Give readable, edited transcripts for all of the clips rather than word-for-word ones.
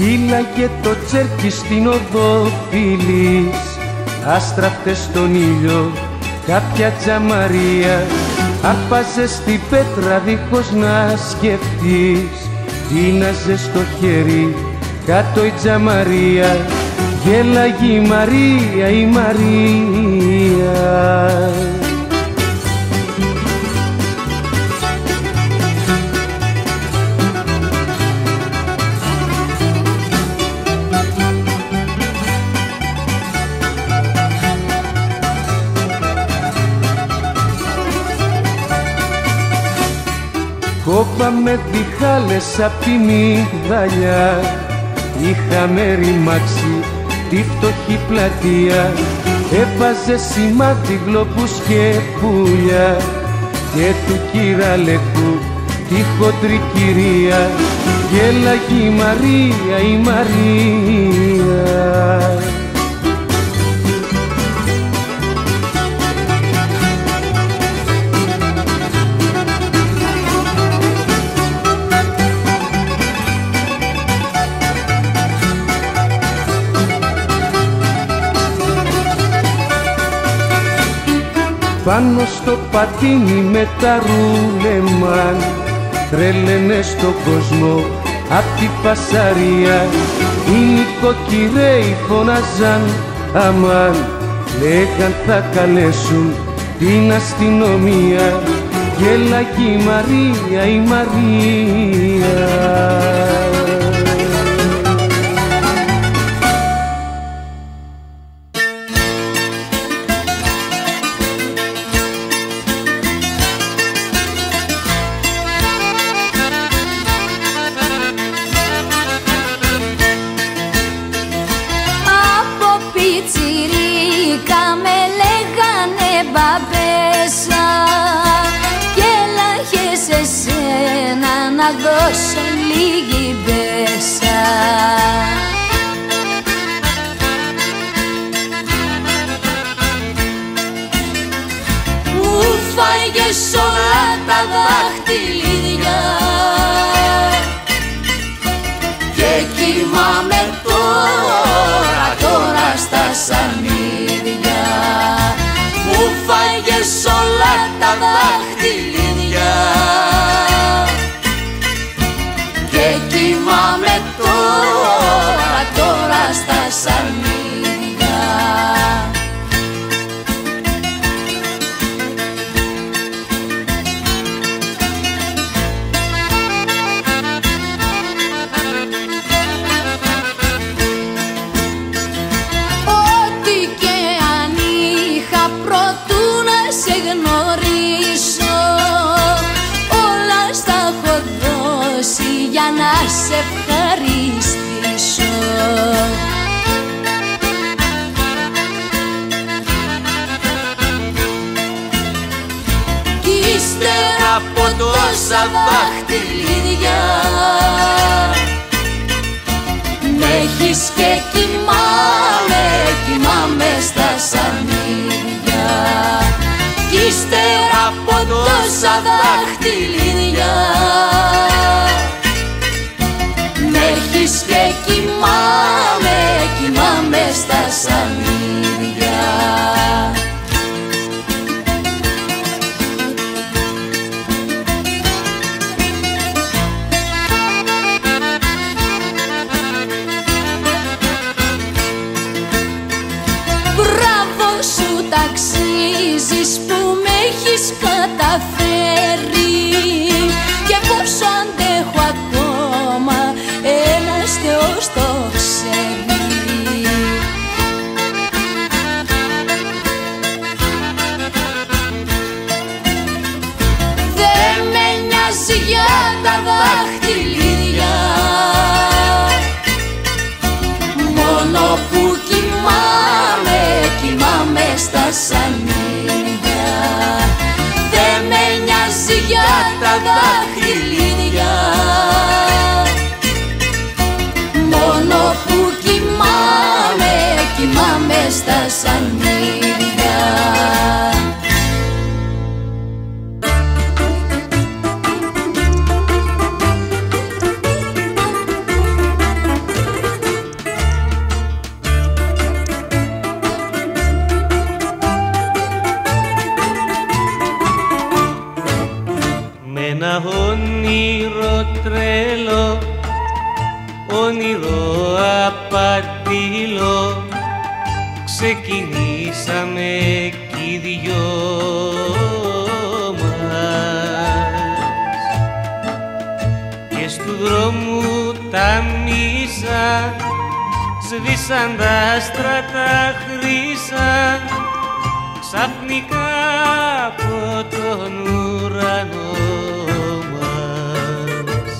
Κοίλαγε το τσέρκι στην οδό Φιλής, άστραφτε στον ήλιο κάποια τζαμαρία. Άρπαζε στην πέτρα δίχως να σκεφτείς, τίναζε στο χέρι κάτω η τζαμαρία. Γέλαγε η Μαρία, η Μαρία. Κόπαμε διχάλες απ' τη μυγδαλιά, είχαμε ρημάξει τη φτωχή πλατεία. Έβαζε σημάδι γλοπούς και πουλιά και του κυραλεκού τη χοντρή κυρία. Γέλαγε η Μαρία, η Μαρία. Πάνω στο πατίνι με τα ρούλεμαν, τρέλαινε στον κόσμο απ' τη φασαρία. Οι νοικοκυρέοι φωνάζαν αμάν, λέγαν θα καλέσουν την αστυνομία. Γέλαγε η Μαρία, η Μαρία. Να δώσω λίγη μπέσα. Μου φάγες όλα τα δάχτυλίδια και κοιμάμαι τώρα στα σανίδια. Μου φάγες όλα τα δάχτυλίδια και κοιμάμαι τώρα στα σανίδια. Ό,τι και αν είχα προτού να σε γνωρίσω, όλα στα έχω δώσει για να σε ευχαριστήσω. Κι ύστερα από τόσα δάχτυλίδια μ' έχεις και κοιμάμαι στα σανίδια. Κι ύστερα από τόσα δάχτυλίδια μ' έχεις και κοιμάμαι στα σανίδια. Μπράβο σου, ταξίζεις που με έχεις καταφέρει, και πόσο αντέχω ακόμα ένας Θεός το ξέρει. Δεν με νοιάζει για τα δάχτυλίδια, μόνο που κοιμάμαι στα σανίδια. Δεν με νοιάζει για τα δάχτυλίδια, μόνο που κοιμάμαι στα σανίδια. όνειρο τρελό, όνειρο απατηλό, ξεκινήσαμε κι οι δυο μας. Και στου δρόμου τα μίσα σβήσαν τα άστρα τα χρύσα, ξαφνικά από τον ουρανό μας.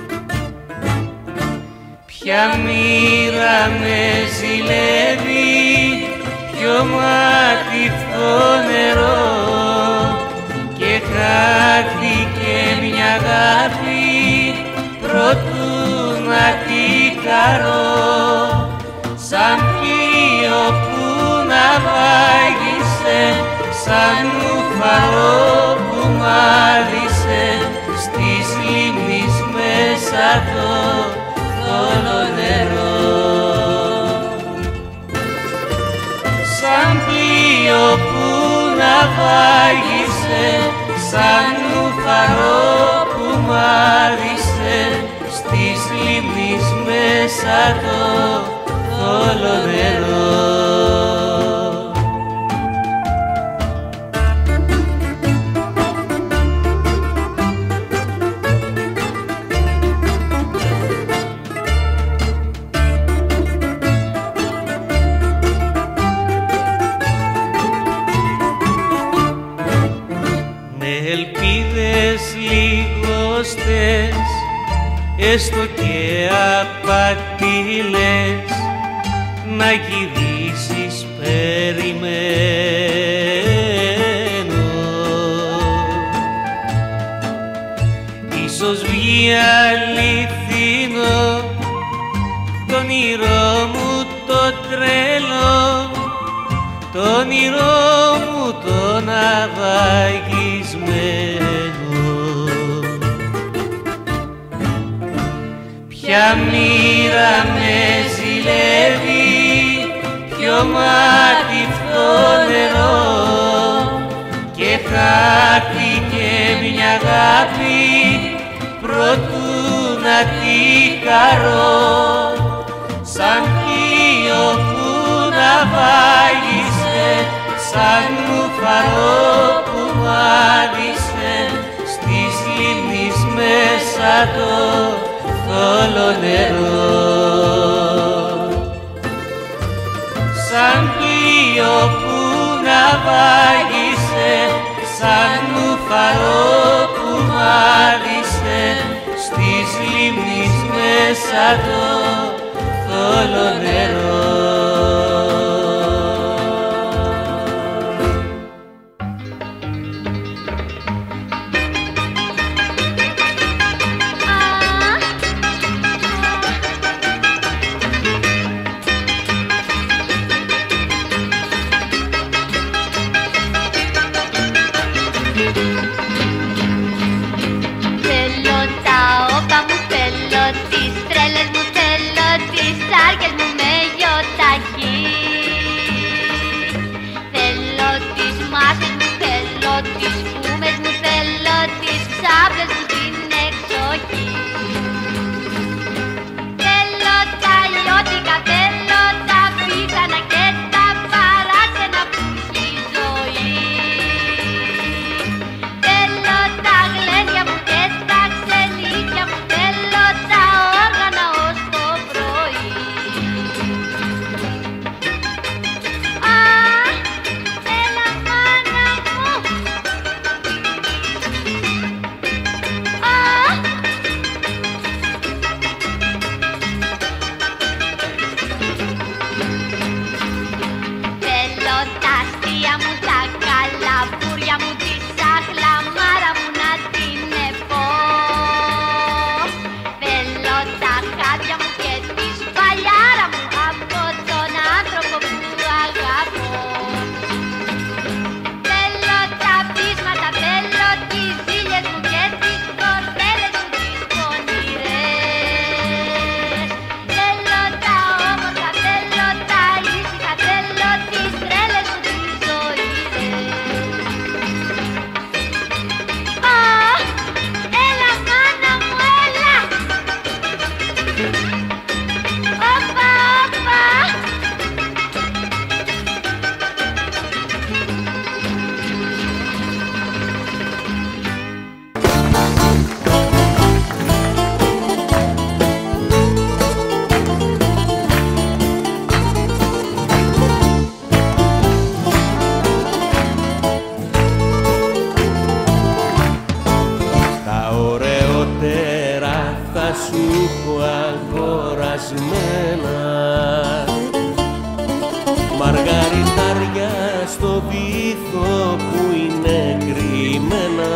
Ποια μοίρα με ζηλεύει, ποιο μάτιφτο νερό, και χάθηκε μια αγάπη προτού να τη χαρώ, σαν πλοίο που ναυάγησε, σαν νουφαρό που μάδισε στις λίμνης μέσα το θόλο νερό. Σαν πλοίο που ναυάγησε, σαν νουφαρό που μάδισε στις λίμνης μέσα το θόλο νερό. Ελπίδες λιγοστές, έστω και απατηλές, να γυρίσεις περιμένω. Ίσως βγει αληθινό το όνειρό μου το τρελό, το όνειρό μου το ναυαγισμένο. Ποια μοίρα με ζηλεύει, ποιο μάτιφτο νερό, και χάθηκε μια αγάπη προτού να τη χαρώ, σαν πλοίο που ναυάγησε, σαν νουφαρό που μάδισε στις λίμνης μέσα το θόλο νερό. Σαν πλοίο που ναυάγησε, σαν νουφαρό που μάδισε στις λίμνης μέσα το θόλο νερό. Θέλω τα όπα μου, θέλω τις τρέλες μου, θα σου έχω αγορασμένα. Μαργαριτάρια στο βυθό που είναι κρυμμένα,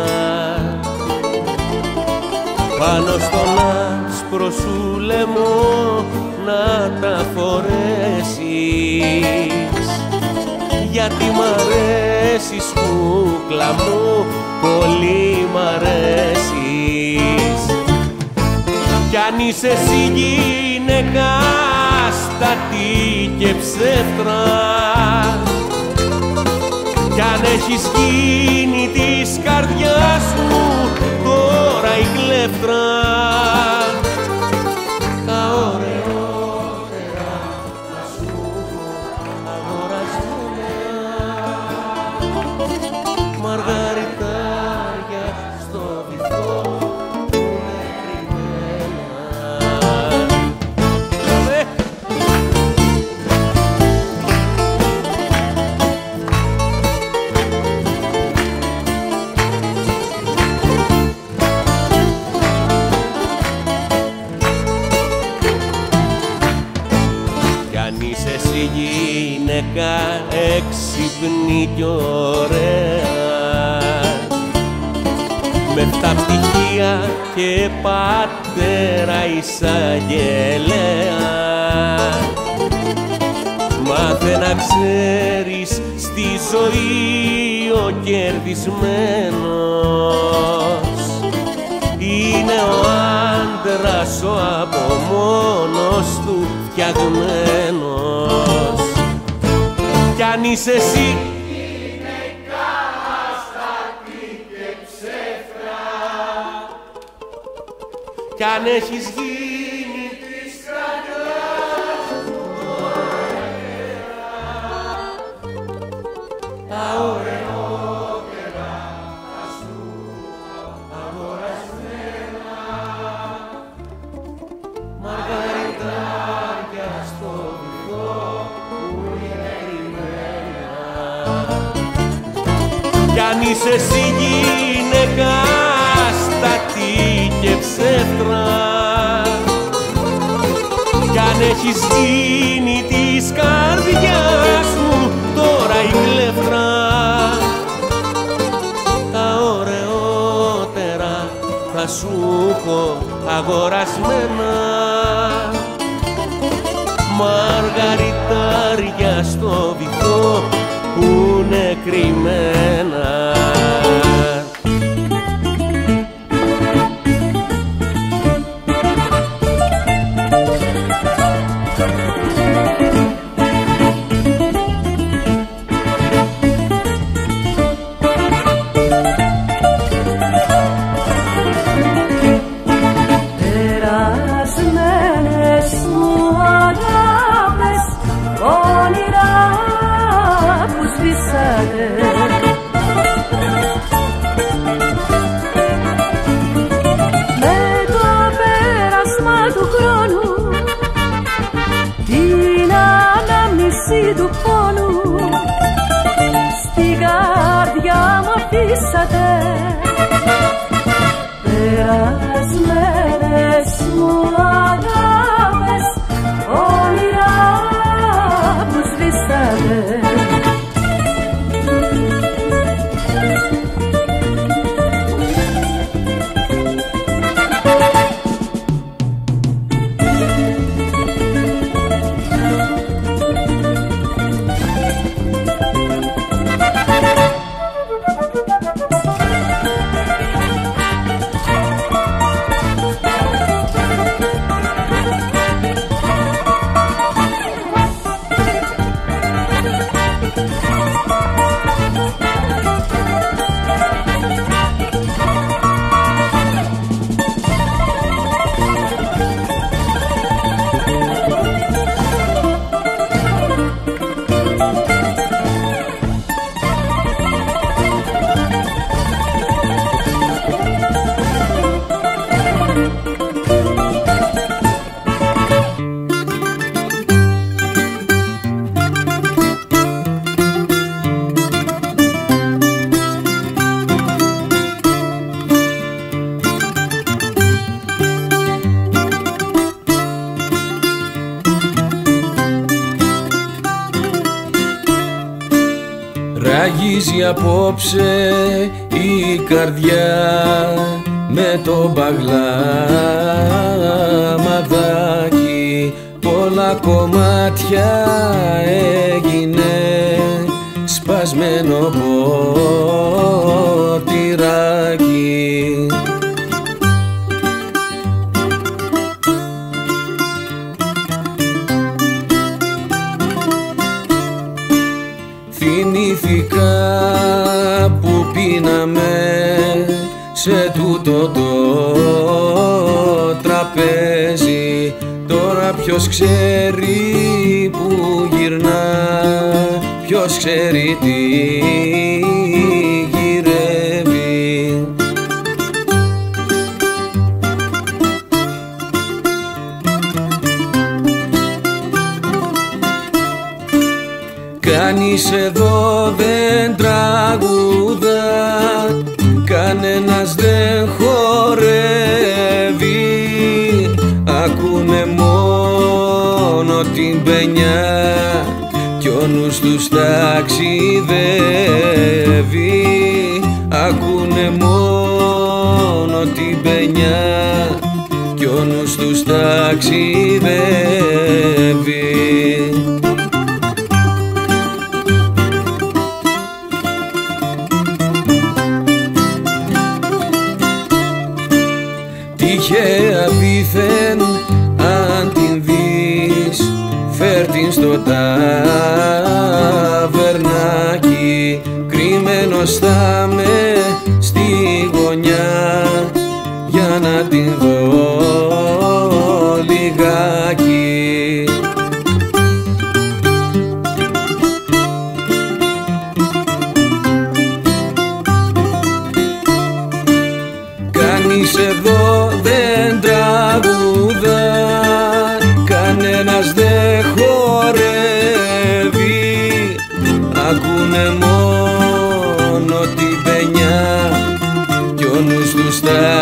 πάνω στον άσπρο σου λαιμό να τα φορέσεις, γιατί μ' αρέσεις κούκλα μου, πολύ μ' αρέσεις. Κι αν είσαι εσύ γυναίκα στατή και ψεύτρα, κι αν έχεις γίνει της καρδιάς μου τώρα η κλέφτρα, τα ωραιότερα θα σου αγορασμένα. Μαργαριτάρια στο βυθό που είναι κρυμμένα. Είσαι εσύ γυναίκα έξυπνη κι ωραία, με 7 πτυχία και πατέρα εισαγγελέα, μάθε να ξέρεις στη ζωή ο κερδισμένος είναι ο άντρας ο από μόνος του φτιαγμένος. Κι αν είσαι εσύ γυναίκα αστάτη και ψεύτρα, κι αν έχεις γίνει της καρδιάς μου ωραία, τα ωραιότερα θα σου αγορασμένα. Μαργαριτάρια στο βυθό που είναι κρυμμένα. Κι αν είσαι εσύ γυναίκα στατή και ψεύτρα, κι αν έχεις γίνει της καρδιάς μου τώρα η κλέφτρα, τα ωραιότερα θα σου έχω αγορασμένα. Μαργαριτάρια στο βυθό που είναι κρυμμένα. Του πόνου στην καρδιά μου αφήσατε, περασμένες μου αγάπες, όνειρα που σβήσατε. Σκίζει απόψε η καρδιά με το μπαγλαμαδάκι, πολλά κομμάτια έγινε σπασμένο ποτηράκι. Θυμήθηκα που πίναμε σε τούτο το τραπέζι, τώρα ποιος ξέρει που γυρνά, ποιος ξέρει τι γυρεύει. Κανείς εδώ δεν τραγουδά, κανένας δεν χορεύει, ακούνε μόνο την παινιά κι ο νους τους ταξιδεύει. Ακούνε μόνο την παινιά κι ο νους τους ταξιδεύει. Τυχαία δήθεν αν την δεις, φέρ' την στο ταβερνάκι, κρυμμένος θα με στη γωνιά για να την δω λιγάκι. Κανείς εδώ δεν τραγουδά, κανένας δεν χορεύει, ακούνε μόνο την παινιά κι ο νους τους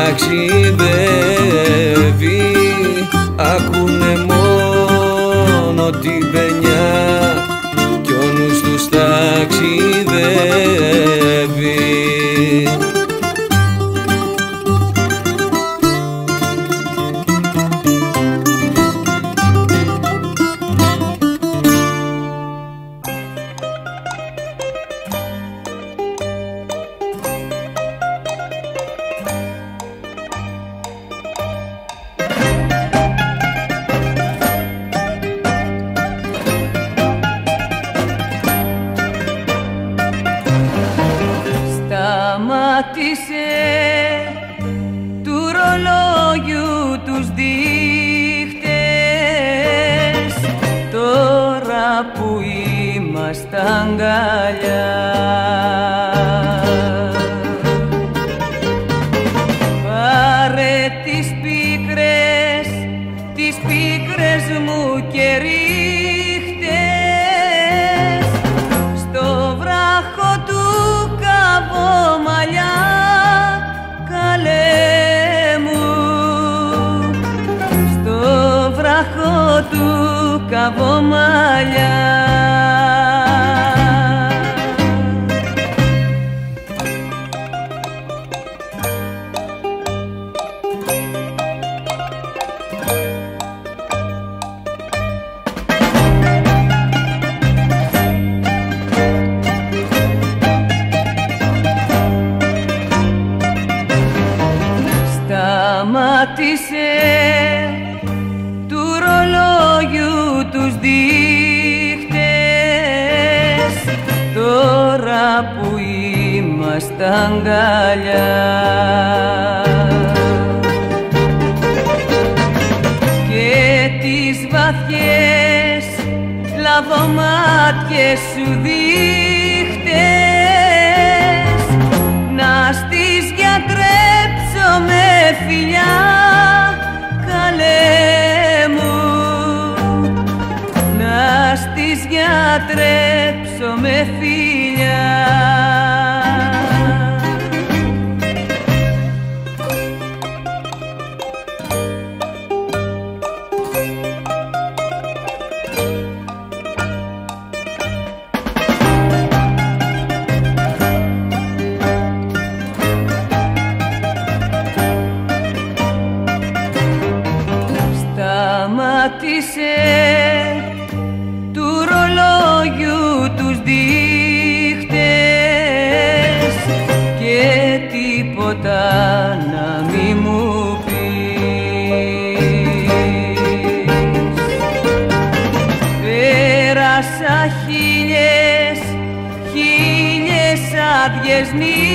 ταξιδεύει. Ακούνε μόνο την παινιά κι ο νους τους ταξιδεύει. Σταμάτησε του ρολόγιου τους δείχτες, τώρα που είμαστε αγκαλιά. Πάρε τις πίκρες μου και ρίχτες στο βράχο του Καβομαλιά, καλέ μου, στο βράχο του Καβομαλιά. Σταμάτησε του ρολόγιου τους δείχτες, τώρα που είμαστε αγκαλιά. Και τις βαθιές λαβομάτιες σου δείχτες, να στις γιατρέψω με φιλιά, καλέ μου, να στις γιατρέψω με φιλιά. σταμάτησε του ρολόγιου τους δείχτες και τίποτα να μη μου πεις. Πέρασα χίλιες άδειες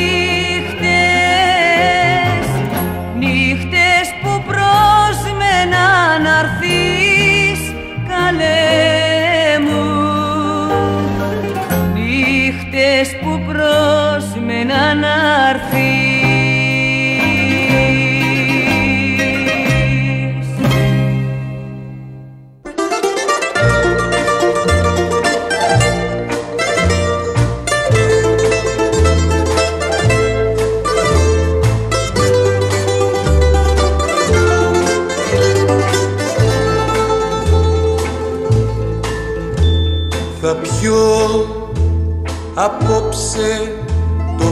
νύχτες, νύχτες που πρόσμενα να'ρθείς καλέ μου, νύχτες που πρόσμενα να'ρθείς. Θα πιω απόψε το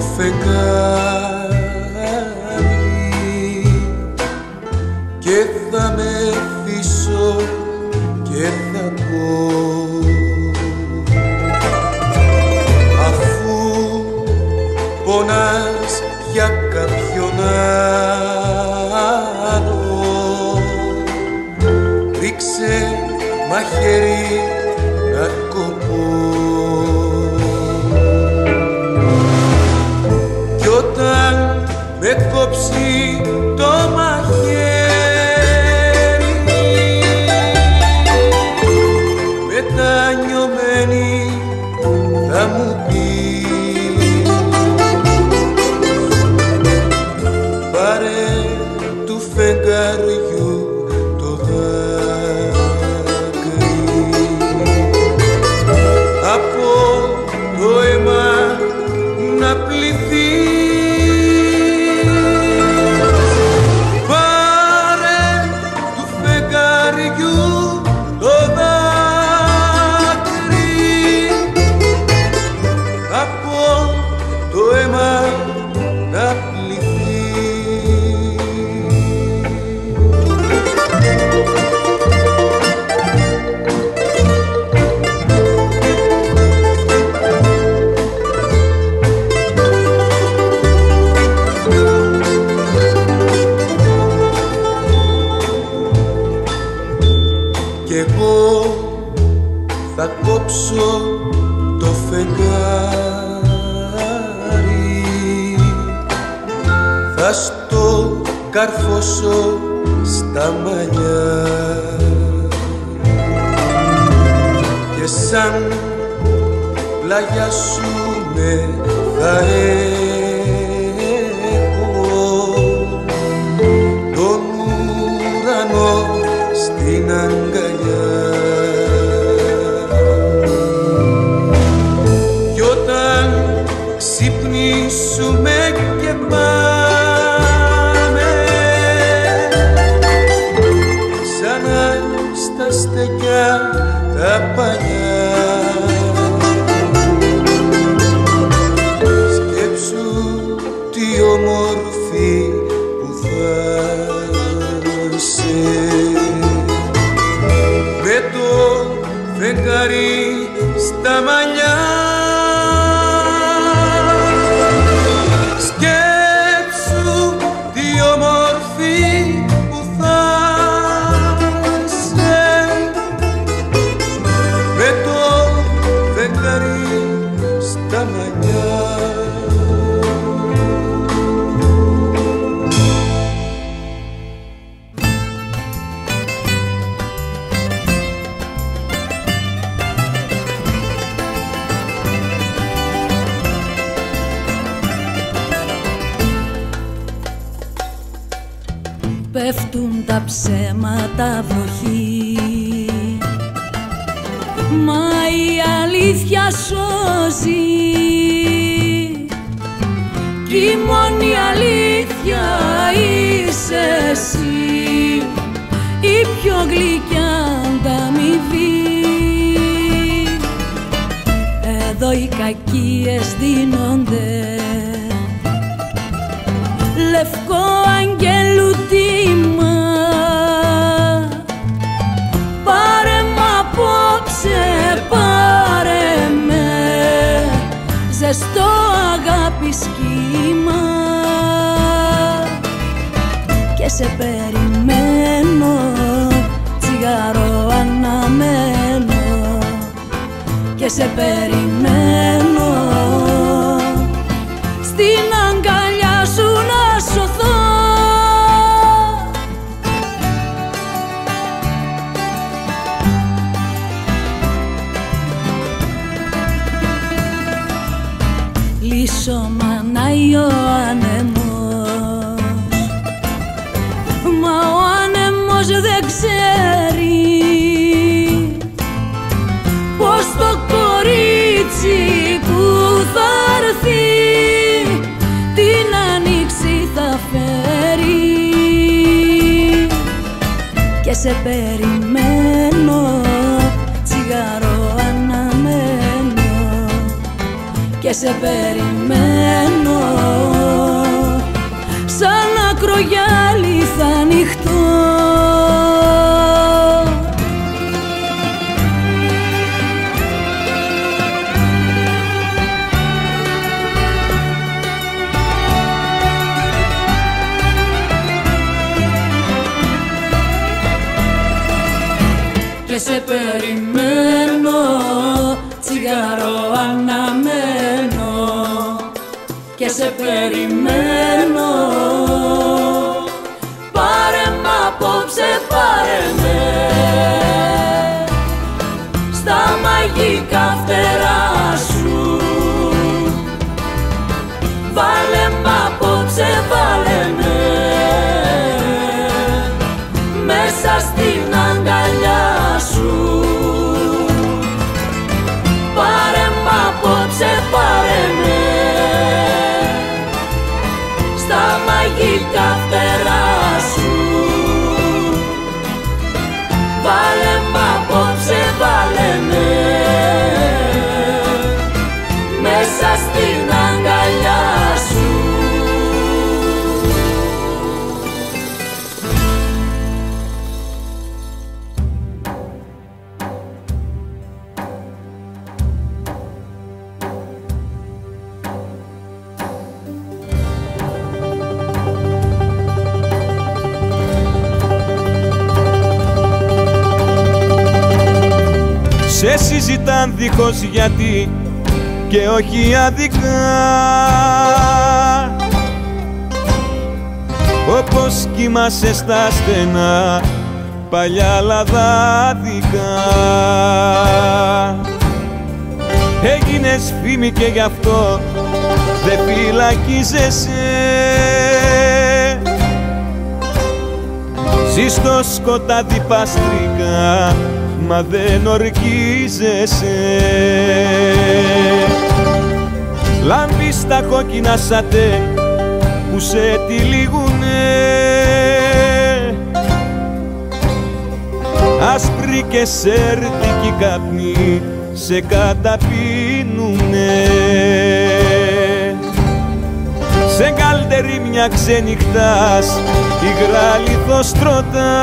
φεγγάρι και θα μεθύσω και θα πω, αφού πονάς για κάποιον άλλο, ρίξε μαχαίρι να κοπώ. Κι όταν με κόψει το μαχαίρι, μετανιωμένη θα μου πει, πάρε του φεγγαριού το δάκρυ, από το αίμα να πληθείς. Πάρε του φεγγαριού το δάκρυ, από το αίμα να θα κόψω το φεγγάρι, θα στο καρφώσω στα μαλλιά και σαν πλάγια σου με θα έχω τον ουρανό στην αγκαλιά. Ξυπνήσουμε και πάμε ξανά στα στεκιά τα παλιά. Σκέψου τι όμορφη που θα είσαι με το φεγγάρι στα μαλλιά. Πέφτουν τα ψέματα βροχή, μα η αλήθεια σώζει κι η μόνη αλήθεια είσαι εσύ, η πιο γλυκιά ανταμοιβή. Εδώ οι κακίες δίνονται λευκό αγγέλου τίμα σε περιμένω, τσιγάρο αναμένω και σε περιμένω στην αγκαλιά σου να σωθώ. Λύσω μανάει ο άνεμος, μα ο άνεμος δεν ξέρει πως το κορίτσι που θα έρθει την άνοιξη θα φέρει. Και σε περιμένω, τσιγάρο αναμένω και σε περιμένω σαν ακρογιάλι θα ανοιχτώ. Και σε περιμένω, τσιγάρο αναμένω και σε περιμένω. Πάρε μ' απόψε, πάρε με στα μαγικά φτερά σου. Βάλε μ' απόψε, βάλε με μέσα στην αγκαλιά σου. Πάρε μ' απόψε, πάρε με στα μαγικά φτερά σου. Βάλε μ' απόψε, βάλε με μέσα στην αγκαλιά σου. Σε συζητάν δίχως γιατί και όχι αδικά, όπως κοιμάσαι στα στενά παλιά λαδάδικα. Έγινες φήμη και γι' αυτό δεν φυλακίζεσαι. Ζεις στο σκοτάδι παστρικά μα δεν ορκίζεσαι. Λάμπεις τα κόκκινα σατέ που σε τυλίγουνε, άσπροι και σέρτικοι καπνοί σε καταπίνουνε. Σε καλτερί μια ξενυχτάς υγρά λιθοστρωτά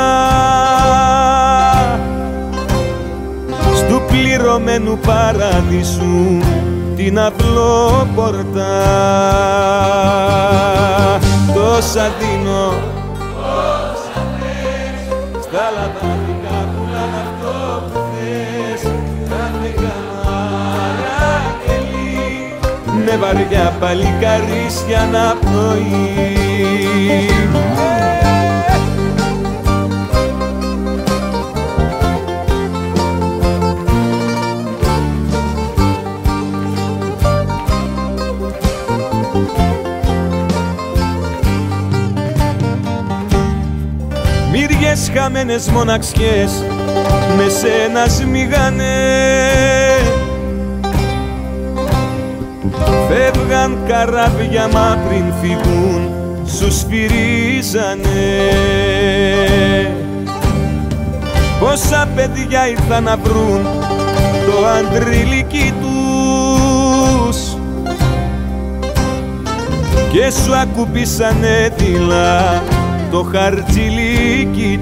στου πληρωμένου παράδεισου την αυλόπορτα. Τόσα δίνω, όσα θες, στα λαδάδικα πουλάνε αυτό που θες. Κάθε καμάρα κελί με βαριά παλικαρίσια να πνοεί. Μύριες χαμένες μοναξιές με σένα σμίγανε, φεύγαν καράβια μα πριν φύγουν σου σφυρίζανε. Πόσα παιδιά ήρθαν να βρουν το αντριλίκι τους και σου ακουμπήσανε δειλά το χαρτζιλίκι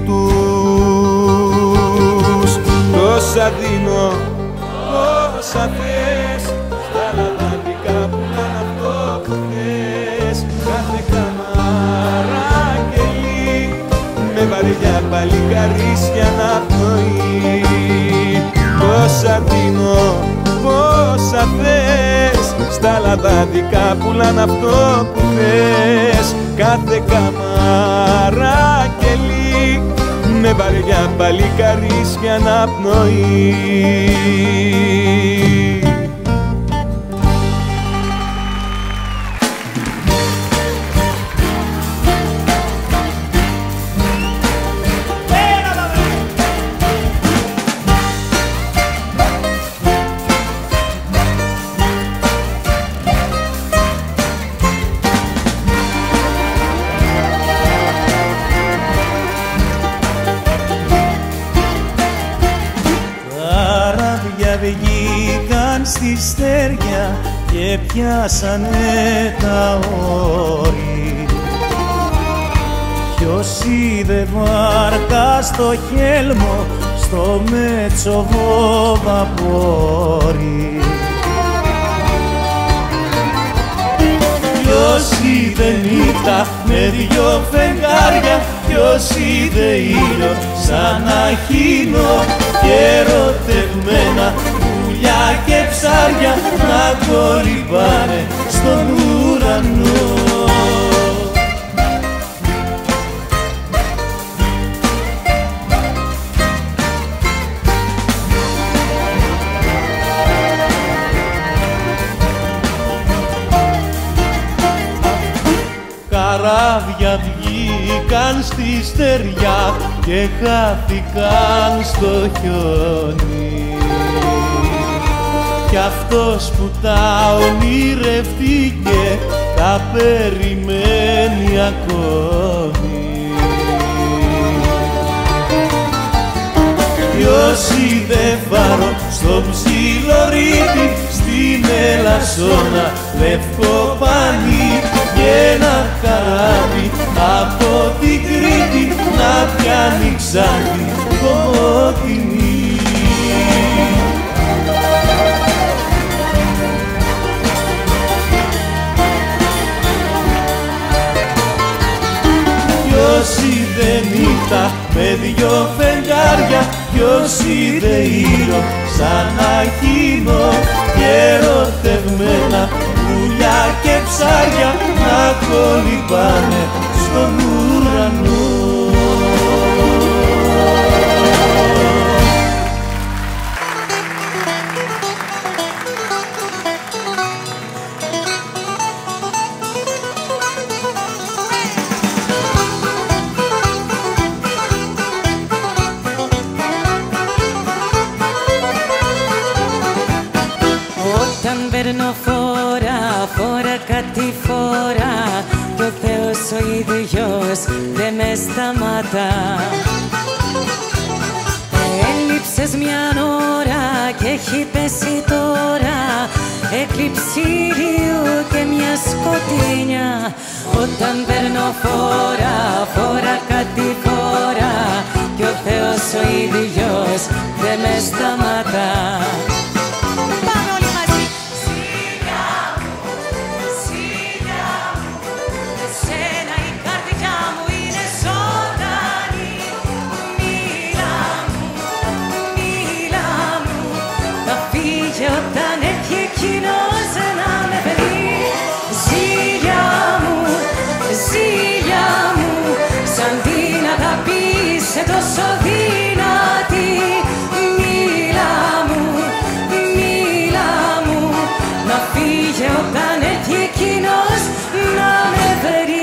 τους. Τόσα δίνω, όσα θες, στα λαδάδικα που λένε αυτό που θες. Κάθε καμάρα κελί με βαριά παλικαρίσια να πνοεί. Πόσα δίνω, πόσα θες, στα λαδάδικα πουλάν αυτό που θες. Κάθε καμάρα κελί με βαριά παλικαρίσια να πνοεί. Βγήκαν στη στέρια και πιάσανε τα όρη. Ποιος είδε βάρκα στο χέλμο, στο μέτσοβο βαπόρι. Ποιος είδε νύχτα με δυο φεγγάρια, ποιος είδε ήλιο σαν αχίνο και ερωτευμένα πουλιά και ψάρια να κολυμπάνε στον ουρανό. Καράβια βγήκαν στη στεριά και χάθηκαν στο χιόνι. Κι αυτός που τα ονειρευτήκε τα περιμένει ακόμη. Ποιος είδε φάρο στο ψιλορίτη, στην Ελασσόνα λευκό πανί και ένα καράβι από την Κρήτη να πιάνει Ξάνθη κομμωτινή. Ποιος είδε νύχτα με δυο φεγγάρια, ποιος είδε ήλιο σαν αχίνο και ερωτευμένα πουλιά και ψάρια να κολυμπάνε στον ουρανό. Όταν παίρνω φορά κάτι φορά κι ο Θεός ο ίδιος δεν με σταματά. Έλειψες μια ώρα και έχει πέσει τώρα έκλειψη ήλιου και μια σκοτεινιά. Όταν παίρνω φορά κάτι φορά κι ο Θεός ο ίδιος δεν με σταματά. Όταν έχει εκείνος να με παιδί, ζήλια μου, σαν την αγάπησε τόσο δυνατή. Μίλα μου, να φύγει όταν έχει εκείνος να με βρει.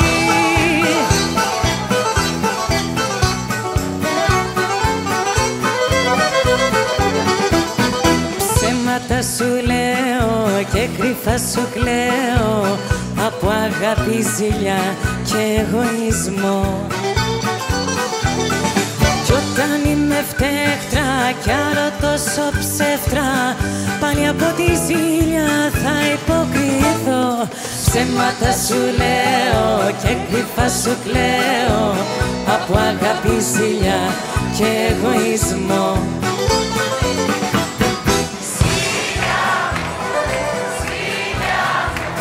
Ψέματα σου λέω και κρυφά σου κλαίω από αγάπη, ζήλια και εγωισμό. Κι όταν είμαι φταίχτρα κι άλλο τόσο ψεύτρα, πάλι από τη ζήλια θα υποκριθώ. Ψέματα σου λέω και κρυφά σου κλαίω από αγάπη, ζήλια και εγωισμό.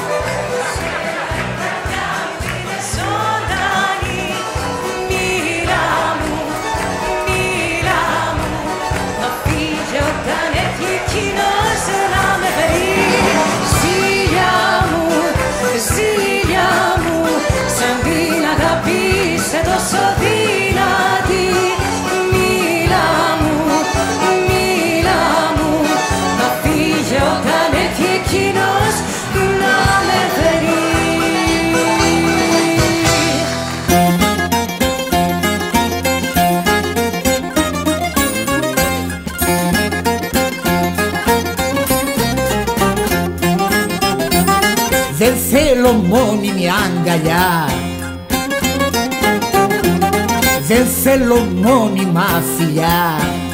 Μίλα θέλω μόνιμη αγκαλιά, δεν θέλω μόνιμα φιλιά,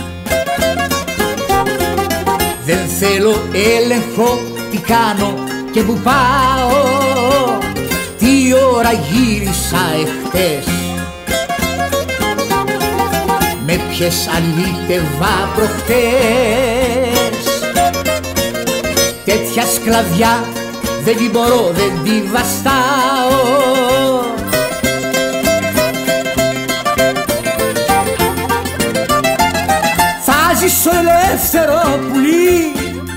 δεν θέλω έλεγχο τι κάνω και που πάω, τι ώρα γύρισα εχθές, με ποιες αλήτευα προχτές. Τέτοια σκλαβιά δεν την μπορώ, δεν την βαστάω. Θα ζήσω ελεύθερο πουλί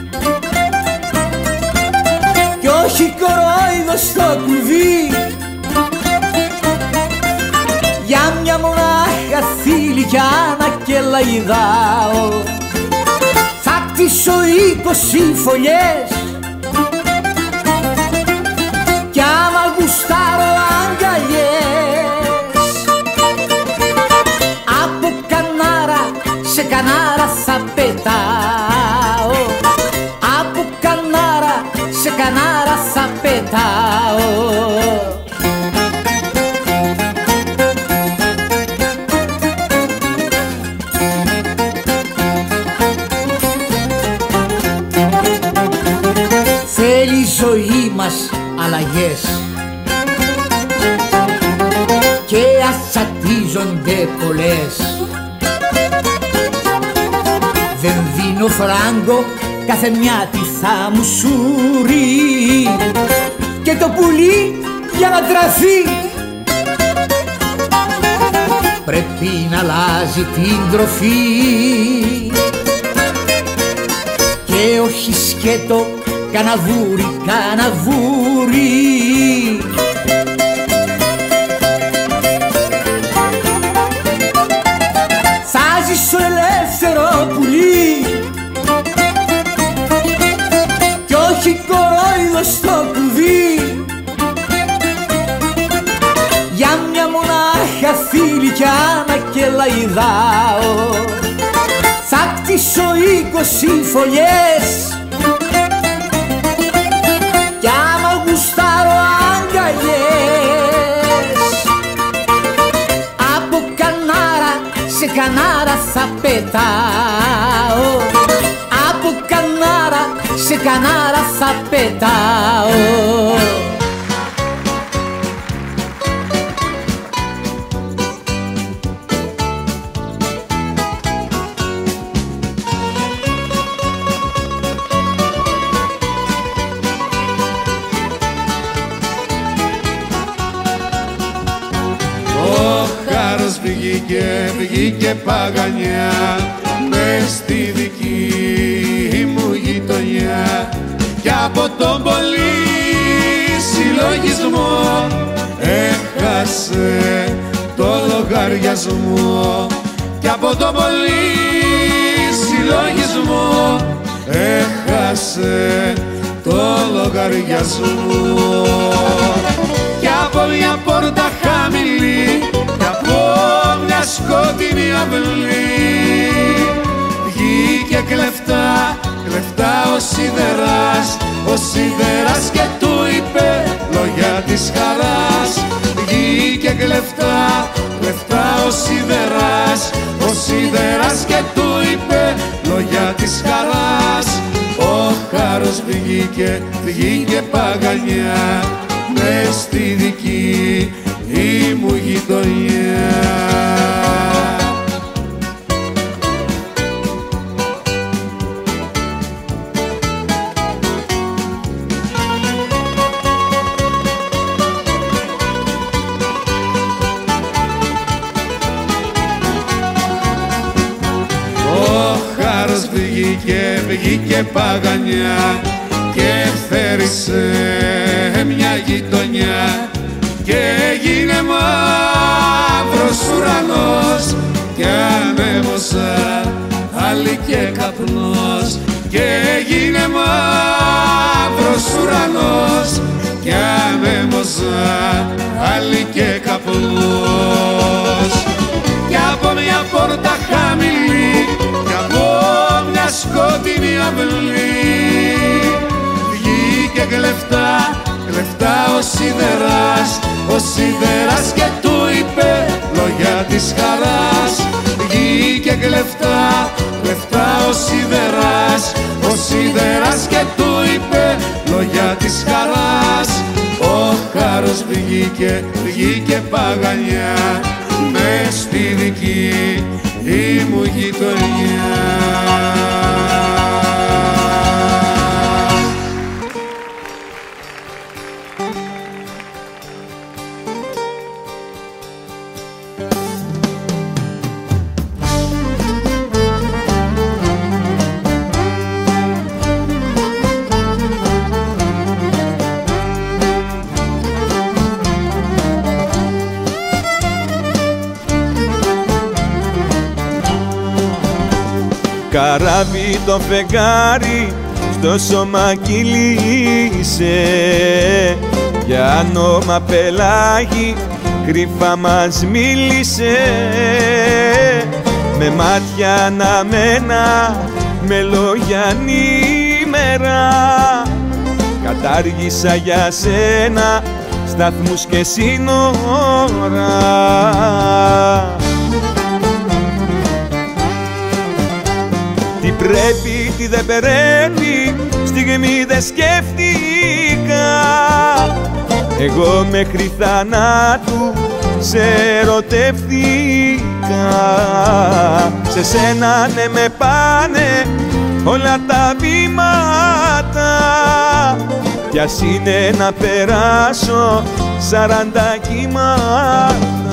κι όχι κορόιδο στο κλουβί, για μια μονάχα θηλυκιά να κελαϊδάω. Θα κτίσω 20 φωλιές κι άμα γουστάρω αγκαλιές, από κανάρα σε κανάρα θα πετάω, από κανάρα σε κανάρα θα πετάω. Θέλει η ζωή μας αλλαγές και ατσατίζονται πολλές. Δεν δίνω φράγκο, κάθε μια τι θα μου σουρεί και το πουλί για να τραφεί πρέπει να αλλάζει την τροφή και όχι σκέτο καναβούρι, καναβούρι. Θα ζήσω ελεύθερο πουλί κι όχι κορόιδο στο κουβί, για μια μονάχα θηλυκιά να κελαϊδάω. Θα κτίσω 20 φωλιές κι άμα γουστάρω αγκαλιές, από κανάρα σε κανάρα θα πετάω, από κανάρα σε κανάρα θα πετάω. Βγήκε παγανιά μες στη δική μου γειτονιά κι από τον πολύ συλλογισμό έχασε το λογαριασμό, κι από τον πολύ συλλογισμό έχασε το λογαριασμό, κι από μια πόρτα χαμηλή κι από μια σκότεινη αυλή βγήκε κλεφτά, κλεφτά ο σιδεράς, ο σιδεράς και του είπε λόγια της χαράς. Βγήκε κλεφτά, κλεφτά ο σιδεράς, ο σιδεράς και του είπε λόγια της χαράς. Ο χάρος βγήκε παγανιά μες στη δική μου γειτονιά. Ο χάρος βγήκε παγανιά και θέρισε μια γειτονιά και έγινε μαύρος ουρανός και ανέμωσα άλλη και καπνός, και έγινε μαύρος ουρανός και ανέμωσα άλλη και καπνός, και από μια πόρτα χαμηλή και από μια σκότεινη αυλή βγήκε κλεφτά, κλεφτά ο ο σιδεράς και του είπε λόγια της χαράς. Γη και κλεφτά, κλεφτά ο σιδεράς και του είπε λόγια της χαράς. Ο χάρος βγήκε παγανιά μες στη δική μου γειτονιά. Καράβι το φεγγάρι στο σώμα κυλήσε, για όνομα Πελάγη κρυφά μας μίλησε. Με μάτια αναμένα, με λόγια ανήμερα, κατάργησα για σένα σταθμούς και σύνορα. Τι πρέπει, τι δεν πρέπει, στιγμή δεν σκέφτηκα. Εγώ μέχρι θανάτου σε ερωτεύτηκα. Σε σένα ναι με πάνε όλα τα βήματα, κι ας είναι να περάσω 40 κύματα.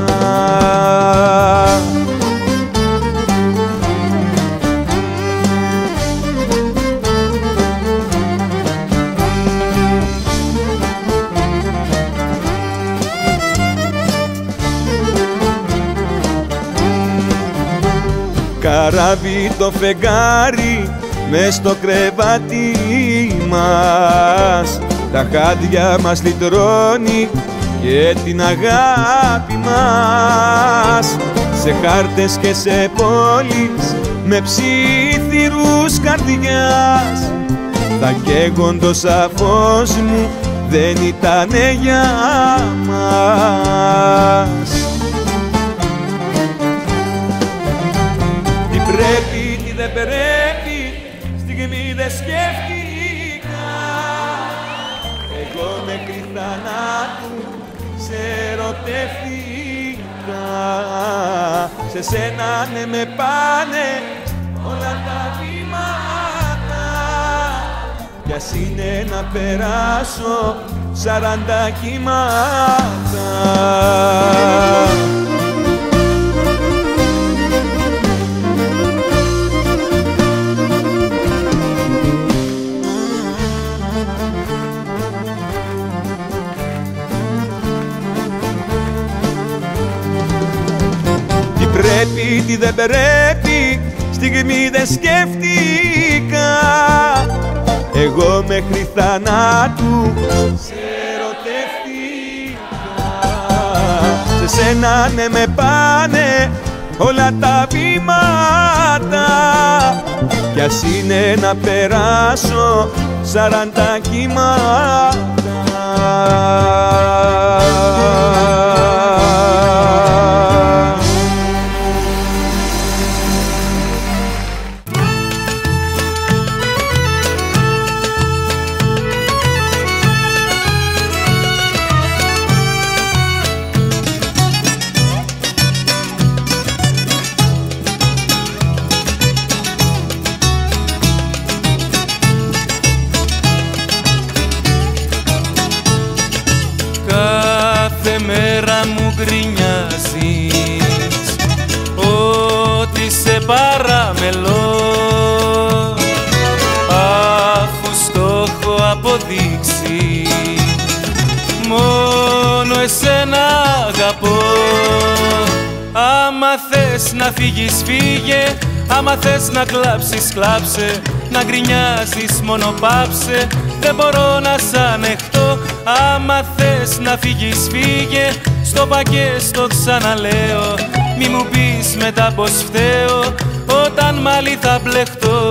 Καράβι το φεγγάρι μες στο κρεβάτι μας, τα χάδια μας λυτρώνει και την αγάπη μας. Σε χάρτες και σε πόλεις με ψήθυρους καρδιάς, θα καίγοντο σαφώς μου δεν ήτανε για μας. Πρέπει, τι δεν πρέπει, στιγμή δεν σκέφτηκα. Εγώ μέχρι θανάτου σε ερωτεύτηκα. Σε σένα ναι με πάνε όλα τα βήματα, κι ας είναι να περάσω 40 κύματα. Πρέπει, τι δεν πρέπει, στιγμή δεν σκέφτηκα. Εγώ μέχρι θανάτου σε ερωτεύτηκα. Σε σένα ναι με πάνε όλα τα βήματα, κι ας είναι να περάσω 40 κύματα. γκρινιάζεις ότι σε παραμελώ, αφού στο έχω αποδείξει μόνο εσένα αγαπώ. Άμα θες να φύγεις φύγε, άμα θες να κλάψεις κλάψε, να γκρινιάζεις μόνο πάψε, δεν μπορώ να σ' ανεχτώ. Άμα θες να φύγεις φύγε, στο πακέ στο ξαναλέω, μη μου πεις μετά πως φταίω όταν μάλι θα μπλεχτώ.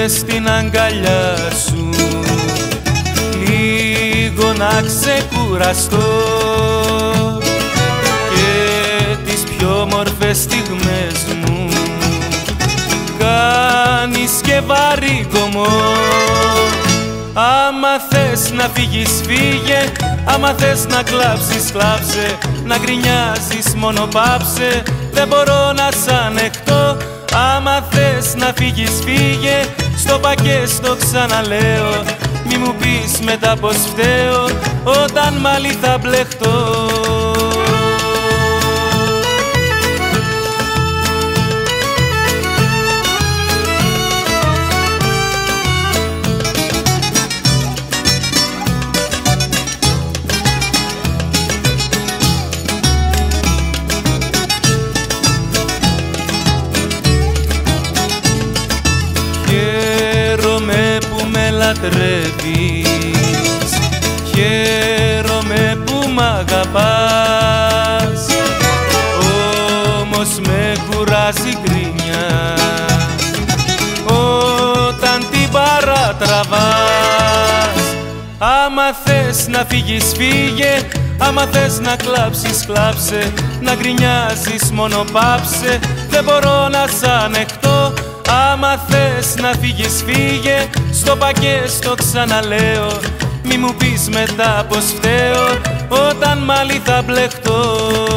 στην αγκαλιά σου, λίγο να ξεκουραστώ και τις πιο όμορφες στιγμές μου κάνεις και βαρύγγωμο. Άμα θες να φύγεις φύγε, άμα θες να κλάψεις κλάψε, να γκρινιάζεις μόνο πάψε, δεν μπορώ να σ' ανεχτώ. Άμα θες να φύγεις φύγε, στο πακέ στο ξαναλέω, μη μου πεις μετά πως φταίω όταν μάλι θα μπλεχτώ. Χαίρομαι που με λατρεύεις, χαίρομαι που μ' αγαπάς, όμως με κουράζει γκρίνια όταν την παρατραβάς. Άμα θες να φύγεις φύγε, άμα θες να κλάψεις κλάψε, να γκρινιάζεις μόνο πάψε, δεν μπορώ να σ' ανεχτώ. Άμα θες να φύγεις φύγε, στο πακέ στο ξαναλέω, μη μου πεις μετά πως φταίω όταν μάλι θα μπλεχτώ.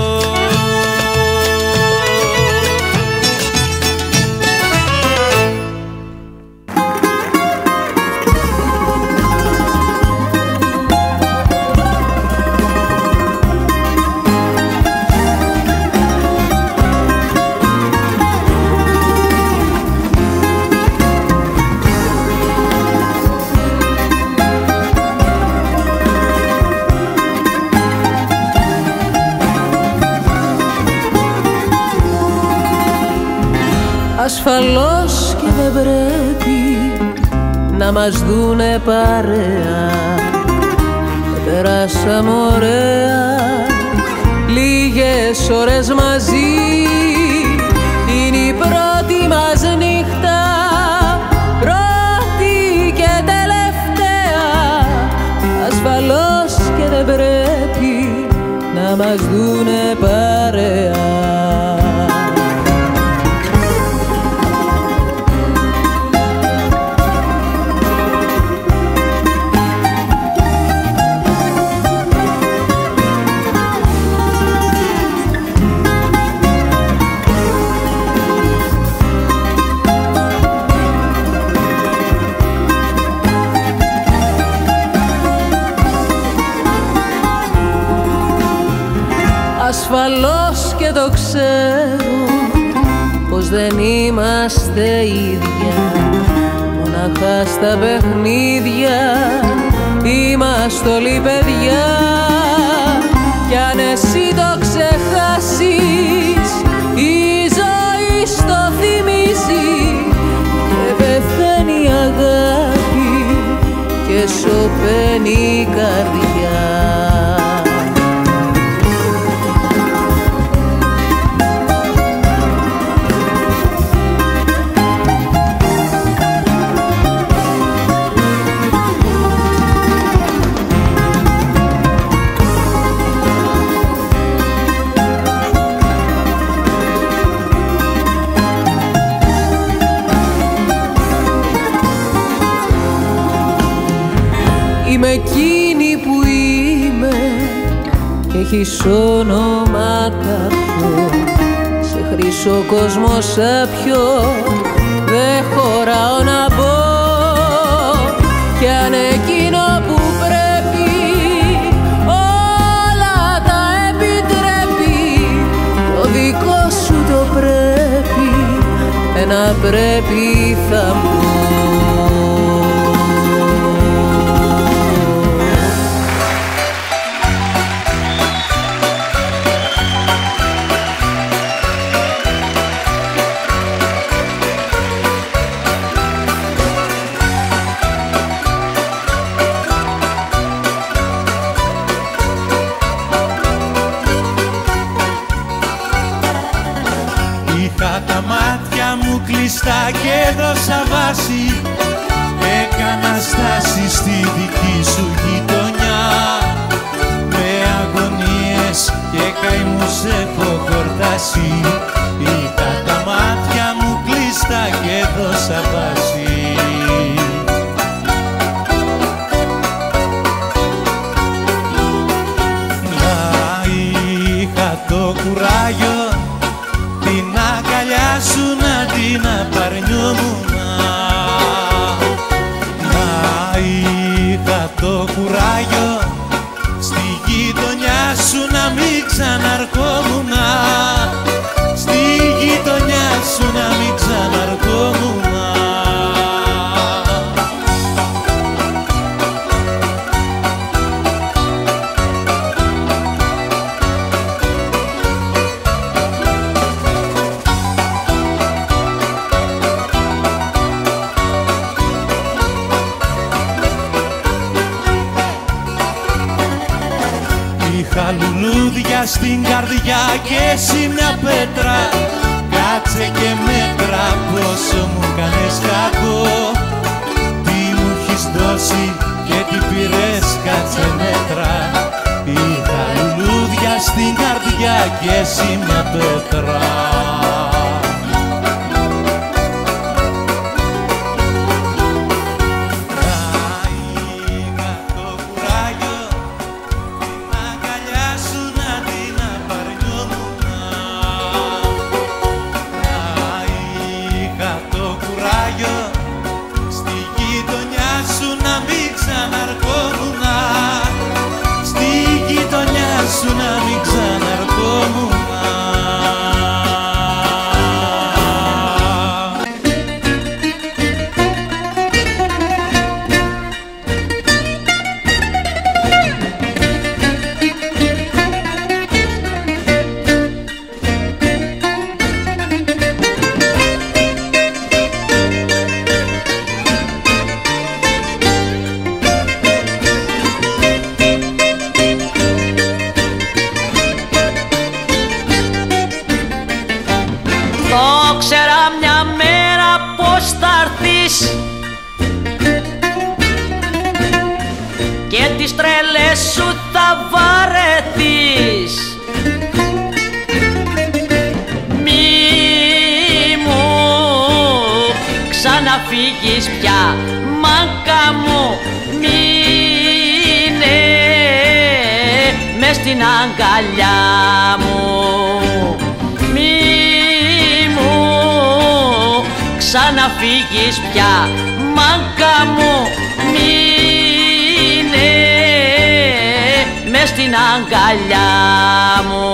Ασφαλώς και δεν πρέπει να μας δουνε παρέα, περάσαμε ωραία λίγες ώρες μαζί. Είναι η πρώτη μας νύχτα, πρώτη και τελευταία. Ασφαλώς και δεν πρέπει να μας δουνε παρέα. Ασφαλώς και το ξέρω πως δεν είμαστε ίδια, μοναχά στα παιχνίδια είμαστε όλοι παιδιά. Κι αν εσύ το ξεχάσεις, η ζωή στο θυμίζει και πεθαίνει η αγάπη και σωπαίνει η καρδιά. Είμαι εκείνη που είμαι και έχεις όνομα κάποιο, σε χρυσό κόσμο σάπιο δεν χωράω να μπω. Κι αν εκείνο που πρέπει όλα τα επιτρέπει, το δικό σου το πρέπει, ένα πρέπει θα μπω. κλειστά και έδωσα βάση. Έκανα στάση στη δική σου γειτονιά. Με αγωνίες και καημούς έχω χορτάσει. Είχα τα μάτια μου κλειστά και έδωσα βάση. Το κουράγιο την αγκαλιά σου να την απαρνιόμουνα. Να είχα το κουράγιο στη γειτονιά σου να μην ξαναρκόμουνα. Στη γειτονιά σου να μην ξαναρκόμουνα. Είχα λουλούδια στην καρδιά και εσύ μια πέτρα. Κάτσε και μέτρα πόσο μου κάνες κακό. Τι μου έχεις δώσει και τι πήρες, κάτσε μέτρα. Είχα λουλούδια στην καρδιά και εσύ μια πέτρα. Σου να μην ξαναρκόμουνα. Και τις τρέλες σου θα βαρεθείς. Μη μου ξαναφύγεις πια, μάκα μου, μείνε μες στην αγκαλιά μου. Μη μου ξαναφύγεις πια, μάκα μου, μείνε μες στην αγκαλιά μου.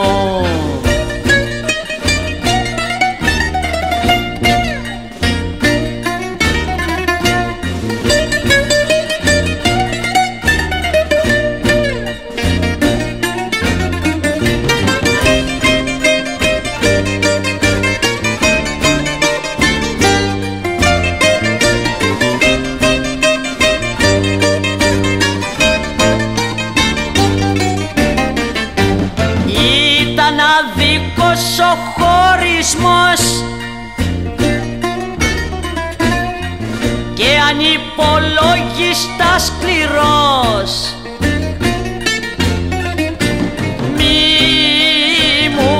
Αδίκος ο χωρισμός και ανυπολόγιστα σκληρός. Μη μου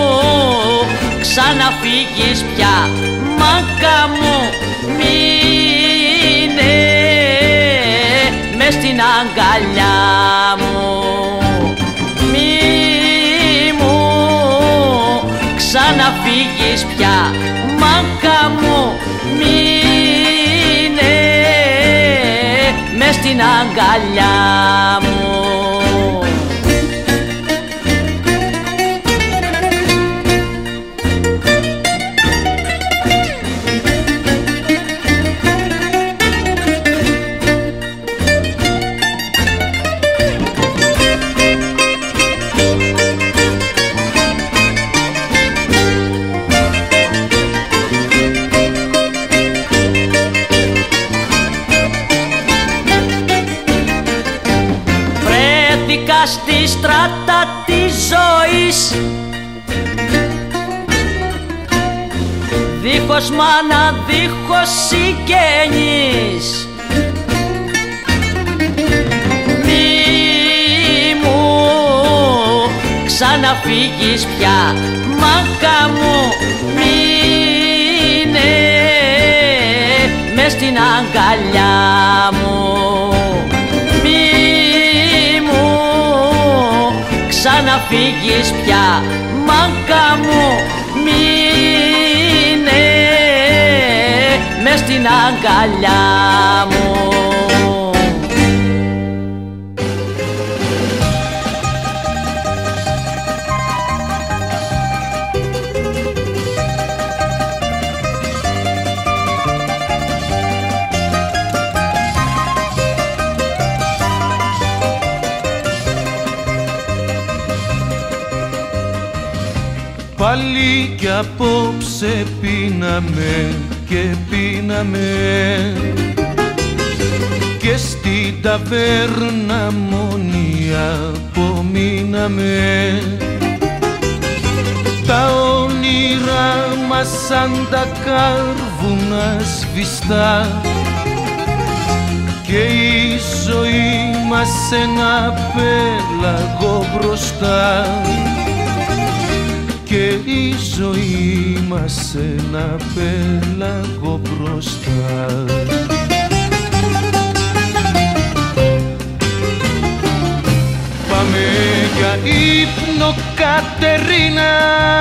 ξαναφύγεις πια, μάκα μου, μείνε μες στην αγκαλιά μου. Ξαναφύγεις πια, μάκα μου, μείνε μες στην αγκαλιά μου. Στη στράτα της ζωής δίχως μάνα, δίχως συγγενείς. Μη μου ξαναφύγεις πια, μάκα μου, μείνε μες στην αγκαλιά μου. Μη μου ξαναφύγεις πια, μάκα μου, μείνε μες στην αγκαλιά μου. Πάλι κι απόψε πίναμε και πίναμε και στην ταβέρνα μόνοι απομείναμε. Τα όνειρά μας σαν τα κάρβουνα σβηστά και η ζωή μας ένα πέλαγο μπροστά και η ζωή μας ένα πέλαγο μπροστά. Πάμε για ύπνο Κατερίνα,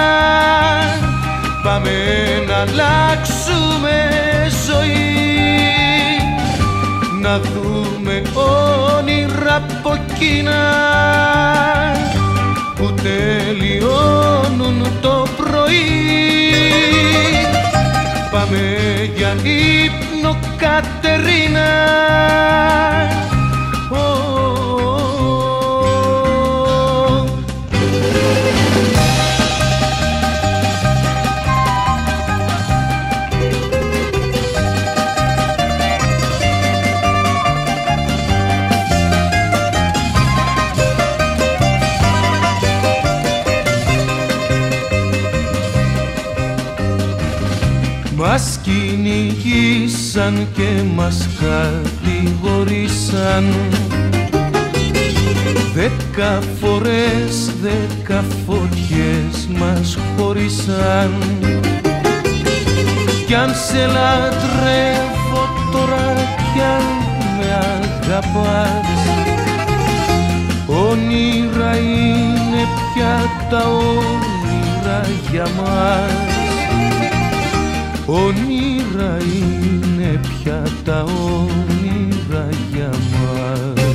πάμε να αλλάξουμε ζωή, να δούμε όνειρα από εκείνα που τελειώνουν το πρωί. Πάμε για ύπνο Κατερίνα. Μας κυνηγήσαν και μας κατηγορήσαν 10 φορές, 10 φωτιές μας χωρίσαν. Κι αν σε λατρεύω τώρα κι αν με αγαπάς, όνειρα είναι πια τα όνειρα για μας. Όνειρα είναι πια τα όνειρα για μας.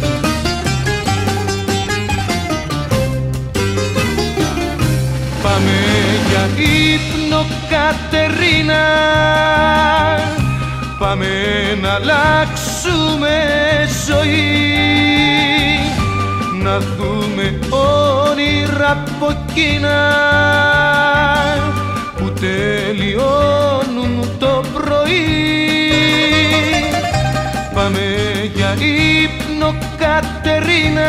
Πάμε για ύπνο Κατερίνα, πάμε να αλλάξουμε ζωή, να δούμε όνειρα από εκείνα που τελειώνουν το πρωί. Πάμε για ύπνο Κατερίνα.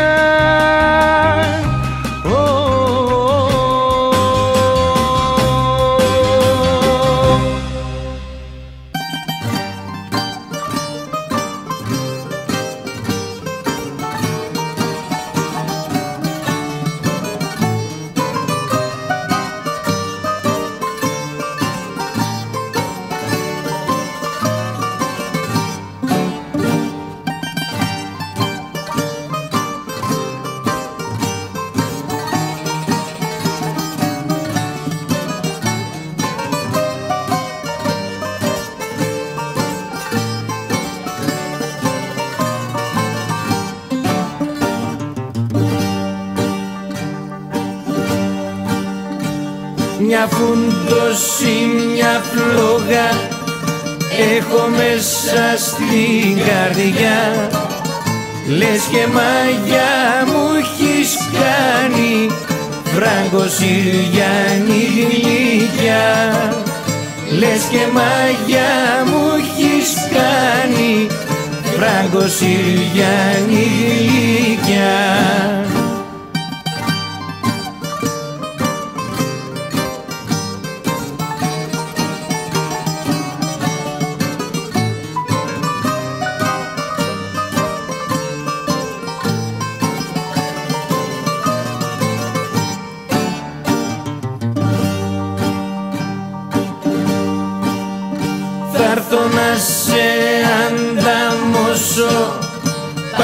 Μια φούντωση, μια φλόγα έχω μέσα στην καρδιά, λες και μαγιά μου έχεις κάνει, Φράγκο Συριανή γλυκιά. Λες και μαγιά μου έχεις κάνει, Φράγκο Συριανή γλυκιά.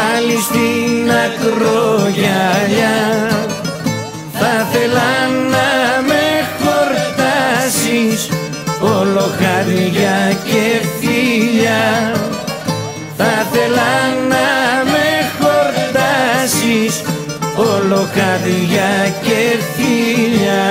πάλι στην ακρογιαλιά. Θα θέλα να με χορτάσεις όλο χάδια και φιλιά. Θα θέλα να με χορτάσεις όλο χάδια και φιλιά.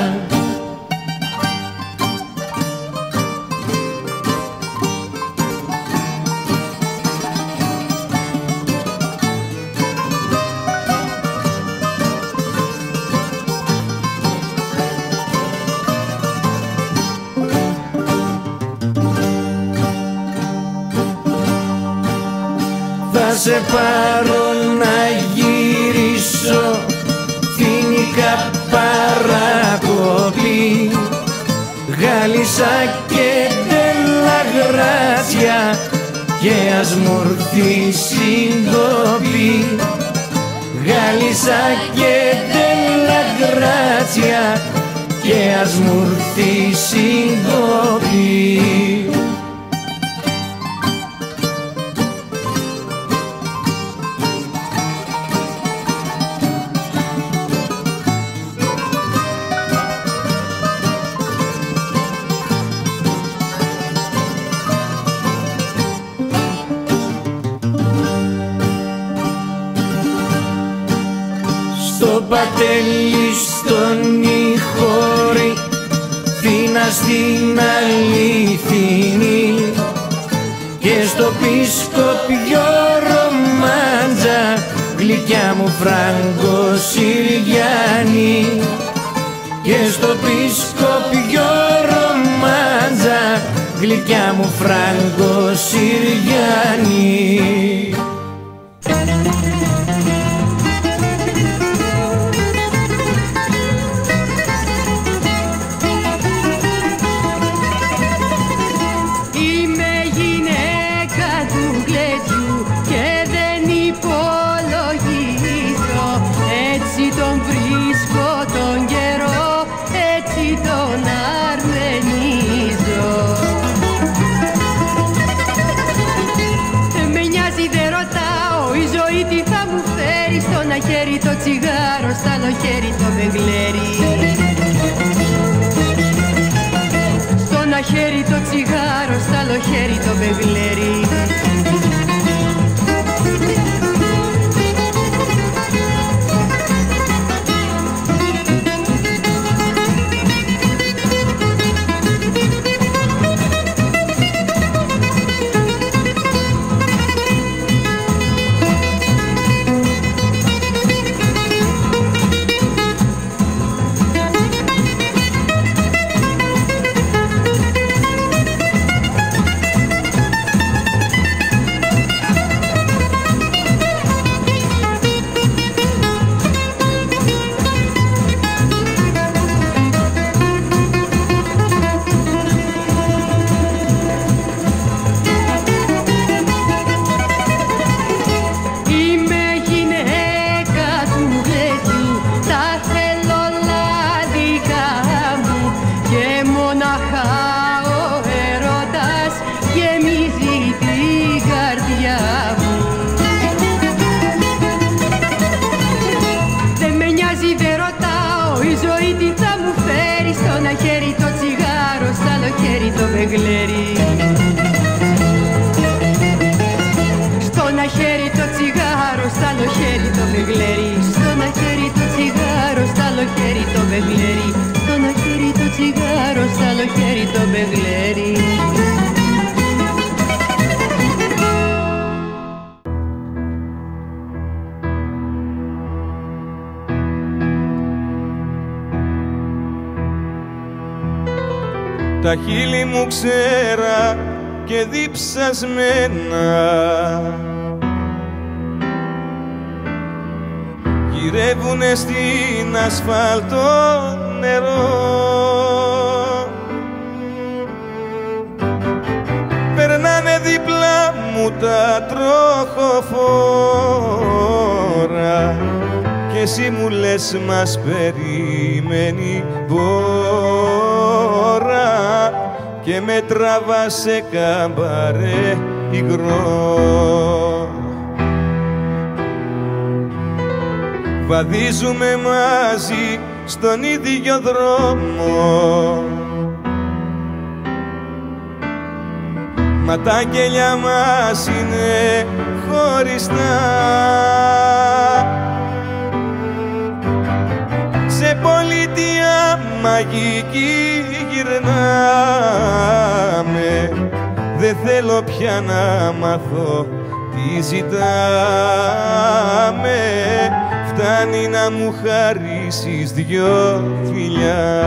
Θα σε πάρω να γυρίσω φοινικά παρακοπή, Γάλισσα και Ντέλα Γκράτσια και ας μου έρθει συντοπή. Γάλισσα και Ντέλα Γκράτσια και ας μου έρθει συντοπή. Στο πατέλι στον Ιχώρη, Θήνα στην Αληθινή και στο Πισκοπιό ρομάντζα, γλυκιά μου Φράγκο Συριανή. Και στο Πισκοπιό ρομάντζα, γλυκιά μου Φράγκο Συριανή. Χέρι το τσιγάρο, στ' άλλο χέρι το μπεγλέρι. Στο ένα χέρι το τσιγάρο, στ' άλλο χέρι το μπεγλέρι. Το μπεγλέρι. Στο ένα χέρι το τσιγάρο, στ' άλλο χέρι το μπεγλέρι. Στο ένα χέρι το τσιγάρο, στ' άλλο χέρι το μπεγλέρι. Στο ένα χέρι το τσιγάρο, στ' άλλο χέρι το μπεγλέρι. Τα χείλη μου ξέρα και διψασμένα, γυρεύουνε στην ασφάλτο νερό. Περνάνε δίπλα μου τα τροχοφόρα και εσύ μου λες μας περιμένει πόρα και με τραβά σε καμπαρέ υγρό. βαδίζουμε μαζί στον ίδιο δρόμο, μα τα αγγέλια μας είναι χωριστά. Σε πολιτεία μαγική γυρνάμε, δεν θέλω πια να μάθω τι ζητάμε. Φτάνει να μου χαρίσεις δυο φιλιά.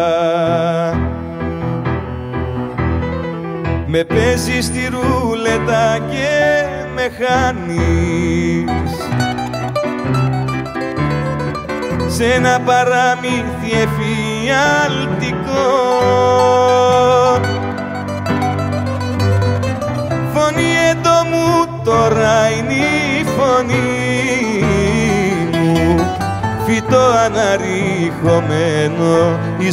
Με παίζεις στη ρούλετα και με χάνεις σε ένα παραμύθι εφιάλτικο. Φωνή έντο μου τώρα είναι η φωνή μου, φυτό αναρριχωμένο η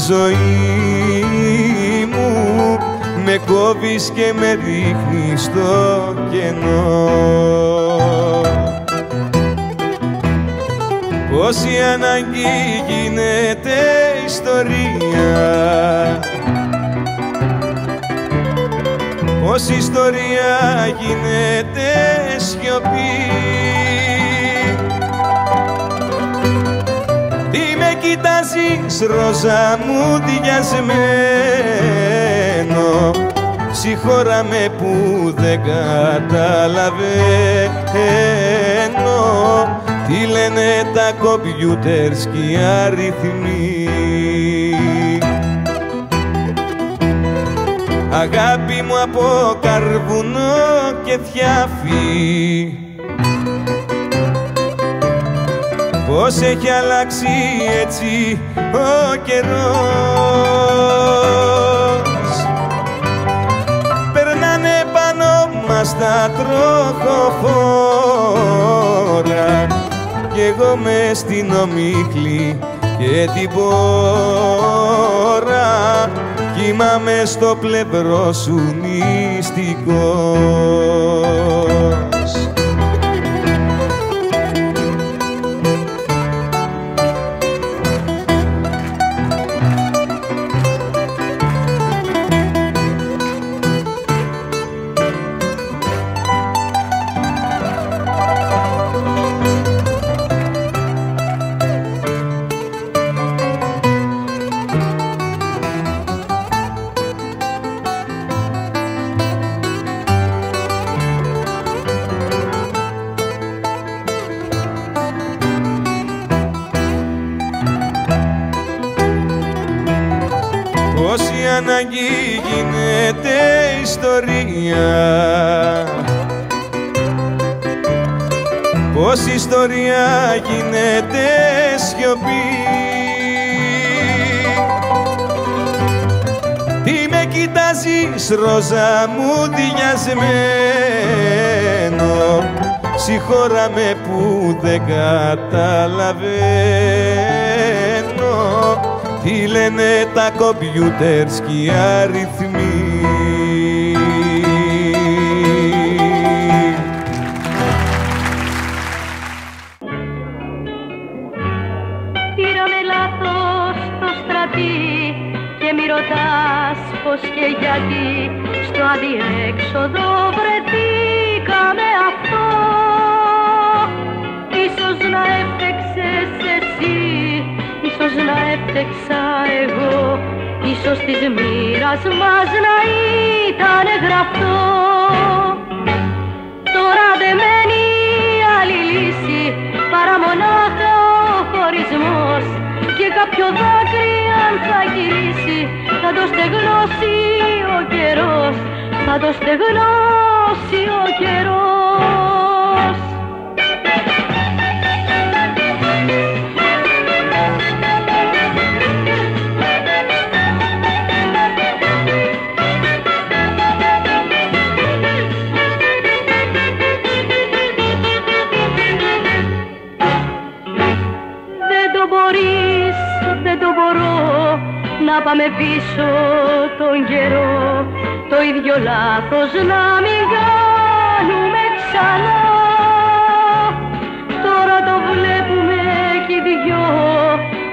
ζωή μου. Με κόβεις και με ρίχνεις στο κενό. Πόση ανάγκη γίνεται ιστορία, πόση ιστορία γίνεται σιωπή. Τι με κοιτάζεις ρόζα μου διασμένο, συγχώρα με που δεν καταλαβαίνω τι λένε τα κομπιούτερς και οι αριθμοί. Αγάπη μου από καρβουνό και θιάφι, πώς έχει αλλάξει έτσι ο καιρός. Περνάνε πάνω μας τα τροχοφόρα κι εγώ μες στην ομίχλη και την πόρα κοιμάμαι στο πλευρό σου μυστικός. Πόση ανάγκη γίνεται ιστορία, πόση ιστορία γίνεται σιωπή. Τι με κοιτάζεις ρόζα μου διασμένο, συγχώρα με που δεν καταλαβαίνω τι λένε τα κομπιούτερς και οι αριθμοί. Πήραμε λάθος το στρατή και μη ρωτάς πως και γιατί στο αδιέξοδο βρεθήκαμε αυτό. Ίσως να έφτεξες εσύ, ίσως να έφτεξα εγώ, ίσως της μοίρας μας να ήταν γραφτό. Τώρα δεν μένει άλλη λύση παρά μονάχα ο χωρισμός, και κάποιο δάκρυ αν θα γυρίσει θα το στεγνώσει ο καιρός, θα το στεγνώσει ο καιρός. Δεν το μπορώ να πάμε πίσω τον καιρό, το ίδιο λάθος να μην κάνουμε ξανά. Τώρα το βλέπουμε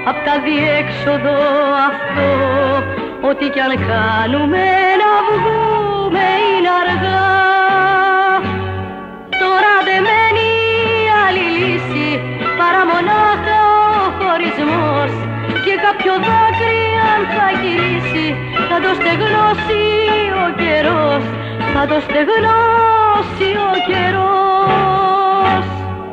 απ' τα διέξοδο αυτό. Ό,τι κι αν κάνουμε να βγούμε είναι αργά. Τώρα δεν μένει άλλη λύση παρά μονάχα ο χωρισμός, και κάποιο δάκρυ αν θα γυρίσει θα το στεγνώσει ο καιρός, θα το στεγνώσει ο καιρός.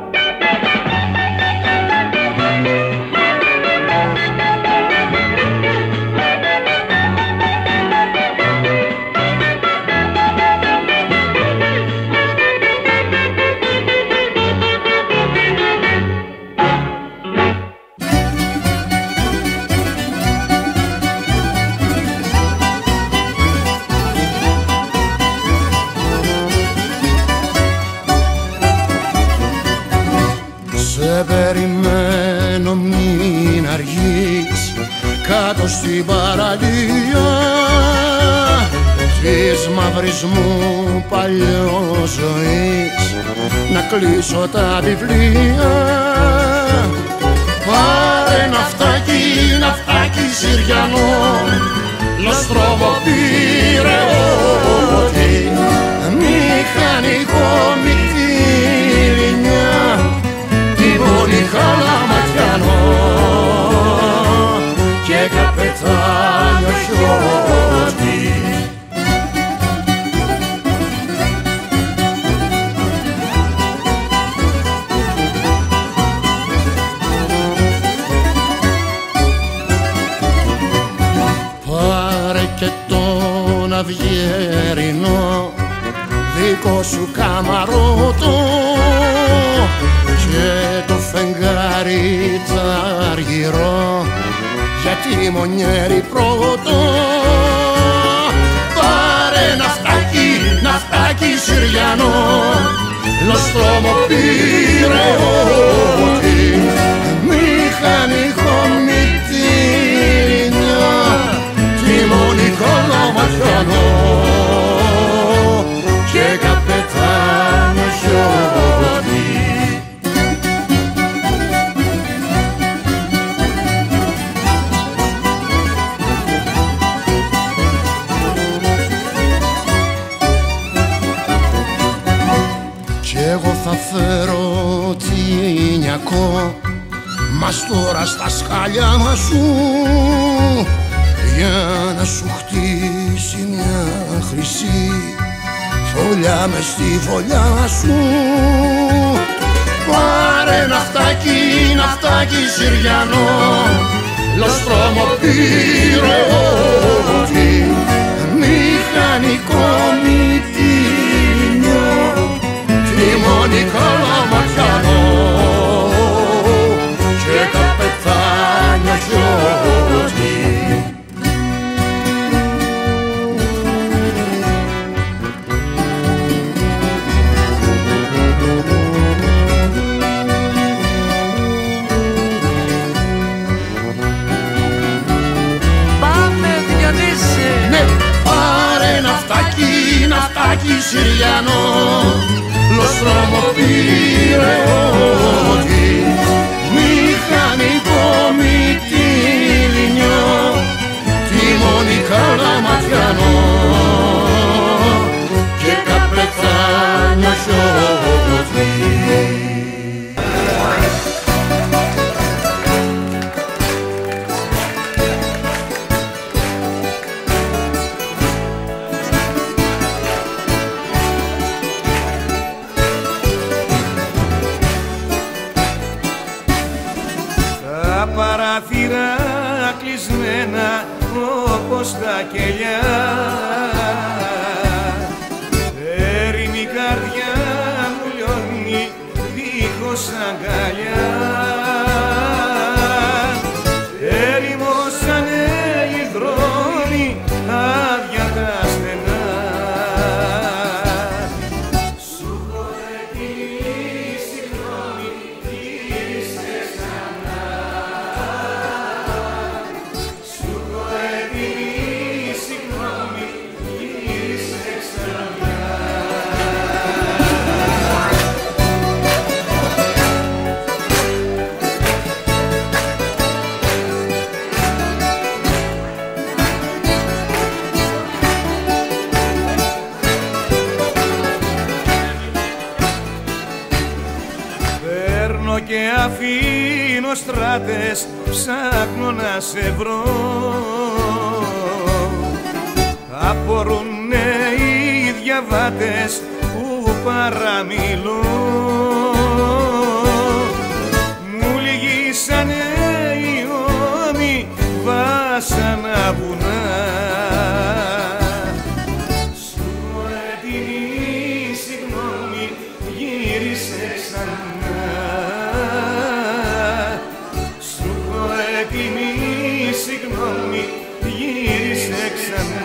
Σε περιμένω μην αργείς κάτω στην παραλία της μαύρης μου παλιόζωης, να κλείσω τα βιβλία. Πάρε ναυτάκι, ναυτάκι Συριανό, λοστρόβο πυρεώτη, μηχανικό μυτιλινιά, πολύ χαλαματιανό και καπετάνιο χιώτη. Πάρε και τον αυγερινό δικό σου καμαρότο και το φεγγάρι τσαργυρό για τη μονιέρη πρώτο. Πάρε ναυτάκι, ναυτάκι Συριανό, λοστρόμο πυρεώτη, μηχανικό μυτιλινιά, τιμόνι κολοματιανό και καπετάνιο χιώτη. Θα φέρω τινιακό μαστόρα στα σκάλια σου για να σου χτίσει μια χρυσή φωλιά μες στη φωλιά σου. Πάρε ναυτάκι, ναυτάκι Συριανό, λοστρόμο πυρεώτη, μηχανικό μυτιλινιό, τιμόνι χαλαματιανό και καπετάνιο χιώτη. Πάμε Διονύση! Ναι, πάρε ναυτάκι, ναυτάκι Συριανό, λοστρόμο πυρεώτη, μηχανικό μυτιλινιό, τιμόνι καλαματιανό και καπετάνιο χιώτη. Παράθυρα κλεισμένα όπως τα κελιά, έρημη καρδιά μου λιώνει δίχως αγκαλιά. Ερημώσανε οι δρόμοι άδεια τα στενά, σου έχω ετοιμήσει γνώμη, γύρισε ξανά. παίρνω και αφήνω στράτες, ψάχνω να σε βρω. Απορρούνε οι διαβάτες που παραμιλώ. Μου λυγίσανε οι ώμοι, βάσανα βουνά. Σου έτοιμη συγγνώμη, γύρισε ξανά. Σου έτοιμη συγγνώμη, γύρισε ξανά.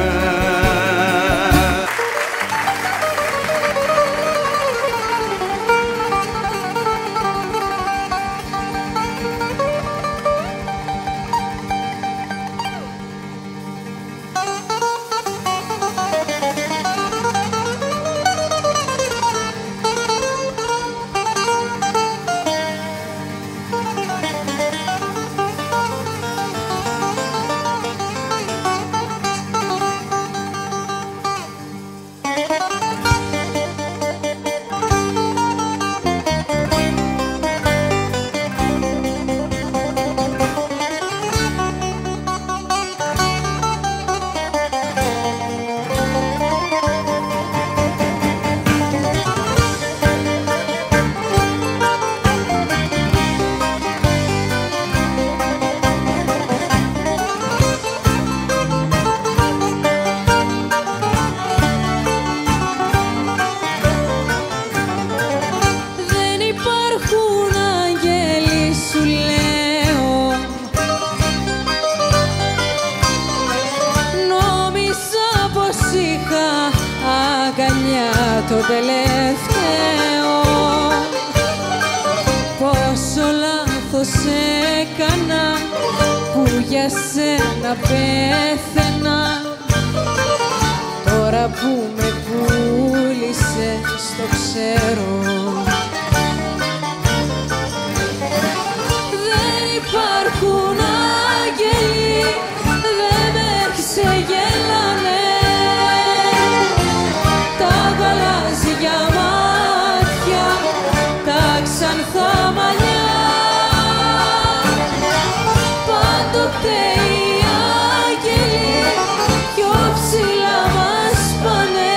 Το τελευταίο πόσο λάθος έκανα που για σένα πέθαινα. Τώρα που με πούλησες το ξέρω. Δεν υπάρχουν άγγελοι, δεν με ξεγέλανε τα γαλάζια μάτια, τα ξανθά μαλλιά. Πάντοτε οι άγγελοι πιο ψηλά μας πάνε,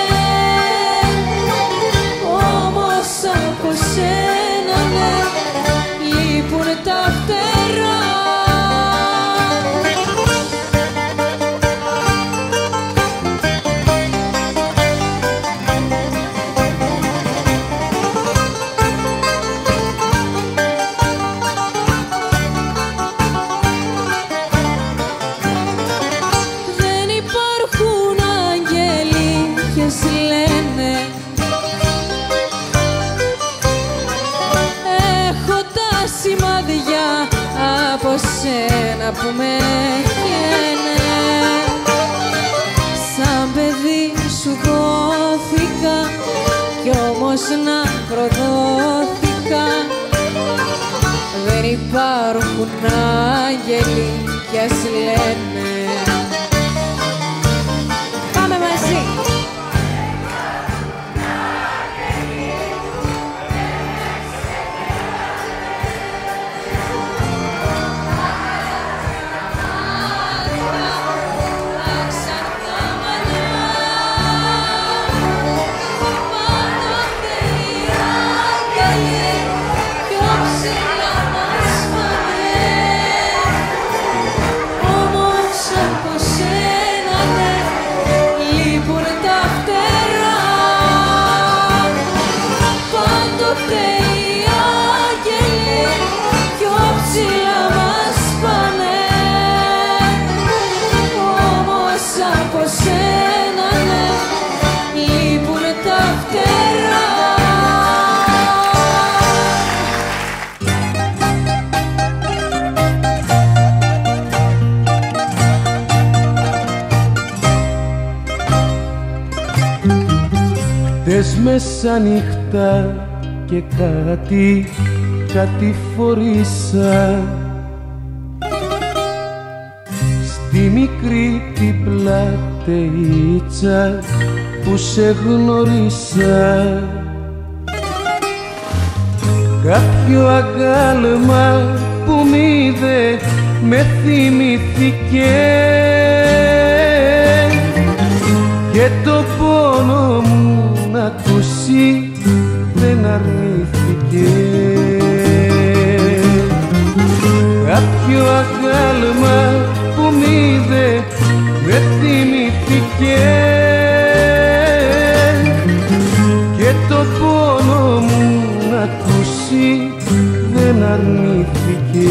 όμως από σένα ναι, λείπουν τα φτερά. Από σένα που με χαίνε, σαν παιδί σου δόθηκα κι όμως να προδόθηκα. Δεν υπάρχουν άγγελοι κι ας λένε. Πάμε μαζί! Χτες μεσάνυχτα και κάτι φορήσα στη μικρή την πλατεΐτσα που σε γνωρίσα. κάποιο αγάλμα που μ' είδε με θυμηθήκε και το πόνο μου να ακούσει δεν αρνήθηκε. Κάποιο αγάλμα που μ' είδε με θυμηθήκε και το πόνο μου να ακούσει δεν αρνήθηκε.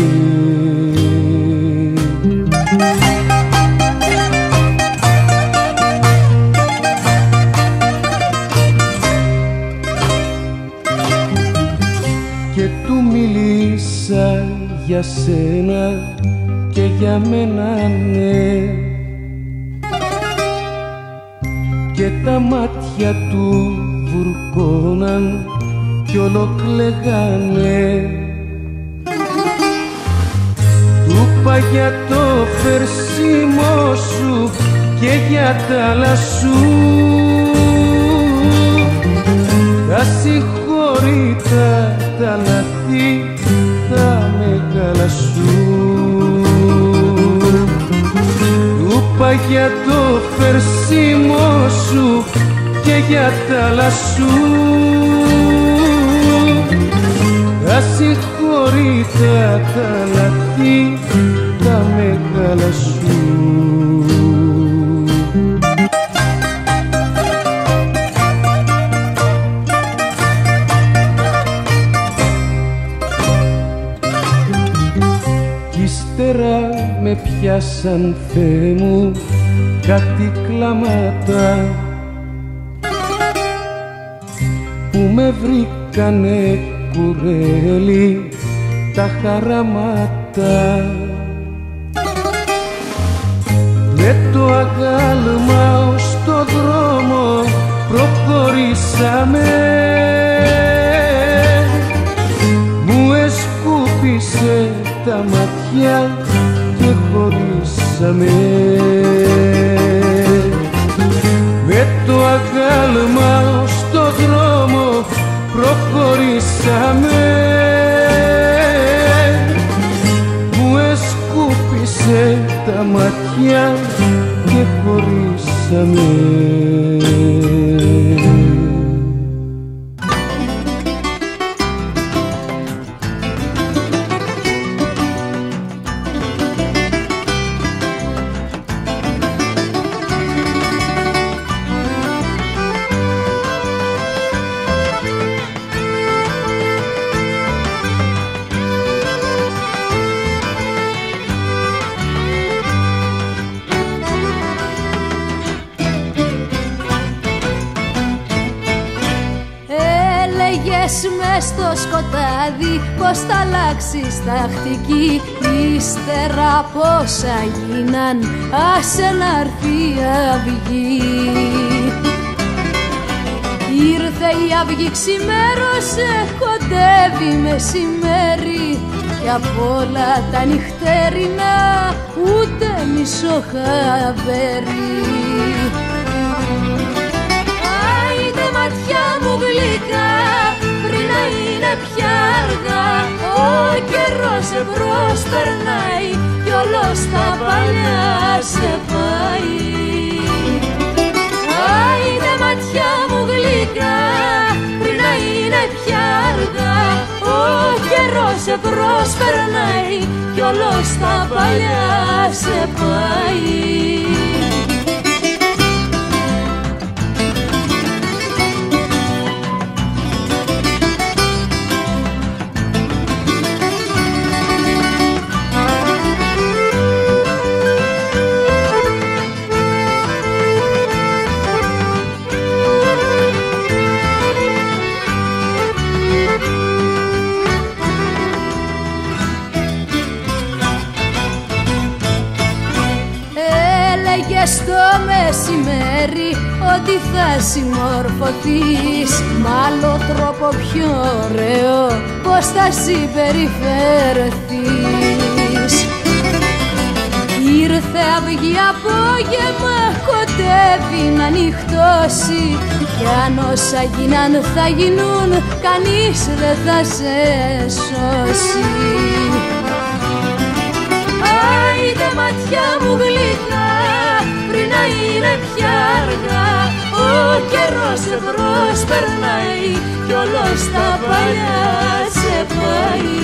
Και του μιλήσα για σένα και για μένα ναι, και τα μάτια του βουρκώναν κι ολοκλαίγανε. Του είπα για το φερσίμο σου και για τα άλλα σου τα συγχωρήτα τα λαθή τα μεγάλα σου. Του είπα για το φερσίμο σου και για τα άλλα σου τα συγχωρήτα τα λαθή τα μεγάλα σου. Κι ύστερα με πιάσαν, Θεέ μου, κάτι κλάματα που με βρήκανε κουρέλι τα χαραμάτα. Με το αγάλμα ως το δρόμο προχωρήσαμε, μου εσκούπισε τα ματιά και χωρίσαμε. Με το αγάλμα ως το δρόμο προχωρήσαμε, μου εσκούπισε τα ματιά και χωρίσαμε. Μες στο σκοτάδι πως θα αλλάξεις τακτική, ύστερα πόσα γίναν, άσε να'ρθεί η αυγή. Ήρθε η αυγή, ξημέρωσε, κοντεύει μεσημέρι κι απ' όλα τα νυχτέρινα ούτε μισό χαβέρι. Άιντε ματιά μου γλυκά, πριν να είναι πια αργά, ο καιρός εμπρός περνάει κι όλος τα παλιά σε πάει. Άιντε ματιά μου γλυκά, πριν να είναι πια αργά, ο καιρός εμπρός περνάει κι όλος τα παλιά σε πάει. Στο μεσημέρι ότι θα συμμορφωθείς μ' άλλο τρόπο πιο ωραίο, πως θα συμπεριφερθείς. Ήρθε αυγή απόγευμα κοντεύει να νυχτώσει. Κι αν όσα γίναν θα γίνουν, κανείς δεν θα σε σώσει. Άιντε ματιά μου γλυκά, πριν να είναι πια αργά. Ο καιρός σε προσπερνάει κι όλος τα παλιά σε πάει.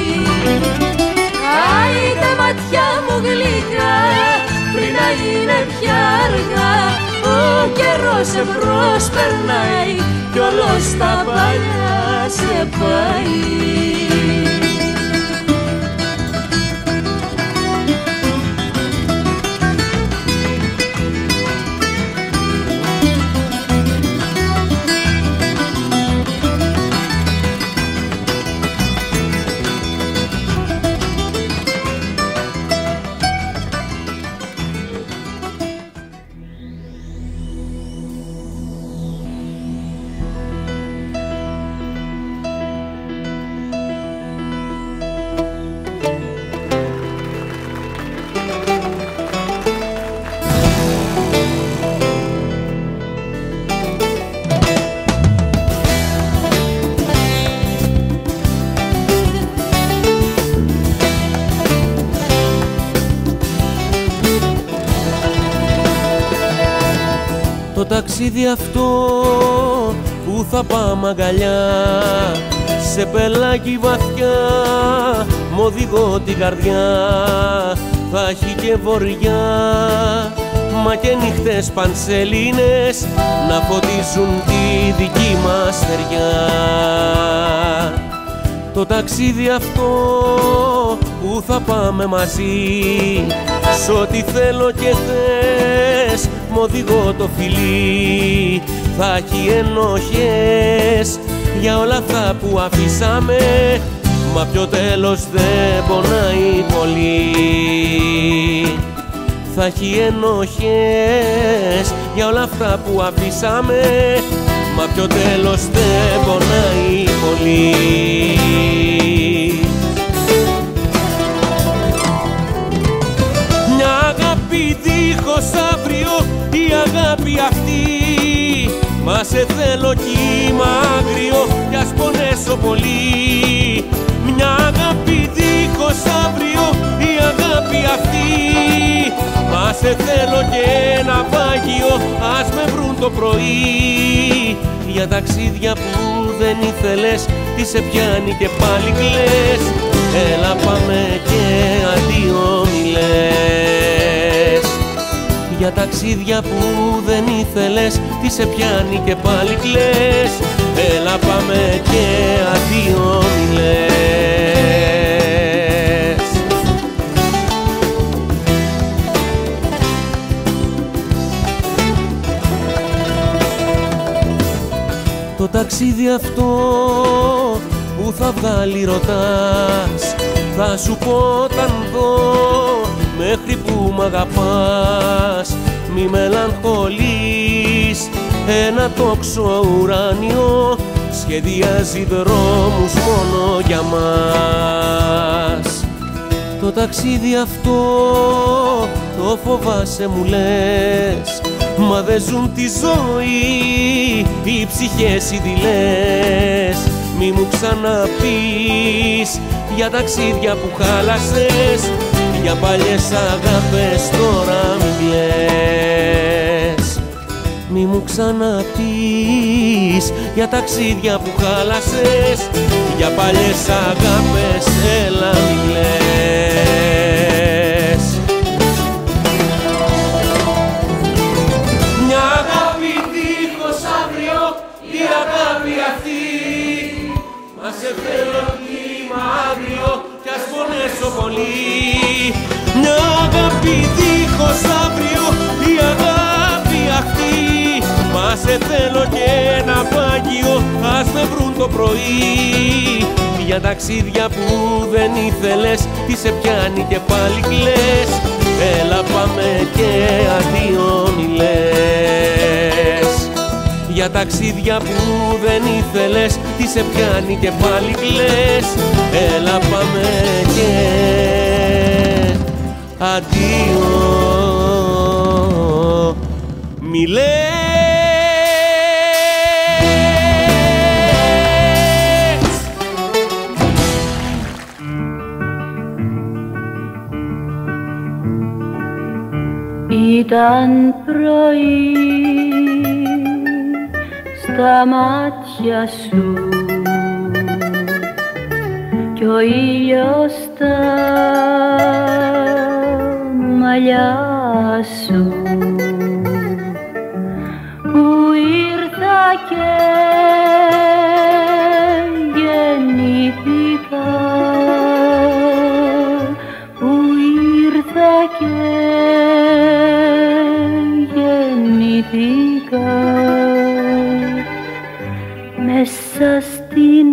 Άιντε ματιά μου γλυκά, πριν να είναι πια αργά. Ο καιρός σε προσπερνάει κι όλος τα παλιά σε πάει. Το ταξίδι αυτό που θα πάμε αγκαλιά, σε πελάκι βαθιά μ' οδηγώ την καρδιά. Θα έχει και βορειά, μα και νύχτες πανσελίνες να φωτίζουν τη δική μας στεριά. Το ταξίδι αυτό που θα πάμε μαζί, σ' ό,τι θέλω και θες μ' οδηγώ το φιλί. Θα έχει ενοχές για όλα αυτά που αφήσαμε, μα πιο τέλος δεν πονάει πολύ. Θα έχει ενοχές για όλα αυτά που αφήσαμε, μα πιο τέλος δεν πονάει πολύ. Μια αγάπη δίχως αύριο, η αγάπη αυτή, μα σε θέλω κύμα άγριο κι ας πονέσω πολύ. Μια αγάπη δίχως αύριο, η αγάπη αυτή, μα σε θέλω και ένα πάγιο, ας με βρουν το πρωί. Για ταξίδια που δεν ήθελες, τι σε πιάνει και πάλι κλαις. Έλα πάμε και αντίο μη λες. Για ταξίδια που δεν ήθελες, τι σε πιάνει και πάλι κλαις. Έλα πάμε και αντίο μη λες. Το ταξίδι αυτό που θα βγάλει ρωτάς, θα σου πω όταν δω μέχρι που μ' αγαπάς. Μη μελαγχολείς, ένα τόξο ουράνιο σχεδιάζει δρόμους μόνο για μας. Το ταξίδι αυτό το φοβάσαι μου λες, μα δεν ζουν τη ζωή οι ψυχές οι δειλές. Μη μου ξαναπείς για ταξίδια που χάλασες, για παλιές αγάπες τώρα μη κλαις. Μη μου ξαναπείς για ταξίδια που χάλασες, για παλιές αγάπες έλα μη κλαις. Μια αγάπη δίχως αύριο, η αγάπη αυτή, μα σε θέλω κύμα άγριο κι ας πονέσω πολύ. Μια αγάπη δίχως αύριο, η αγάπη αυτή, μα σε θέλω και ένα πάγιο, ας με βρουν το πρωί. Για ταξίδια που δεν ήθελες, τι σε πιάνει και πάλι κλαις. Έλα πάμε και αντίο μη λες. Για ταξίδια που δεν ήθελες, τι σε πιάνει και πάλι κλαις. Έλα πάμε και αντίο. λες. Ήταν πρωί στα μάτια σου κι ο ήλιος στα μαλλιά σου που ήρθα και γεννήθηκα, που ήρθα και γεννήθηκα μέσα στην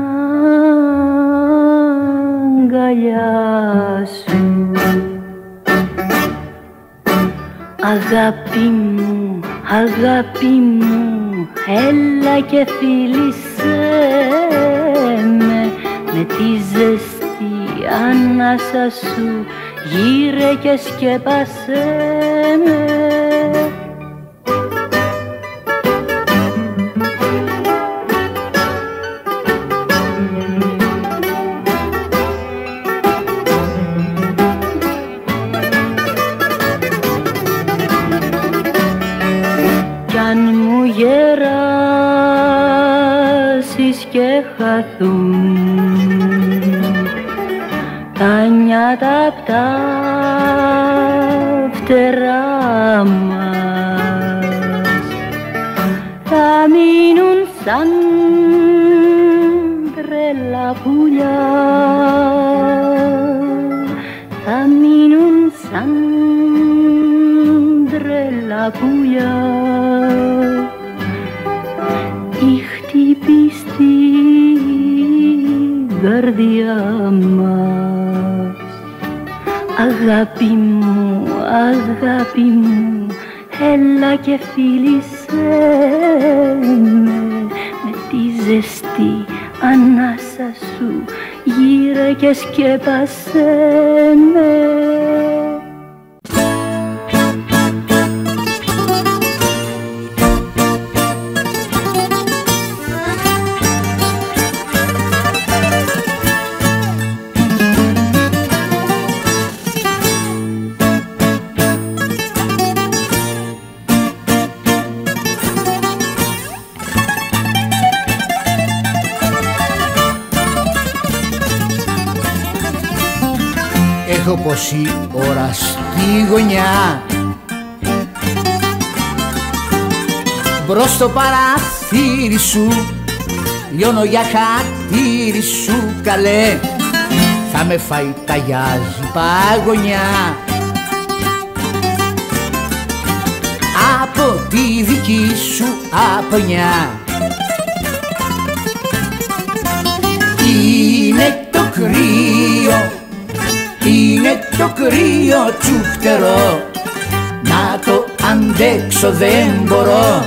αγκαλιά σου. Αγάπη μου, αγάπη μου, έλα και φίλησέ με τη ζεστή ανάσα σου, γύρε και σκέπασέ με. Γεράσεις και χαθούν τα νιάτα απ' τα φτερά μας, θα μείνουν σαν τρελά πουλιά, θα μείνουν σαν τρελά πουλιά. Καρδιά μας, αγάπη μου, αγάπη μου, έλα και φίλησέ με τη ζεστή ανάσα σου, γύρε και σκέπασέ με. Έχω πόση ώρα στη γωνιά, μπρος στο παραθύρι σου, λιώνω για χατήρι σου καλέ, θα με φάει ταγιάζει παγωνιά από τη δική σου απονιά. Είναι το κρύο, είναι το κρύο τσούχτερο, να το αντέξω δεν μπορώ.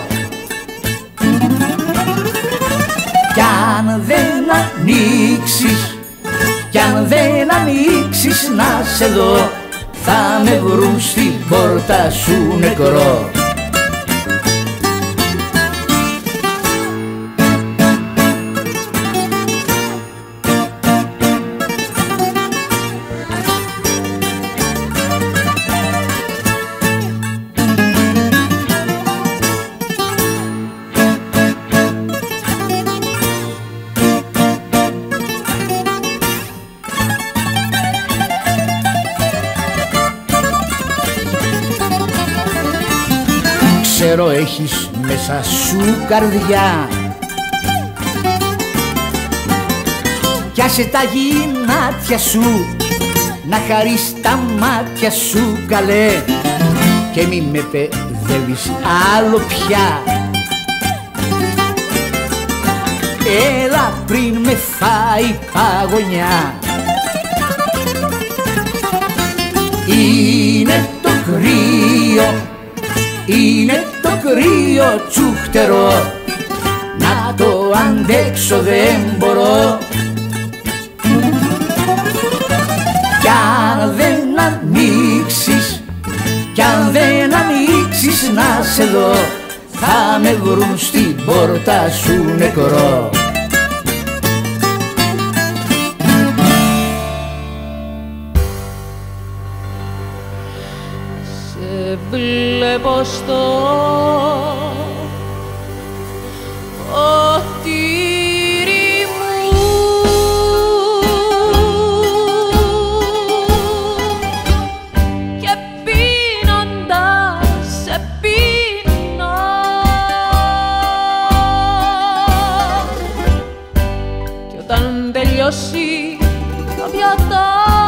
Κι αν δεν ανοίξεις, κι αν δεν ανοίξεις να σε δω, θα με βρουν στην πόρτα σου νεκρό. Ξέρω έχεις μέσα σου καρδιά, κι άσε τα γυνάτια σου να χαρείς τα μάτια σου καλέ, και μη με παιδεύεις άλλο πια. Έλα πριν με φάει παγωνιά. Είναι το κρύο, είναι το κρύο τσούχτερο, να το αντέξω δεν μπορώ. Κι αν δεν ανοίξεις, κι αν δεν ανοίξεις να σε δω, θα με βρουν στην πόρτα σου νεκρό. Σε βλέπω στο ποτήρι μου και πίνοντας σε πίνω κι όταν τελειώσει το πιατό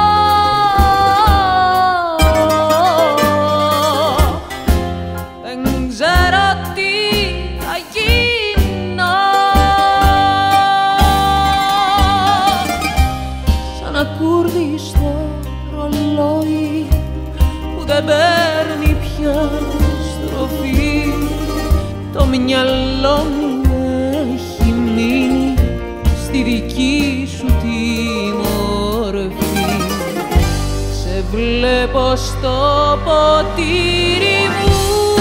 δεν παίρνει πια στροφή, το μυαλό μου έχει μείνει στη δική σου τη μορφή. Σε βλέπω στο ποτήρι μου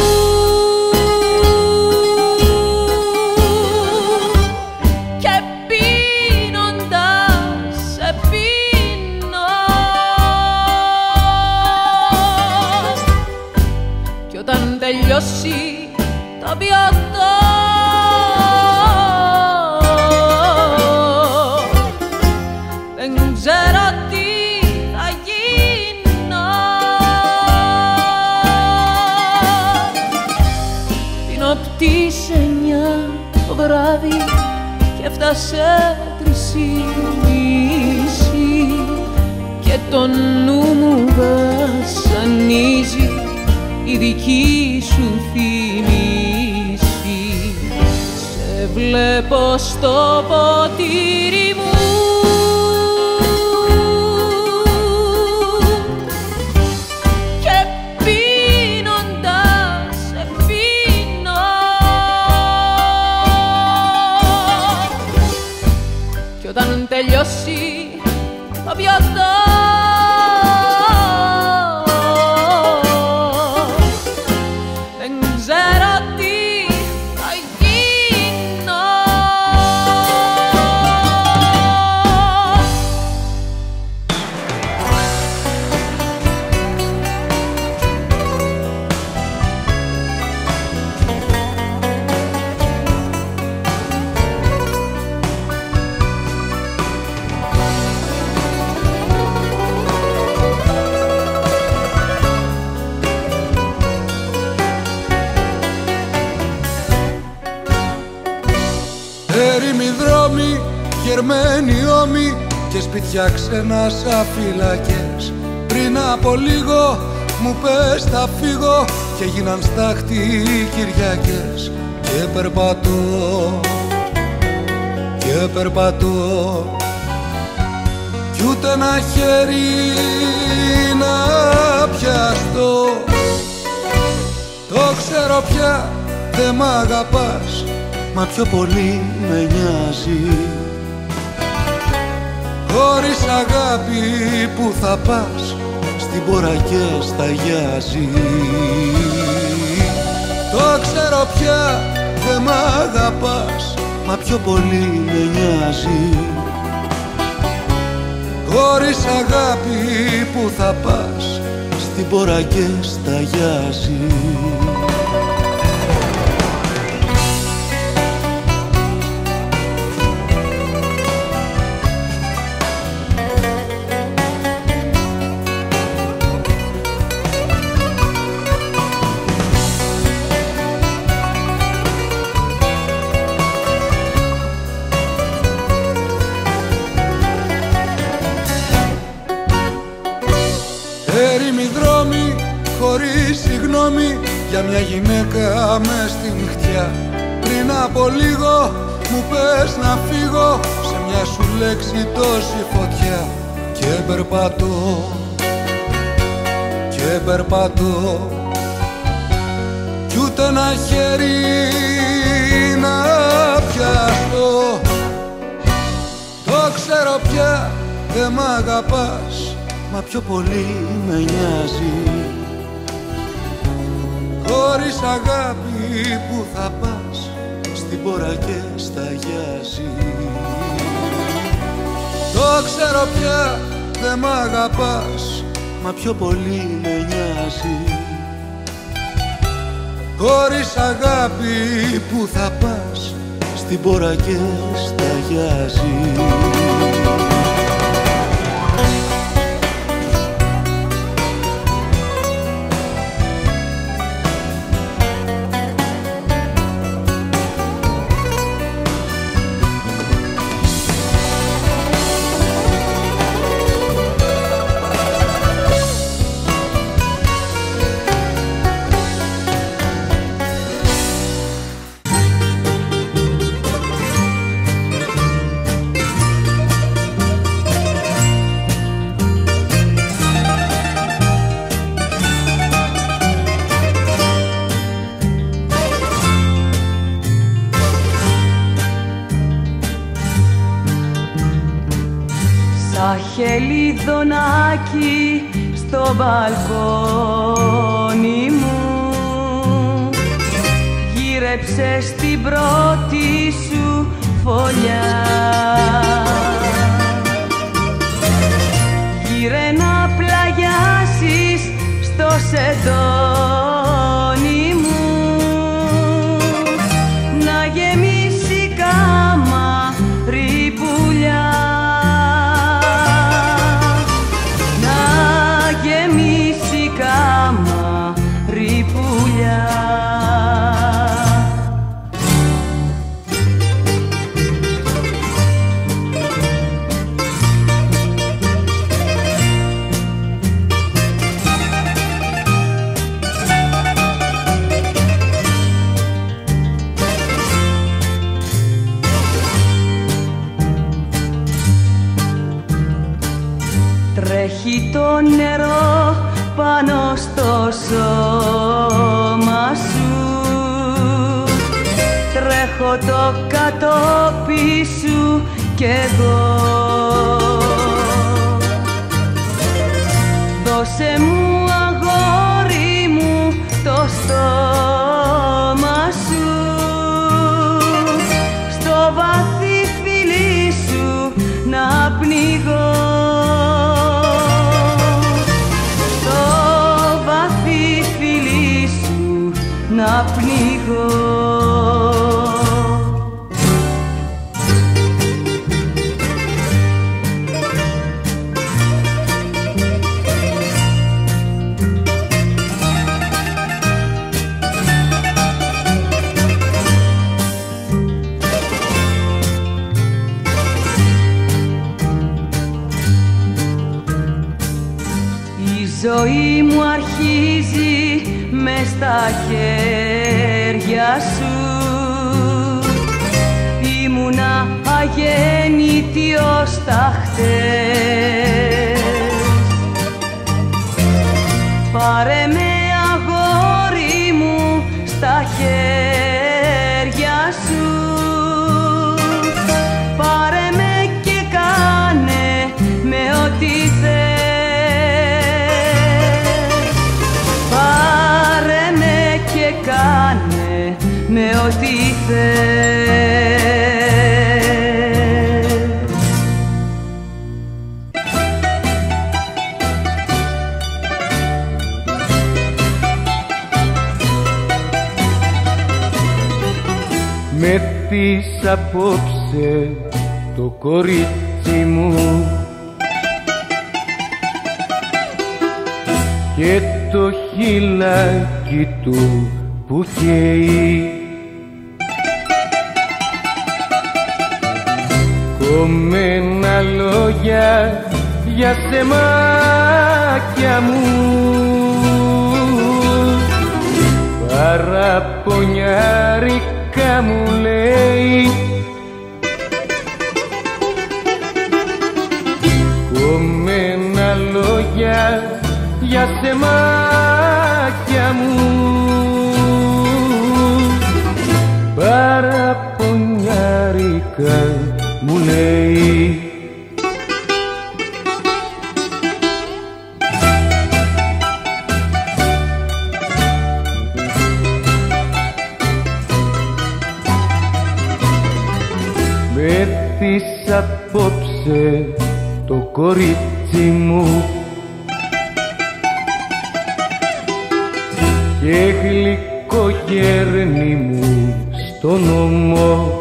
και πίνοντας σε πίνω κι όταν τελειώσει το πιατό δεν ξέρω τι θα γίνω. Πίνω απ' τις 9 το βράδυ και έφτασε 3:30 και το νου μου βασανίζει η δική σου θύμηση. Σε βλέπω στο ποτήρι μου και πίνοντας σε πίνω κι όταν τελειώσει το πιατό γερμένοι ώμοι και σπίτια ξένα σαν φυλακές. Πριν από λίγο μου πες θα φύγω και γίναν στάχτη Κυριακές. Και περπατώ και περπατώ κι ούτε ένα χέρι να πιαστώ. Το ξέρω πια δεν μ' αγαπάς, μα πιο πολύ με νοιάζει. Χωρίς αγάπη που θα πας, στην πόρα και σταγιάζει. Το ξέρω πια δεν μ' αγαπάς, μα πιο πολύ με νοιάζει. Χωρίς αγάπη που θα πας, στην πόρα και σταγιάζει. Έρημοι δρόμοι χωρίς συγγνώμη για μια γυναίκα μες στη νυχτιά. Πριν από λίγο μου πες να φύγω, σε μια σου λέξη τόση φωτιά. Και περπατώ και περπατώ κι ούτε ένα χέρι να πιαστώ. Το ξέρω πια δεν μ' αγαπάς, μα πιο πολύ με νοιάζει. χωρίς αγάπη που θα πας στην πόρα και σταγιάζει. Το ξέρω πια δεν μ' αγαπάς, μα πιο πολύ με νοιάζει. Χωρίς αγάπη που θα πας στην πόρα και σταγιάζει. Χελιδονάκι στο μπαλκόνι μου, γύρεψε στην πρώτη σου φωλιά. Γύρε να πλαγιάσεις στο σεντόνι μου, να γεμίσει καμάρι πουλιά. Τρέχει το νερό πάνω στο σώμα σου, τρέχω το κατόπι σου κι εγώ. Δώσε μου αγόρι μου το στόμα σου, στο βαθύ φιλί σου να πνιγώ. Να πνιγώ. Η ζωή μου αρχίζει μες στα χέρια σου, ήμουνα αγέννητη ως τα χτες. Πάρε με αγόρι μου στα χέρια σου, πάρε με και κάνε με ό,τι θες. Κάνε με ό,τι θες. Με πεις απόψε το κορίτσι μου και το χειλάκι του που καίει, κομμένα λόγια για σεμάκια μου, παραπονιάρικα μου λέει, κομμένα λόγια για σεμάκια μου, παραπονιάρικα μου λέει. έρθεις απόψε το κορίτσι μου και γλυκογέρνη μου στον ώμο.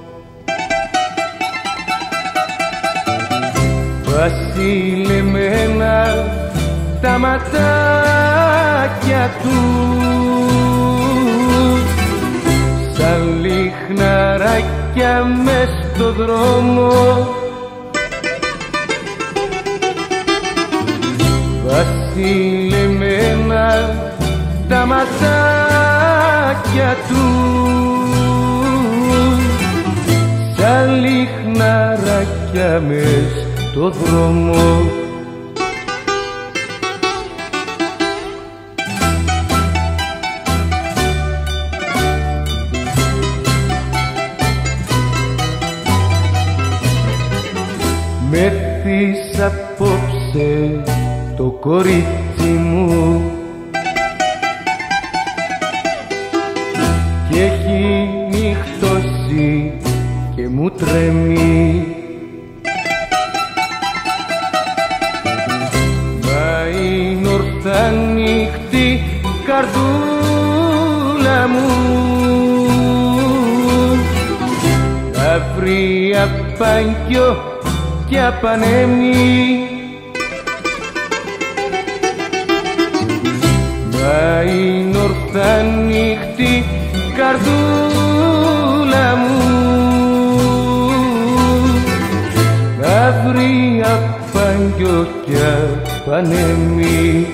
Βασιλεμένα τα ματάκια του σαν λιχναράκια μες στο δρόμο. Βασιλεμένα τα ματάκια του σαν λιχναράκια μες στο δρόμο. Μ' έρθεις απόψε το κορίτσι μου και έχει νυχτώσει και μου τρέμει. Μα είναι ορθά νύχτη καρδούλα μου, θα βρει απάνκιο και απανέμει. Μα είναι ορθά νύχτη καρδούλα μου, θα βρει απάνκιο και απανέμει.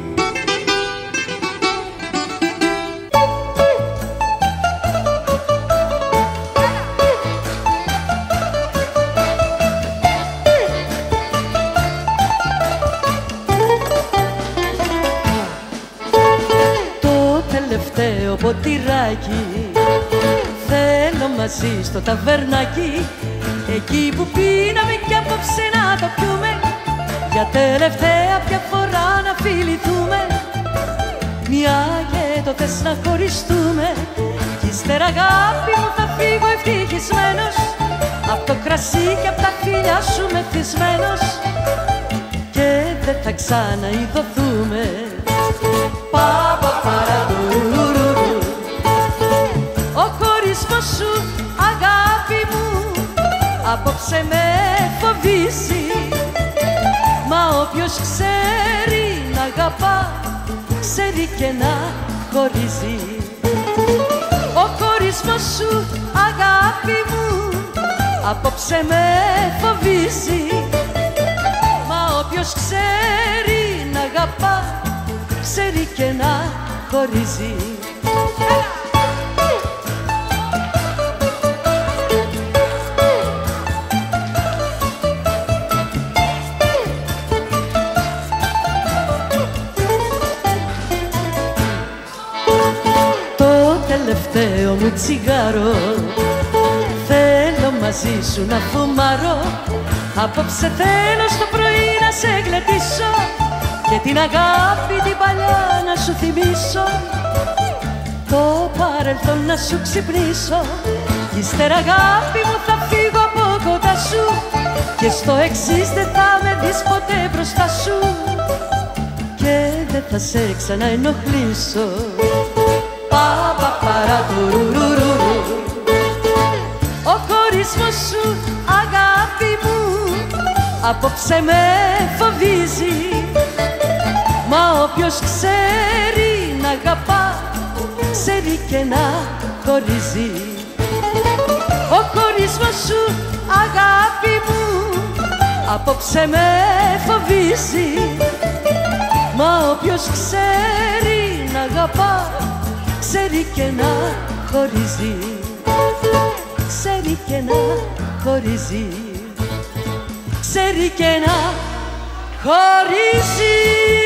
Ποτηράκι θέλω μαζί στο ταβερνάκι, εκεί που πίναμε κι απόψε να το πιούμε, για τελευταία πια φορά να φιληθούμε. Μια και το θες να χωριστούμε, κι ύστερα αγάπη μου θα φύγω ευτυχισμένος, απ' το κρασί και απ' τα φιλιά σου μεθυσμένος, και δεν θα ξαναειδωθούμε. Πάπα παραδουρουρου, ο χωρισμός σου αγάπη μου απόψε με φοβίζει, μα όποιος ξέρει να αγαπά ξέρει και να χωρίζει. Ο χωρισμός σου αγάπη μου απόψε με φοβίζει, μα όποιος ξέρει να αγαπά ξέρει και να χωρίζει. Το τελευταίο μου τσιγάρο θέλω μαζί σου να φουμάρω, απόψε θέλω στο πρωί να σε γλεντήσω και την αγάπη την παλιά να σου θυμίσω, το παρελθόν να σου ξυπνήσω, κι ύστερα αγάπη μου θα φύγω από κοντά σου, και στο εξής δεν θα με δεις ποτέ μπροστά σου, και δεν θα σε ξαναενοχλήσω. Πάπα παραδουρουρουρου, ο χωρισμός σου αγάπη μου απόψε με φοβίζει, μα όποιος ξέρει να αγαπά ξέρει και να χωρίζει. Ο χωρισμός σου αγάπη μου απόψε με φοβίζει, μα όποιος ξέρει να αγαπά ξέρει και να χωρίζει. Ξέρει και να χωρίζει, ξέρει και να χωρίζει.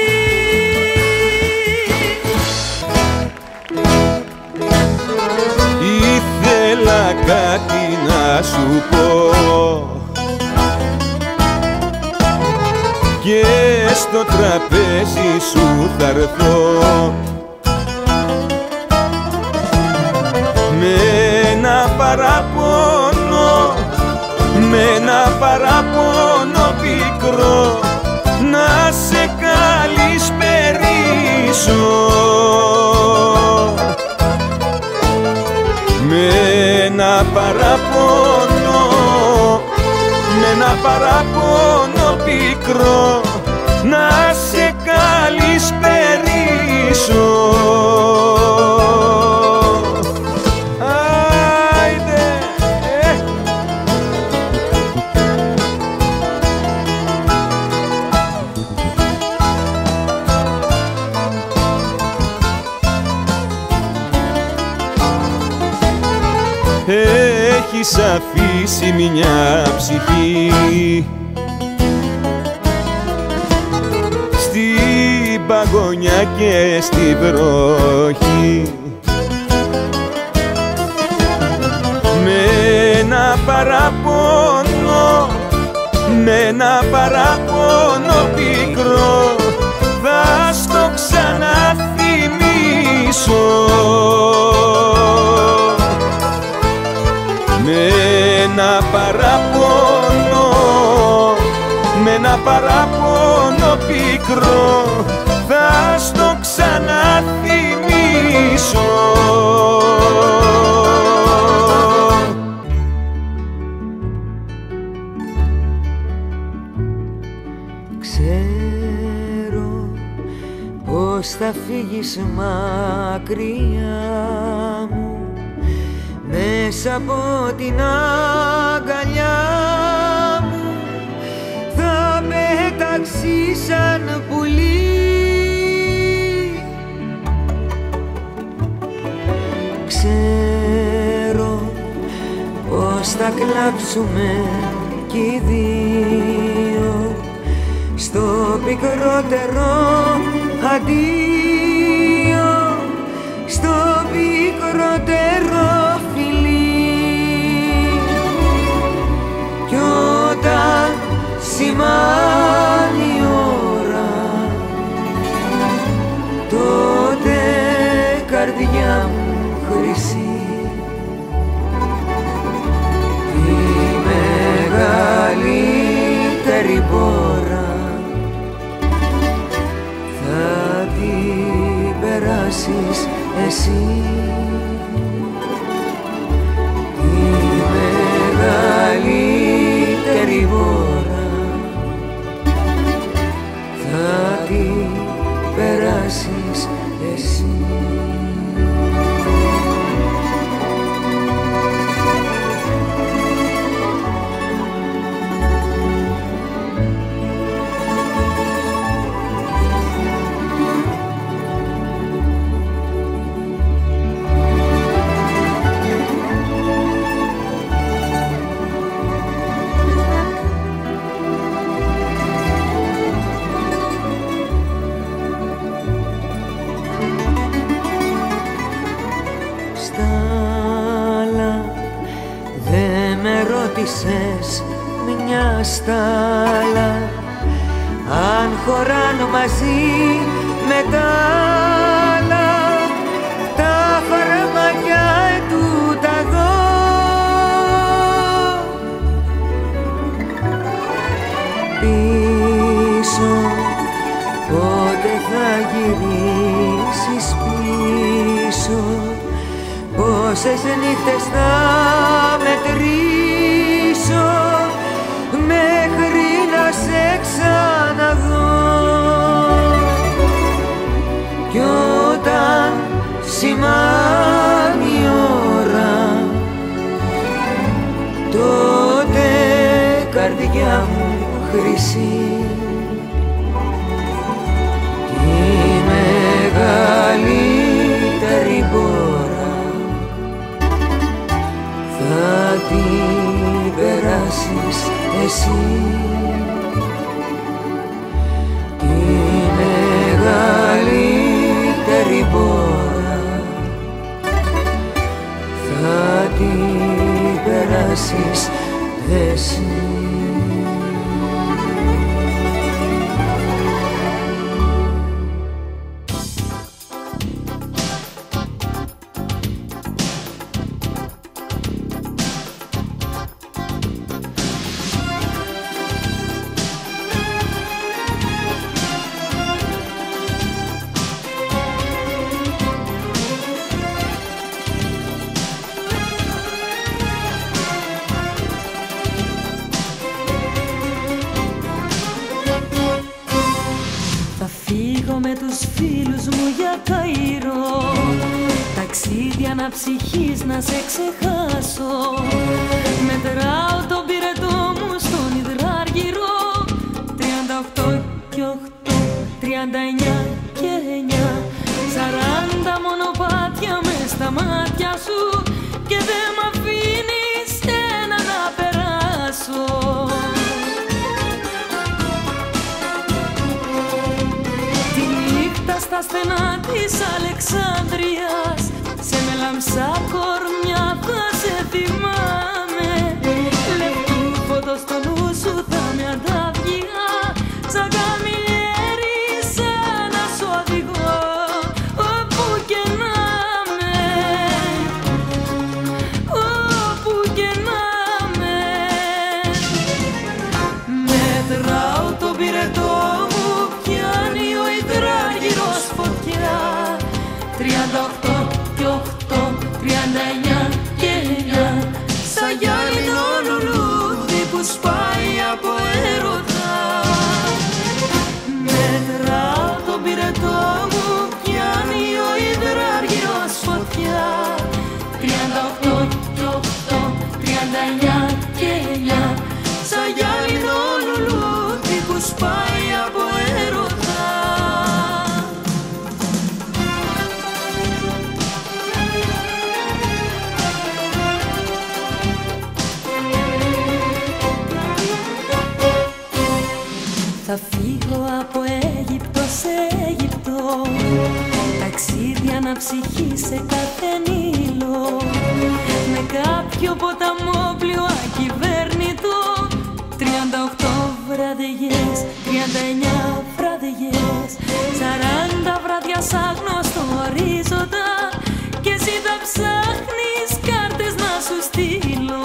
Ήθελα κάτι να σου πω και στο τραπέζι σου θα έρθω με ένα παράπονο, με ένα παράπονο πικρό να σε καλησπερίσω, με ένα παράπονο πικρό να σε καλησπερίσω. Έχεις αφήσει μια ψυχή στην παγωνιά και στη βροχή, με ένα παράπονο πικρό θα στο ξαναθυμίσω, με ένα παράπονο πικρό θα στο ξαναθυμίσω. Ξέρω πως θα φύγεις μακριά μου, μέσα από την αγκαλιά μου θα πεταξείς σαν πουλί. Ξέρω πως θα κλάψουμε κι οι δύο στο πικρότερο αντίο, στο πικρότερο κι όταν σημάνει η ώρα, τότε καρδιά μου χρυσή, τη μεγαλύτερη πόρα θα την περάσεις εσύ. Μεγαλύτερη ώρα θα την περάσεις εσύ. Μια στάλα αν χωράνω μαζί με τα άλλα τα φαρμακιά ετούτα εδώ, πίσω πότε θα γυρίσεις πίσω, πόσες νύχτες θα μετρήσω μέχρι να σε ξαναδώ. Κι όταν σημάνει η ώρα, τότε καρδιά μου χρυσή, τη μεγαλύτερη πόρα θα την περάσεις εσύ. Τη μεγαλύτερη πόρα θα την περάσεις εσύ. μου για Καϊρό, ταξίδια να ψυχείς να σε ξεχάσω. Μετράω τον πυρετό μου στον υδράργυρο, 38 και 8, 39 και 9, 40 μονοπάτια μες στα μάτια σου και δεν μ' αφήνεις ένα να περάσω. Τη νύχτα στα στενά της Αλεξάνδρειας, σε μελαμψά κορμιά θα σε θυμάμαι. Λεπτού φωτός στο νου σου θα με αντάβγεια, σαν καμιλιέρι σαν να σ' οδηγώ όπου και να με, όπου και να με. Μετράω τον πυρετό μου, πιάνει ο υδράργυρος φωτιά, 38 και 8, 39 και 9, σαν γυάλινο λουλούδι που σπάει από έρωτα. Μετράω τον πυρετό μου, πιάνει ο υδράργυρος φωτιά, 38 και 8, 39 και 9, σαν γυάλινο λουλούδι που σπάει από έρωτα. Θα φύγω από Αίγυπτο σε Αίγυπτο, ταξίδια να ψυχεί σε κάθε νήλο, με κάποιο ποταμόπλιο ακυβέρνητο, 38 βραδεγιές, 39 βραδεγιές, 40 βράδια σ' άγνωστο ορίζοντα και εσύ θα ψάχνεις κάρτες να σου στείλω.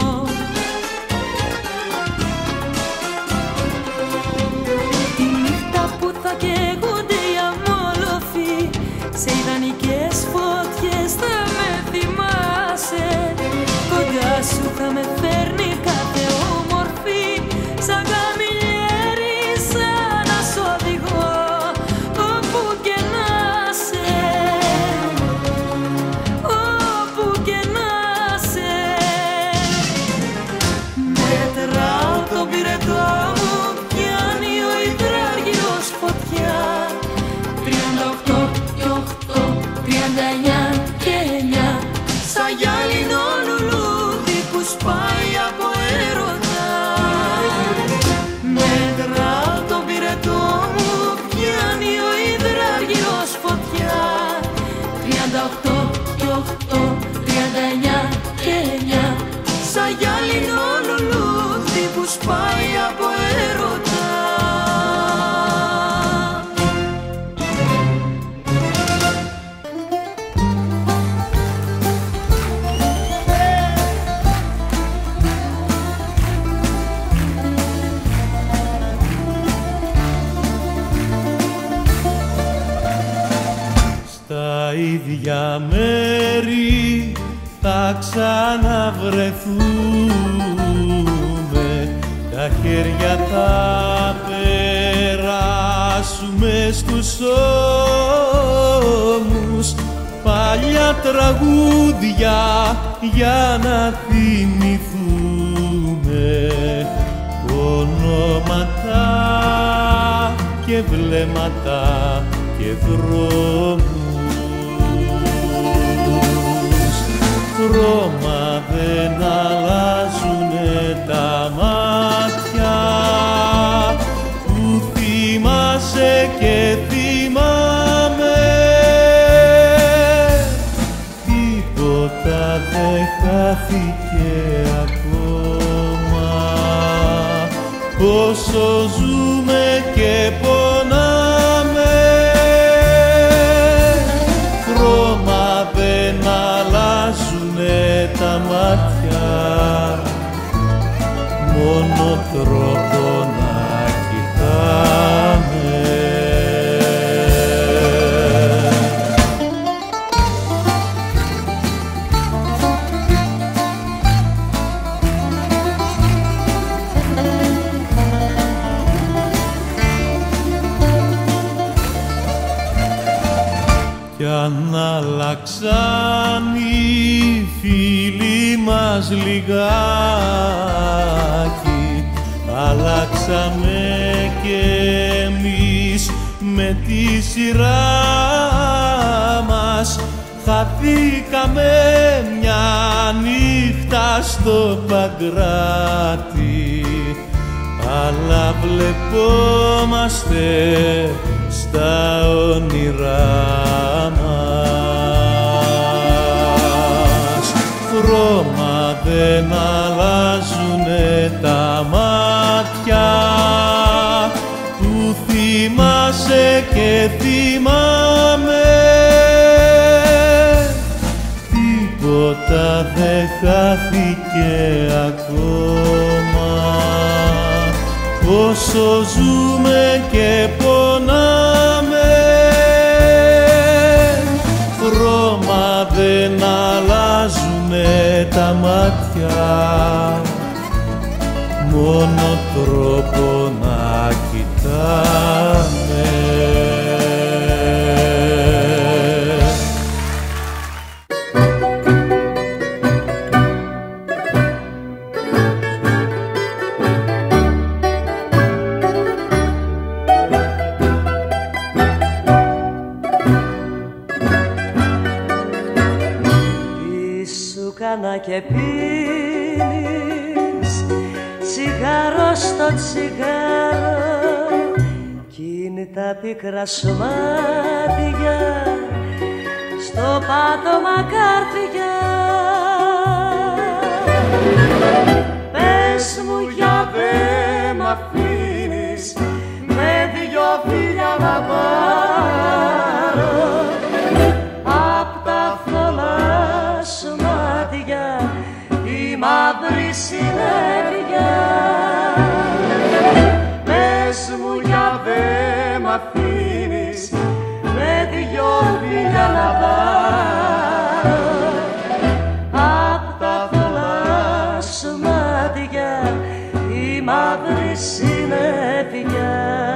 Θα καίγονται οι αμόλοφοι, σε ιδανικές φωτιές θα με θυμάσαι. Κοντά σου θα με φέρνει κάθε όμορφη, σαν καμιλιέρι σαν να σ' οδηγώ όπου και να σε, όπου και να σε. Μετράω τον πυρετό μου, πιάνει ο υδράργυρος φωτιά, 38 και 8, 39 και 9, σαν γυάλινο λουλούδι που σπάει από έρωτα. Μετράω τον πυρετό μου, πιάνει ο υδράργυρος φωτιά, 38 και 8, 39 και 9, σαν γυάλινο λουλούδι που σπάει από έρωτα. Στα ίδια μέρη θα ξαναβρεθούμε, τα χέρια θα περάσουμε στους ώμους, παλιά τραγούδια για να θυμηθούμε, ονόματα και βλέμματα και δρόμους. Χρώμα δεν αλλάζουνε τα μάτια που θυμάσαι και θυμάμαι. Τίποτα δεν χάθηκε ακόμα, όσο ζούμε και πονάμε. Χρώμα δεν αλλάζουνε τα μάτια, μόνο τρόπο να κοιτάμε. κι αν αλλάξαν οι φίλοι μας λιγάκι, αλλάξαμε κι εμείς με τη σειρά μας. Χαθήκαμε μια νύχτα στο Παγκράτη, αλλά βλεπόμαστε στα όνειρά μας. Χρώμα δεν αλλάζουνε τα μάτια που θυμάσαι και θυμάμαι. Τίποτα δεν χάθηκε ακόμα, όσο ζούμε και πονάμε. Χρώμα δεν αλλάζουνε τα μάτια, μόνο τρόπο να κοιτάμε. Και πίνεις τσιγάρο στο τσιγάρο κι είναι τα πικρά σου μάτια στο πάτωμα καρδιά. Πες μου γιατί μ' αφήνεις με δυο φίλια να πάρω απ' τα θολά σου μάτια η μαύρη συνέχεια. Πες μου για δε μ' αφήνεις με δυο φίλια να πάρω απ' τα θολά σου μάτια η μαύρη συνέχεια.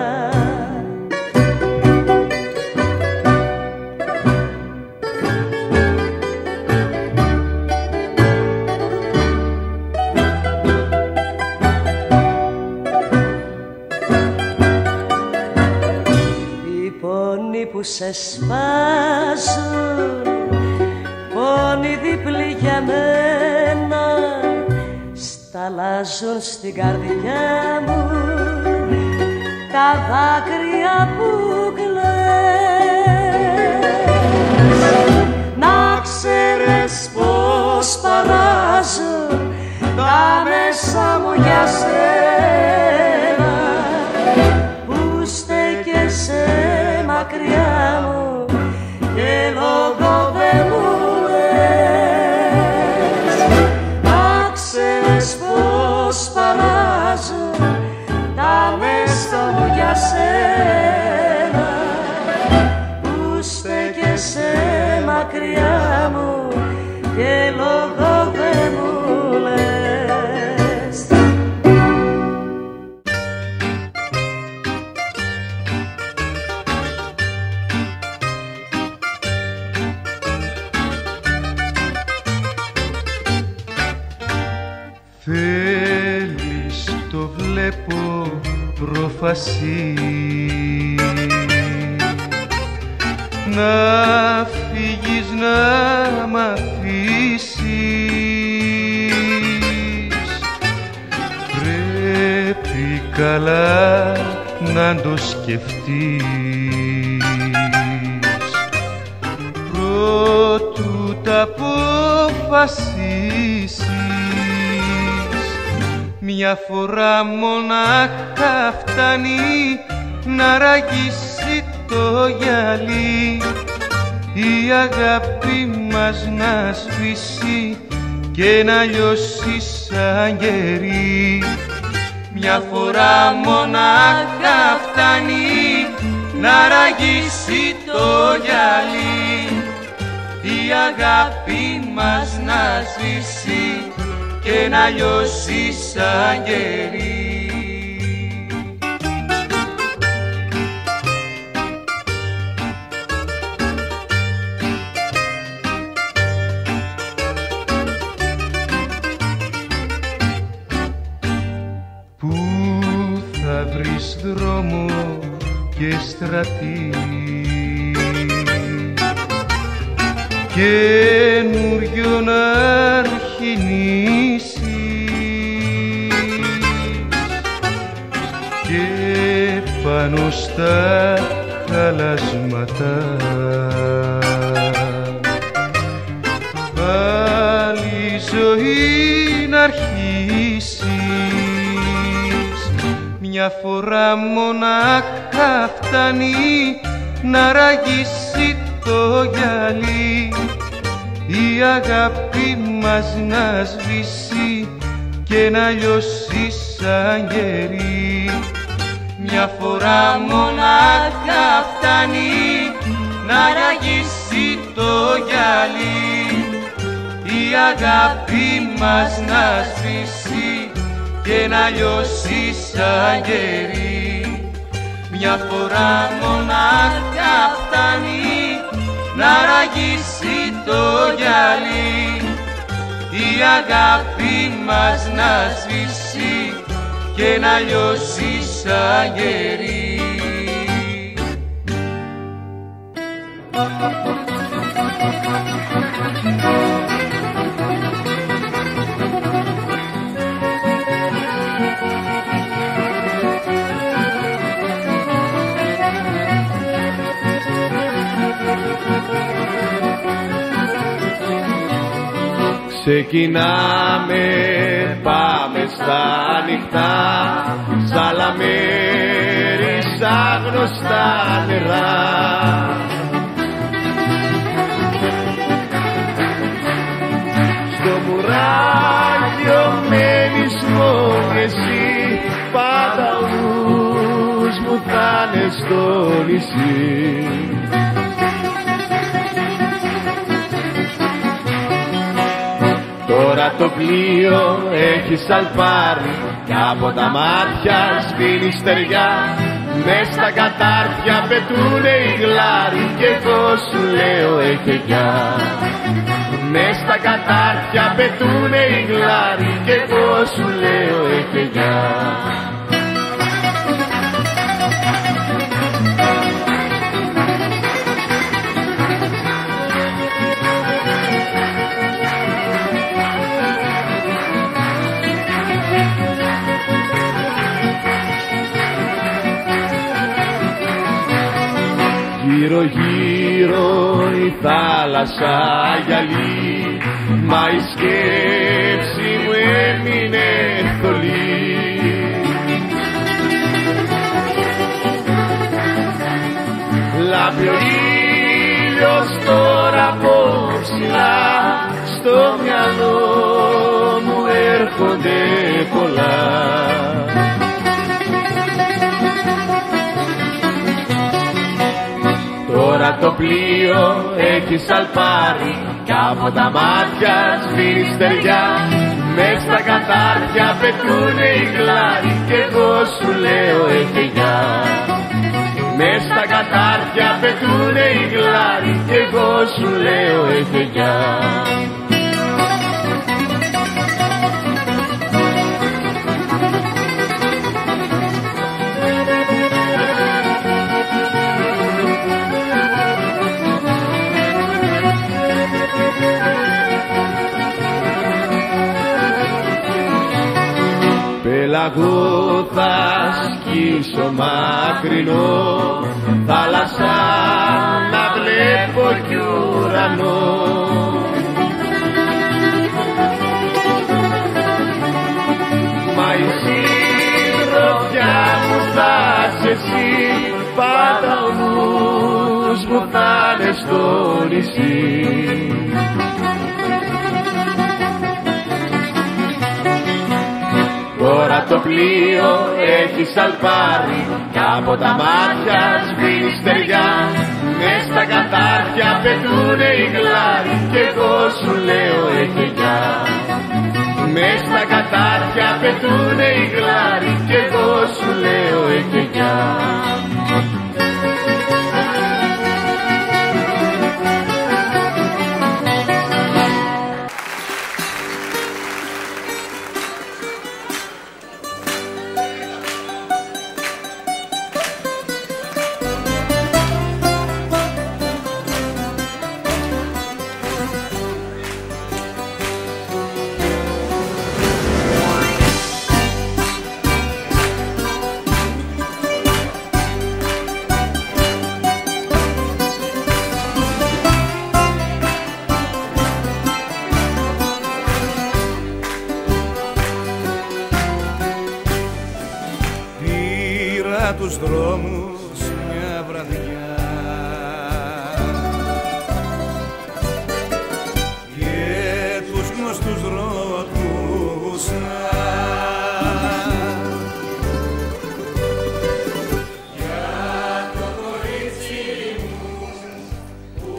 Που σε σπάζουν, πόνοι διπλοί για μένα, σταλάζουν στην καρδιά μου τα δάκρυα που κλαις. Να ξέρεις πως παράζουν τα μέσα μου για σένα, που στέκεσαι μακριά μου και λόγο δεν μου λες. Να ξέρεις πως παράζουν τα μέσα μου για σένα, που στέκεσαι μακριά μου και λόγο δεν μου λες. Θέλεις, το βλέπω προφασί, να φύγεις να μ' αφήσεις. Πρέπει καλά να το σκεφτείς πρότου τα αποφασίσεις. Μια φορά μονάχα φτάνει να ραγίσει το γυαλί, η αγάπη μας να σβήσει και να λιώσει σαν γερί. Μια φορά μονάχα φτάνει να ραγίσει το γυαλί, η αγάπη μας να σβήσει και να λιώσει σαν γερί. και στρατή. Καινούριο να αρχινήσεις και πάνω στα χαλάσματα πάλι ζωή να αρχίσεις. Μια φορά μονάχα φτάνει να ραγίσει το γυαλί, η αγάπη μας να σβήσει και να λιώσει σαν γερί. Μια φορά μονάχα φτάνει να ραγίσει το γυαλί, η αγάπη μας να σβήσει και να λιώσει σαν γερί. Μια φορά μονάχα φτάνει να ραγίσει το γυαλί, η αγάπη μας να σβήσει και να λιώσει σαν γερί. Ξεκινάμε, πάμε στα ανοιχτά, Σαλαμέρι σαν γνωστά νερά. Στο μουράγιο μένεις μόνο εσύ, πάντα ο νους μου θα είναι στο νησί. Τώρα το πλοίο έχει σαλπάρει κι από τα μάτια σβήνει στεριά. Μες στα κατάρτια πετούνε οι γλάροι κι εγώ σου λέω έχει γεια. Μες στα κατάρτια πετούνε οι γλάροι κι εγώ σου λέω έχει γεια. Γύρω γύρω η θάλασσα γυαλί, μα η σκέψη μου έμεινε θολή. Λάμπει ο ήλιος τώρα από ψηλά, στο μυαλό μου έρχονται πολλά. Τώρα το πλοίο έχει σαλπάρει κι από τα μάτια σβήνει στεριά. Μες στα κατάρτια πετούνε οι γλάροι κι εγώ σου λέω έχει γεια. Μες στα κατάρτια πετούνε οι γλάροι κι εγώ σου λέω έχει γεια. Πέλαγο θα σκίσω μακρινό, θάλασσα να βλέπω κι ουρανό. Μα η συντροφιά μου θα είσαι εσύ, πάντα ο νους μου θα είναι στο νησί. Τώρα το πλοίο έχει σαλπάρει κι από τα μάτια σβήνει στεριά. Μες στα κατάρτια πετούνε οι γλάροι κι εγώ σου λέω έχει γεια. Μες στα κατάρτια πετούνε οι γλάροι κι εγώ σου λέω έχει γεια. δρόμους μια βραδιά και τους γνωστούς ρωτούσα για το κορίτσι μου που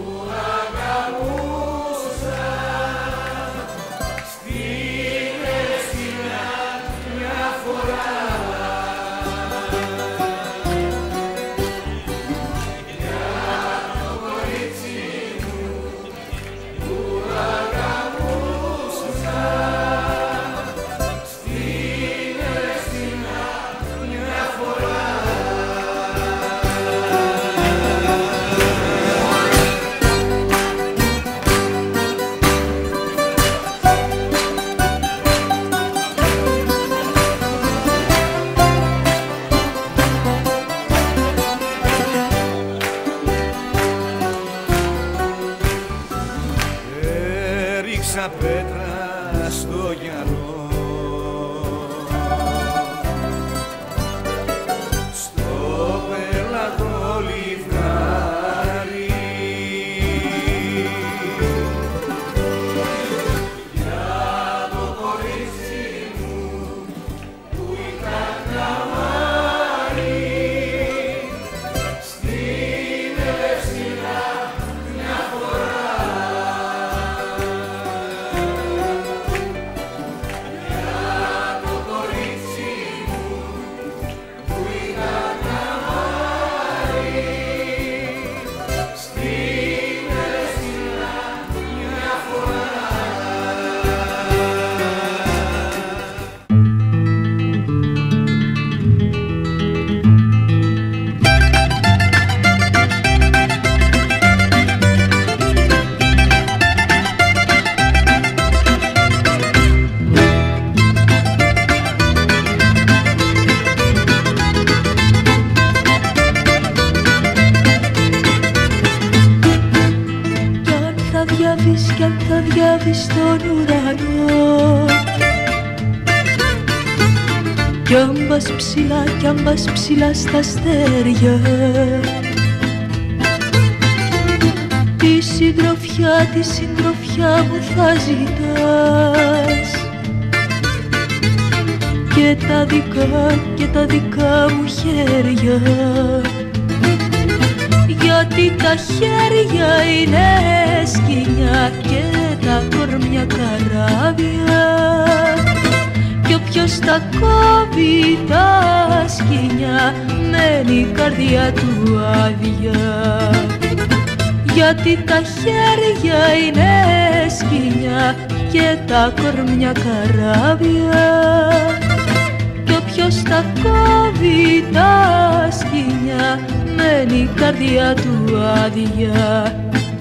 αγαπούσα στείλες μια φορά. Έριξα πέτρα στο γυαλό στο πελαγό λιβάρι για το κορίτσι μου που ήταν καμάρι στην Ελευσίνα μια φορά. Κι αν θα διάβεις στον ουρανό κι αν πας ψηλά στα αστέρια τη συντροφιά μου θα ζητάς και τα δικά μου χέρια γιατί τα χέρια είναι σκοινιά και τα κορμιά καράβια κι όποιος τα κόβει τα σκοινιά μένει η καρδιά του άδεια γιατί τα χέρια είναι σκοινιά και τα κορμιά καράβια κι όποιος τα κόβει τα σκοινιά μένει η καρδιά του άδεια.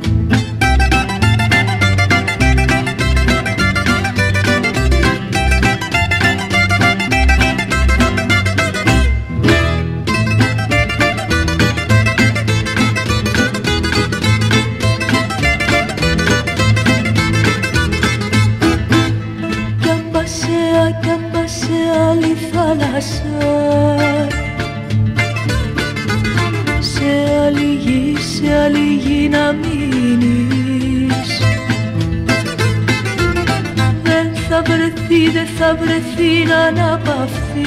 Κι αν πας σε άλλη θάλασσα σε άλλη γη να μείνεις δεν θα βρεθεί να αναπαυθείς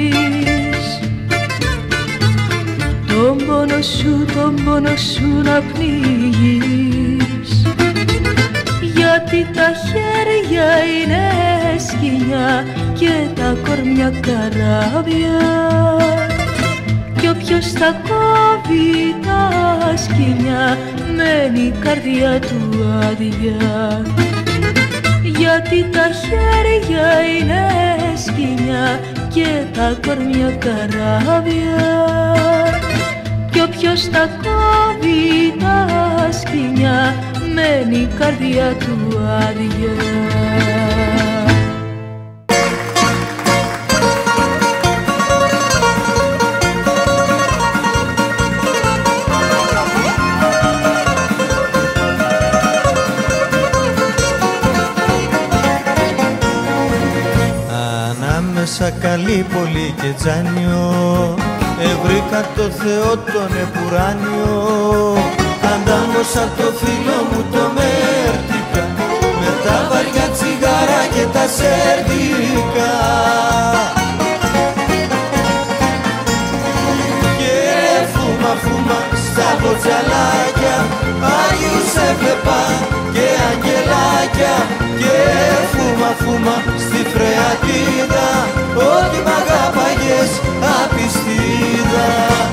τον πόνο σου να πνίγεις γιατί τα χέρια είναι σκοινιά και τα κορμιά καράβια κι όποιος τα κόβει τα σκοινιά μένει η καρδιά του άδεια γιατί τα χέρια είναι σκοινιά και τα κορμιά καράβια κι όποιος τα κόβει τα σκοινιά μένει η καρδιά του άδεια. Ανάμεσα Καλύπολη και Τζάνιο Βρήκα το Θεό τον επουράνιο, αντάμωσα το φίλο μου το Μέρτικα, με τα βαριά τσιγάρα και τα σέρδικα. Και φούμα στα μποτσαλάκια, Άγιους έβλεπα και αγγελάκια. Και φούμα στη Φρεατίδα, ότι μ' αγάπαγες απιστίδα.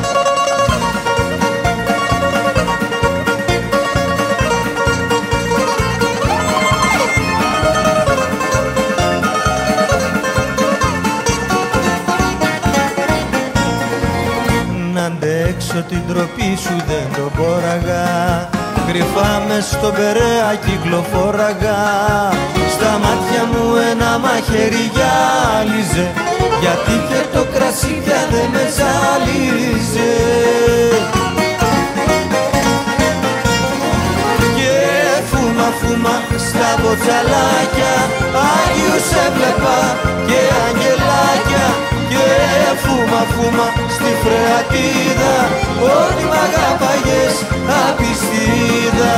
Να αντέξω την τροπή σου δεν το μπόραγα, κρυφά μες στον Περαία κυκλοφόραγα. Στα μάτια μου ένα μαχαίρι γυάλιζε, γιατί και το κρασί πια δεν με ζάλιζε. Και φούμα στα μποτσαλάκια, Άγιους έβλεπα και αγγελάκια. Και φούμα στη Φρεατίδα, ότι μ' αγάπαγες απιστίδα.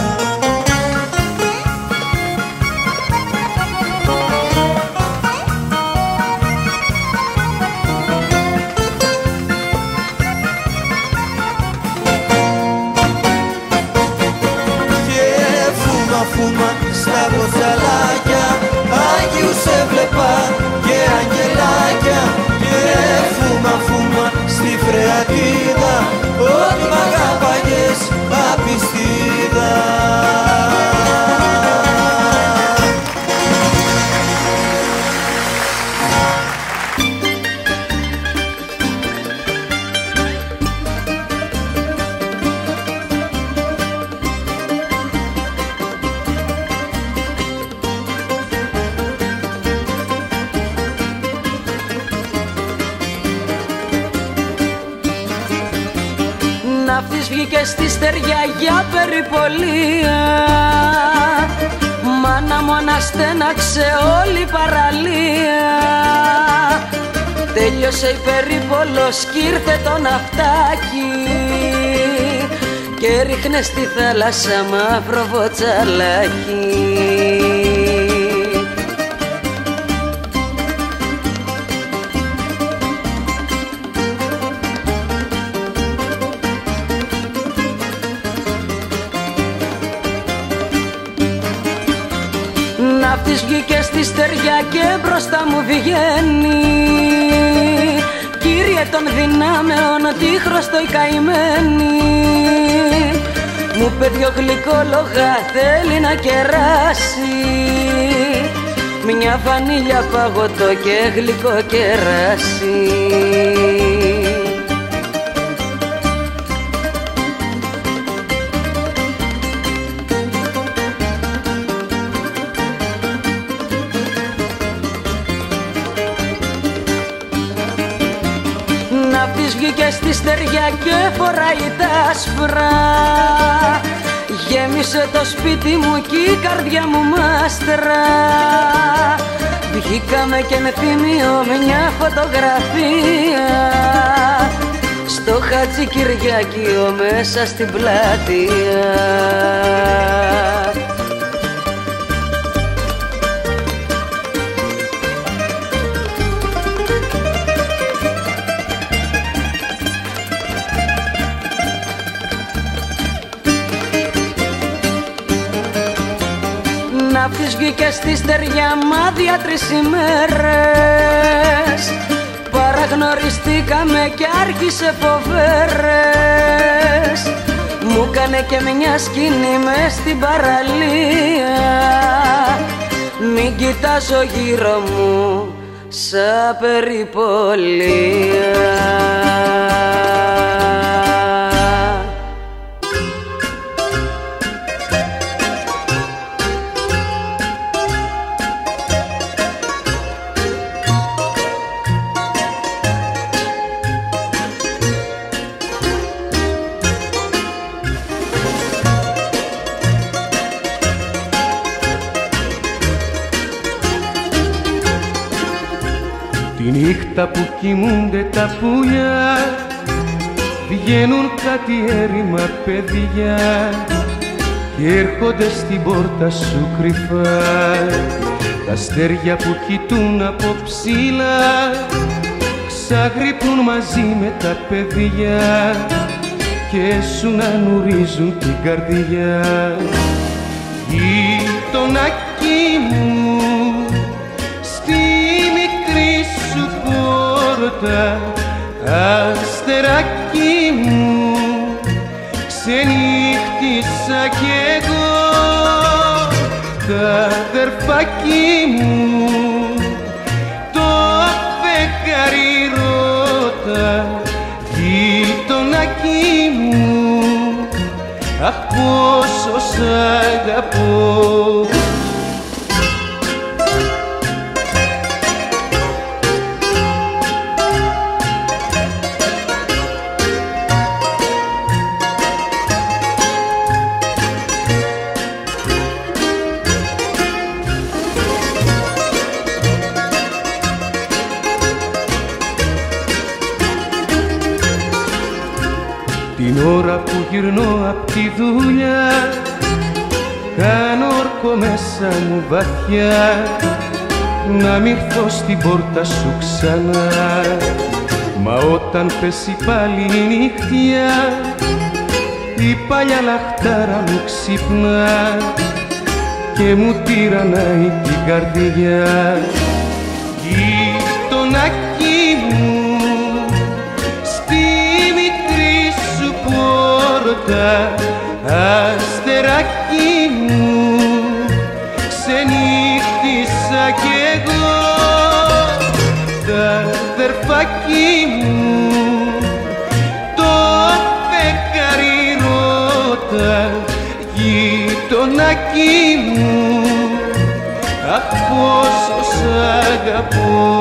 Φούμα στα μποτσαλάκια, Άγιους έβλεπα και αγγελάκια. Και φούμα στη Φρεατίδα, ότι μ' αγάπαγες απιστίδα. Ναύτης βγήκε στη στεριά για περιπολία, μάνα μου αναστέναξε όλη η παραλία. Τέλειωσε η περίπολος κι ήρθε το ναυτάκι και ρίχνε στη θάλασσα μαύρο βοτσαλάκι. Ναύτης βγήκε στη στεριά και μπροστά μου βγαίνει, Κύριε των δυνάμεων, τύχρωστο η καημένη. Μου είπε δυο γλυκόλογα θέλει να κεράσει, μια βανίλια παγωτό και γλυκό κεράσι. Ναύτης βγήκε στη στεριά και φοράει τα άσπρα, γέμισε το σπίτι μου κι η καρδιά μου μάστρα. Βγήκαμε και με θυμίο μια φωτογραφία στο Χατζικυριάκιο μέσα στην πλατεία. Ναύτης βγήκε στη στεριά μάδια 3 ημέρες, παραγνωριστήκαμε και άρχισε φοβέρες. Μου κάνε και μια σκηνή μες στην παραλία, μην κοιτάζω γύρω μου σαν περιπολία. Τι Τη νύχτα που κοιμούνται τα πουλιά βγαίνουν κάτι έρημα παιδιά και έρχονται στην πόρτα σου κρυφά. Τα αστέρια που κοιτούν από ψηλά ξαγρυπνούν μαζί με τα παιδιά και σου να νουρίζουν την καρδιά. Γειτονάκι μου, στη μικρή σου πόρτα, αστεράκι μου, ξενύχτησα κι εγώ. Τα αδερφάκι μου, το φεγγάρι ρώτα, γειτονάκι μου, αχ πόσο σ' αγαπώ. Την ώρα που γυρνώ απ' τη δουλειά κάνω όρκο μέσα μου βαθιά να μ' ήρθω στην πόρτα σου ξανά. Μα όταν πέσει πάλι η νύχτια η παλιά λαχτάρα μου ξυπνά και μου τυραννάει την καρδιά. Γειτονάκι μου, αστεράκι μου, ξενύχτησα κι εγώ. Τα αδερφάκι μου, το φεγγάρι ρώτα, γειτονάκι μου, αχ πόσο σ' αγαπώ.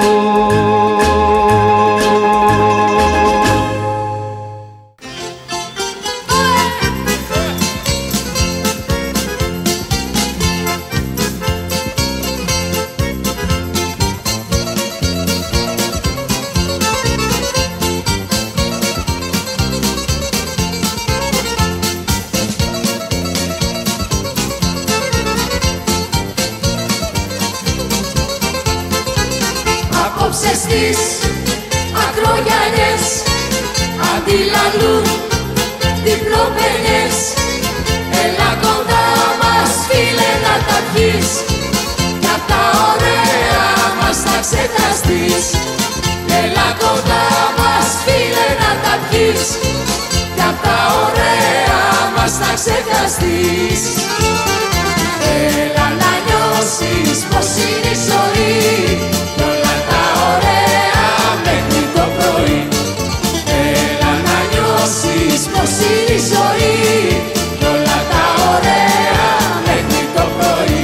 Απόψε στις ακρογιαλιές αντιλαλούν διπλοπενιές. Έλα κοντά μας φίλε να τα πιείς κι απ' τα ωραία μας να ξεχαστείς. Έλα κοντά μας φίλε να τα πιείς κι απ' τα ωραία μας να ξεχαστείς. Έλα να νιώσεις πως είναι η ζωή κι όλα τα ωραία μέχρι το πρωί. Έλα να νιώσεις πως είναι η ζωή κι όλα τα ωραία μέχρι το πρωί.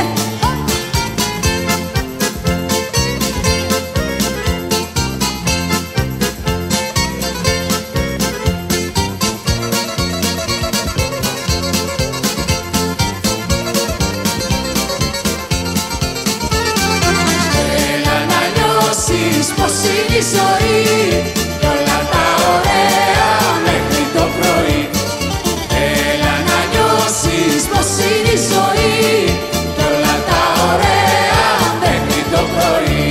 Πως είναι η ζωή κι όλα τα ωραία μέχρι το πρωί. Έλα να νιώσεις πως είναι η ζωή κι όλα τα ωραία μέχρι το πρωί.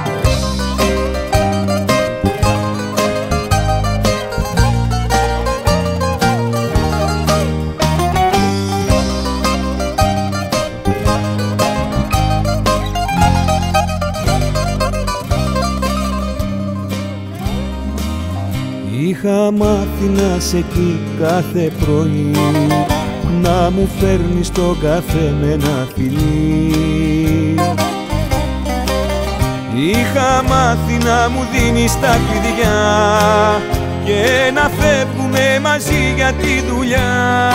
Είχα μάθει να σε εκεί κάθε πρωί, να μου φέρνεις το καφέ με ένα φιλί. Είχα μάθει να μου δίνεις τα κλειδιά και να φεύγουμε μαζί για τη δουλειά.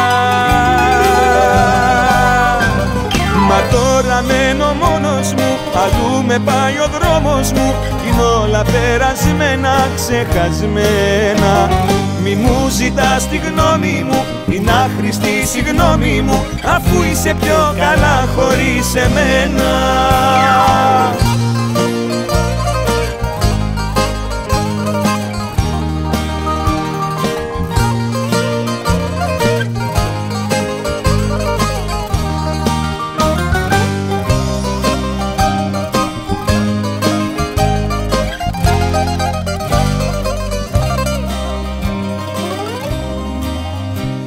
Μα τώρα μένω μόνος μου, αλλού με πάει ο δρόμος μου, είναι όλα περασμένα, ξεχασμένα. Μη μου ζητάς τη γνώμη μου, την άχρηστη συγγνώμη μου, αφού είσαι πιο καλά χωρίς εμένα.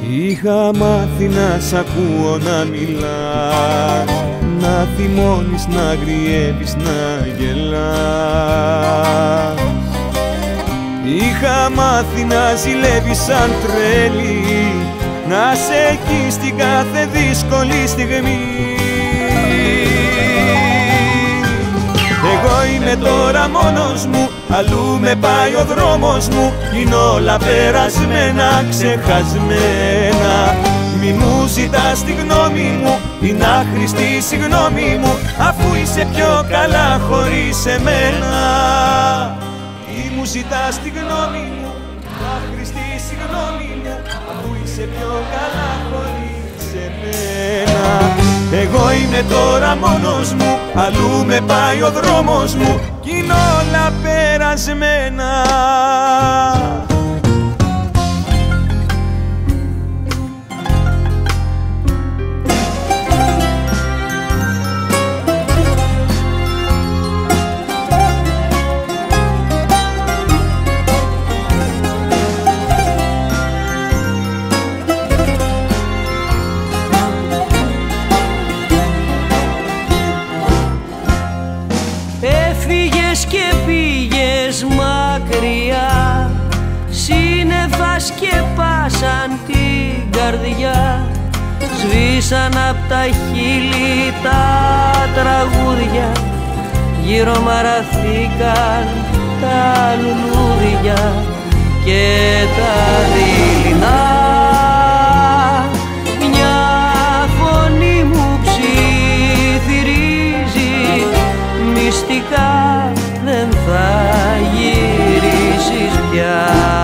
Είχα μάθει να σ' ακούω να μιλάς, να θυμώνεις, να γριεύεις, να γελάς. Είχα μάθει να ζηλεύεις σαν τρέλη, να σε εκεί στην κάθε δύσκολη στιγμή. Εγώ είμαι τώρα μόνος μου, αλλού με πάει ο δρόμος μου, είναι όλα περασμένα, ξεχασμένα. Μη μου ζητάς τη γνώμη μου, την άχρηστη συγγνώμη μου, αφού είσαι πιο καλά χωρίς εμένα. Μη μου ζητάς τη γνώμη μου, την άχρηστη συγγνώμη μου, αφού είσαι πιο καλά χωρίς εμένα. Εγώ είμαι τώρα μόνος μου, αλλού με πάει ο δρόμος μου, κι είναι όλα περασμένα. Και πήγες μακριά, σύννεφα σκεπάσαν την καρδιά, σβήσαν απ' τα χείλη τα τραγούδια, γύρω μαραθήκαν τα λουλούδια και τα δειλινά. Μια φωνή μου ψιθυρίζει, μυστικά δεν θα γυρίσεις πια.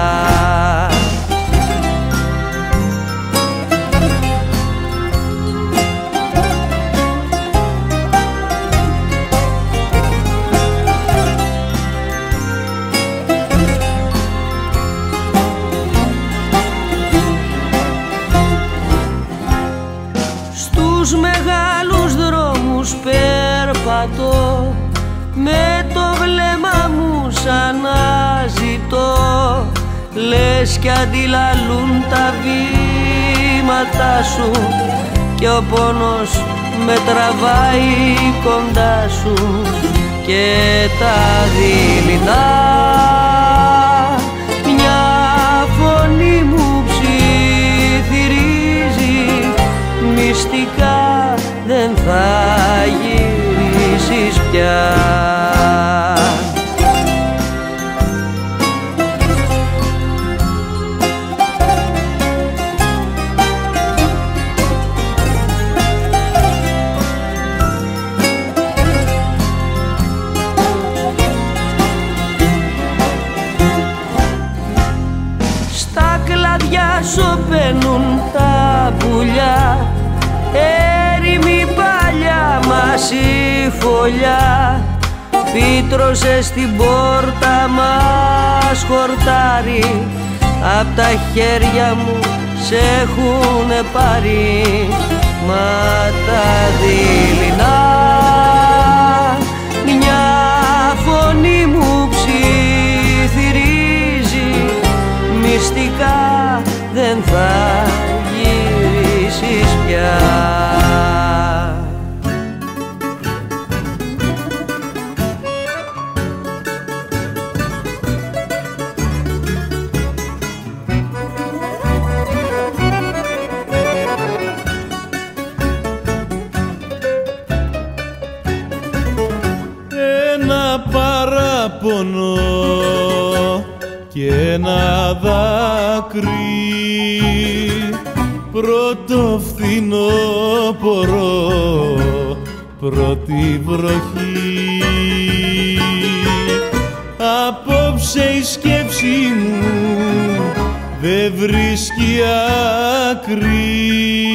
Στους μεγάλους δρόμους περπατώ, με το βλέμμα μου σαν να ζητώ, λες κι αντιλαλούν τα βήματά σου και ο πόνος με τραβάει κοντά σου και τα δειλινά. Μια φωνή μου ψιθυρίζει, μυστικά δεν θα γυρίσεις πια. Στα κλαδιά σωπαίνουν τα πουλιά, έρημη παλιά μας η φωλιά, φύτρωσε στην πόρτα μας χορτάρι, απ' τα χέρια μου σε έχουνε πάρει, μα τα δειλινά. Μια φωνή μου ψιθυρίζει, μυστικά δεν θα γυρίσεις πια. Ένα παράπονο και ένα δάκρυ, πρώτο φθινόπωρο, πρώτη βροχή. Απόψε η σκέψη μου δεν βρίσκει άκρη,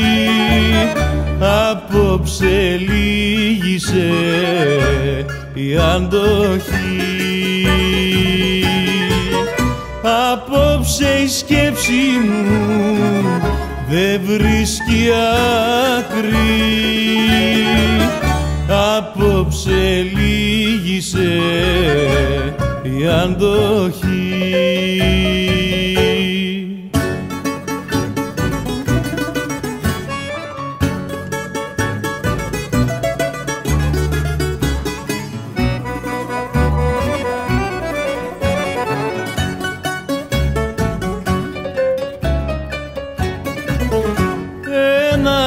απόψε λύγησε η αντοχή. Απόψε η σκέψη μου δεν βρίσκει άκρη, απόψε λύγησε η αντοχή.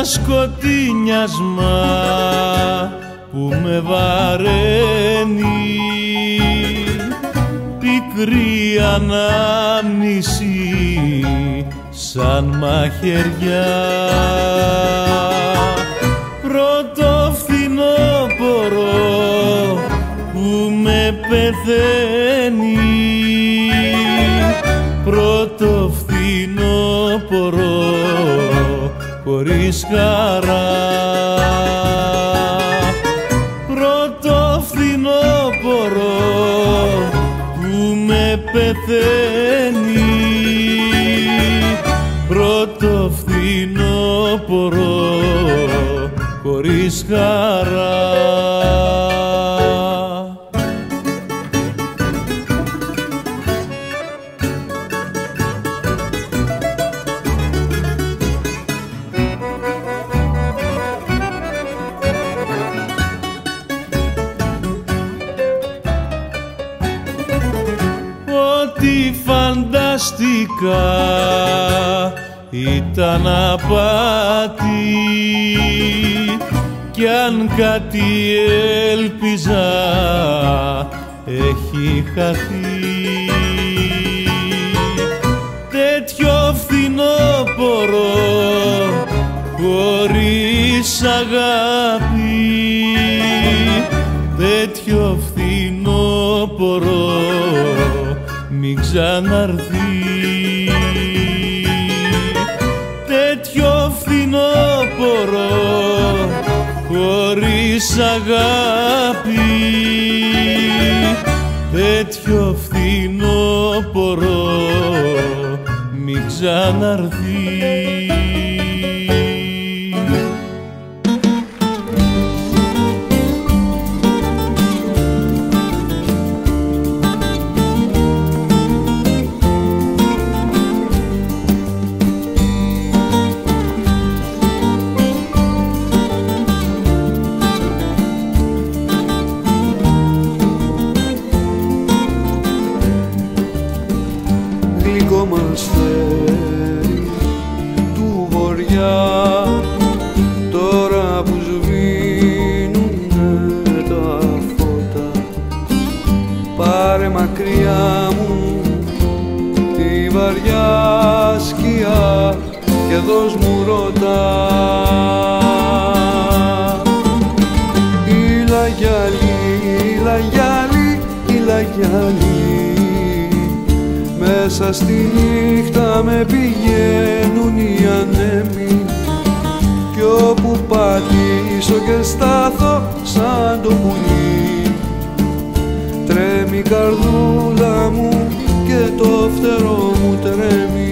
ένα σκοτεινιάσμα που με βαραίνει, πικρή ανάμνηση σαν μαχαιριά. Πρώτο φθινόπωρο που με πεθαίνει, πρώτο φθινόπωρο χωρίς χαρά. Πρώτο φθινόπωρο που με πεθαίνει, πρώτο φθινόπωρο χωρίς χαρά. Ό,τι φανταστικά ήταν απάτη, κι αν κάτι έλπιζα έχει χαθεί. Τέτοιο φθινόπωρο χωρίς αγάπη, τέτοιο φθινόπωρο μην ξαναρθεί. Τέτοιο φθινόπωρο χωρίς αγάπη, τέτοιο φθινόπωρο μην ξαναρθεί. Του βορειά, τώρα που σβήνουνε τα φώτα, πάρε μακριά μου τη βαριά σκιά και δώσ' μου ρώτα. Ήλα γυάλι, μέσα στη νύχτα με πηγαίνουν οι ανέμοι, κι όπου πατήσω και στάθω σαν το πουλί, τρέμει η καρδούλα μου και το φτερό μου τρέμει.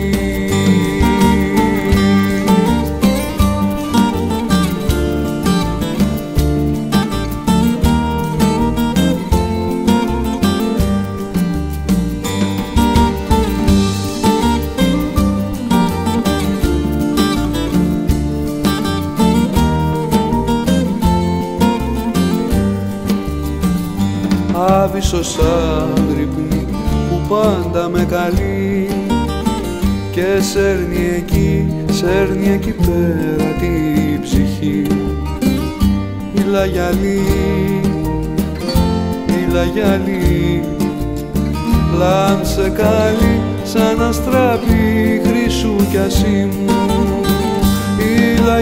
Άβυσσος άγρυπνη που πάντα με καλεί και σέρνει εκεί πέρα τη ψυχή. Ήλα γυαλί, λάμψε καλή σαν αστραπή χρυσού κι ασήμου. Ήλα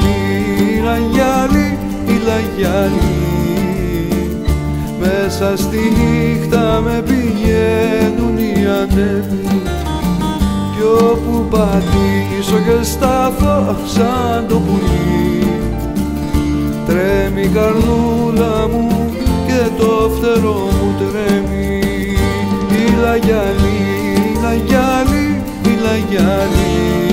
γυαλί, μέσα στη νύχτα με πηγαίνουν οι ανέμοι, κι όπου πατήσω και στάθω σαν το πουλί, τρέμει η καρδούλα μου και το φτερό μου τρέμει. Ήλα γυαλί,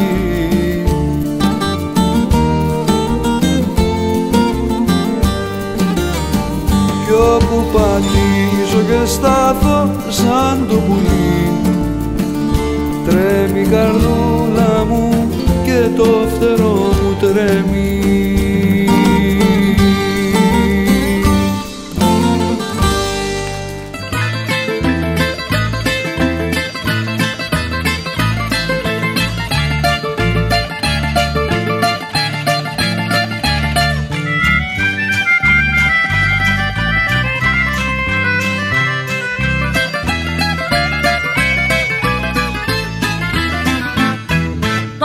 κι όπου πατήσω και στάθω σαν το πουλί, τρέμει η καρδούλα μου και το φτερό μου τρέμει.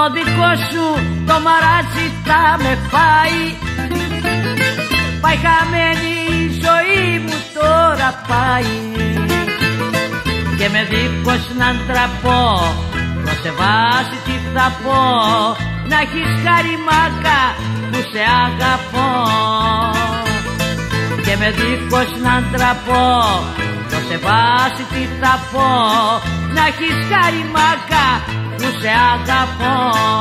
το δικό σου το μαράζι θα με φάει. Πάει χαμένη η ζωή μου τώρα πάει. Και με δίχως να ντραπώ, προσεβάσει τι θα πω, να έχεις χάρη μάκα που σε αγαπώ. Και με δίχως να ντραπώ, προσεβάσει τι θα πω, να έχεις χάρη μάκα που σε αγαπώ.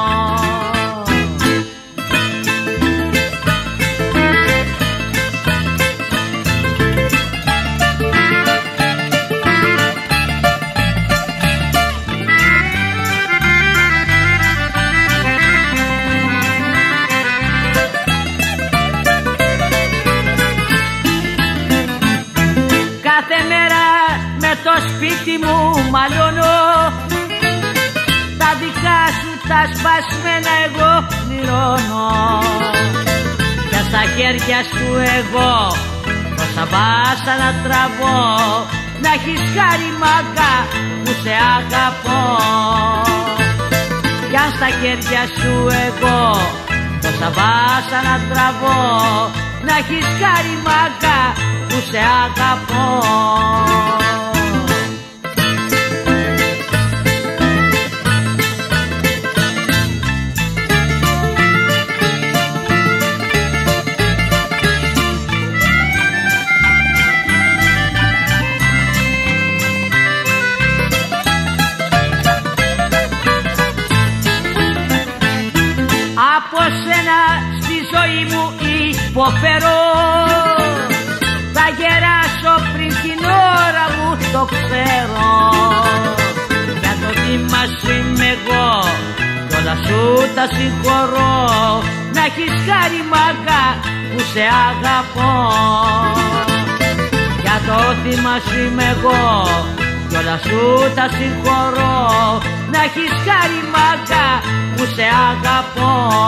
Κάθε μέρα με το σπίτι μου μαλώνω, τα δικά σου τα σπασμένα εγώ πληρώνω. Και στα χέρια σου εγώ τόσα μπάσα να τραβώ, να έχεις χάρη μάγκα που σε αγαπώ. Κι αν στα χέρια σου εγώ τόσα μπάσα να τραβώ, να έχεις χάρη μάγκα που σε αγαπώ. Από σένα στη ζωή μου υποφέρω, θα γεράσω πριν την ώρα μου το ξέρω. Για το θύμα σου είμαι εγώ κι όλα σου τα συγχωρώ, να έχεις χάρη μάγκα που σε αγαπώ. Για το θύμα σου είμαι εγώ κι όλα σου τα συγχωρώ, να έχεις χάρη μάγκα που σε αγαπώ.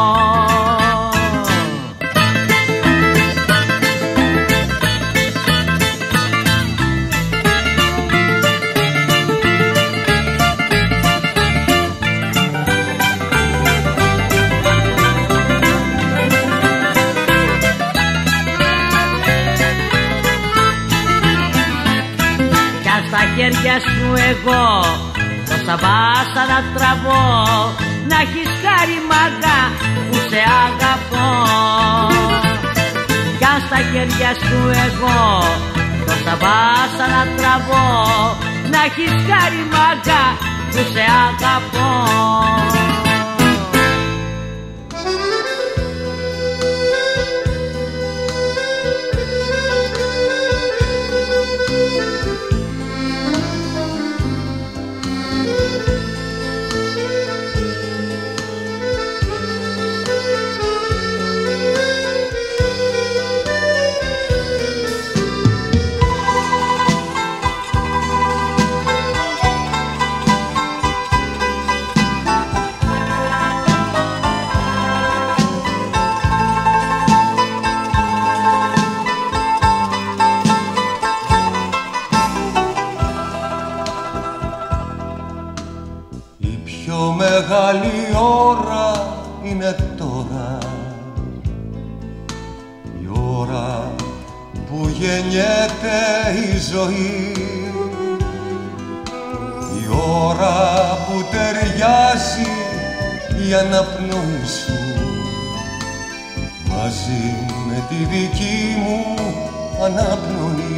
Στα χέρια σου εγώ τόσα μπάσα να τραβώ, να έχεις χάρη μάγκα που σε αγαπώ. Κι αν στα χέρια σου εγώ τόσα μπάσα να τραβώ, να έχεις χάρη μάγκα που σε αγαπώ. Μεγάλη ώρα είναι τώρα, η ώρα που γεννιέται η ζωή, η ώρα που ταιριάζει η αναπνοή σου μαζί με τη δική μου αναπνοή.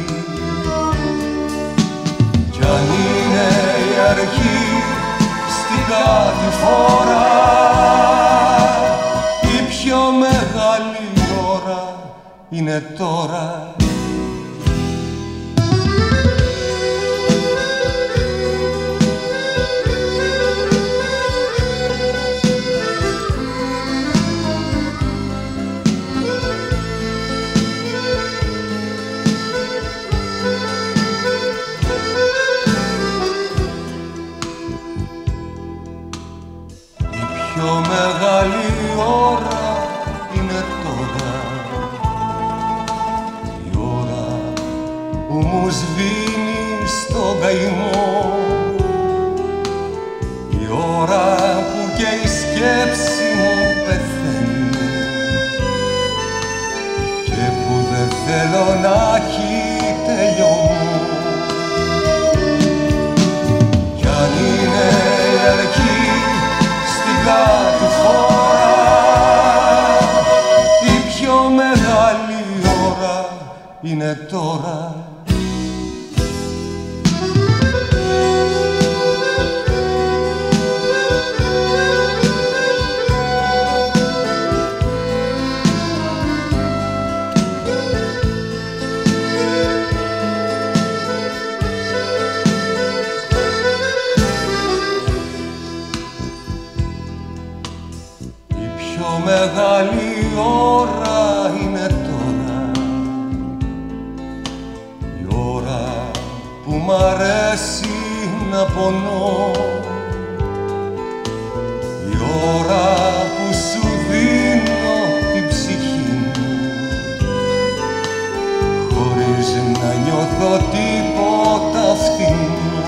Κι αν είναι η αρχή κάθε φορά, η πιο μεγάλη ώρα είναι τώρα. Πιο μεγάλη ώρα είναι τώρα, η ώρα που μου σβήνει στον καημό, η ώρα που και η σκέψη σκέψη μου πεθαίνει και που δεν θέλω να έχει τελειωμό. Κι αν είναι η αρχή στην κάθε χώρα, η πιο μεγάλη ώρα είναι τώρα. Μεγάλη ώρα είναι τώρα, η ώρα που μ' αρέσει να πονώ, η ώρα που σου δίνω την ψυχή μου χωρίς να νιώθω τίποτα φτηνό.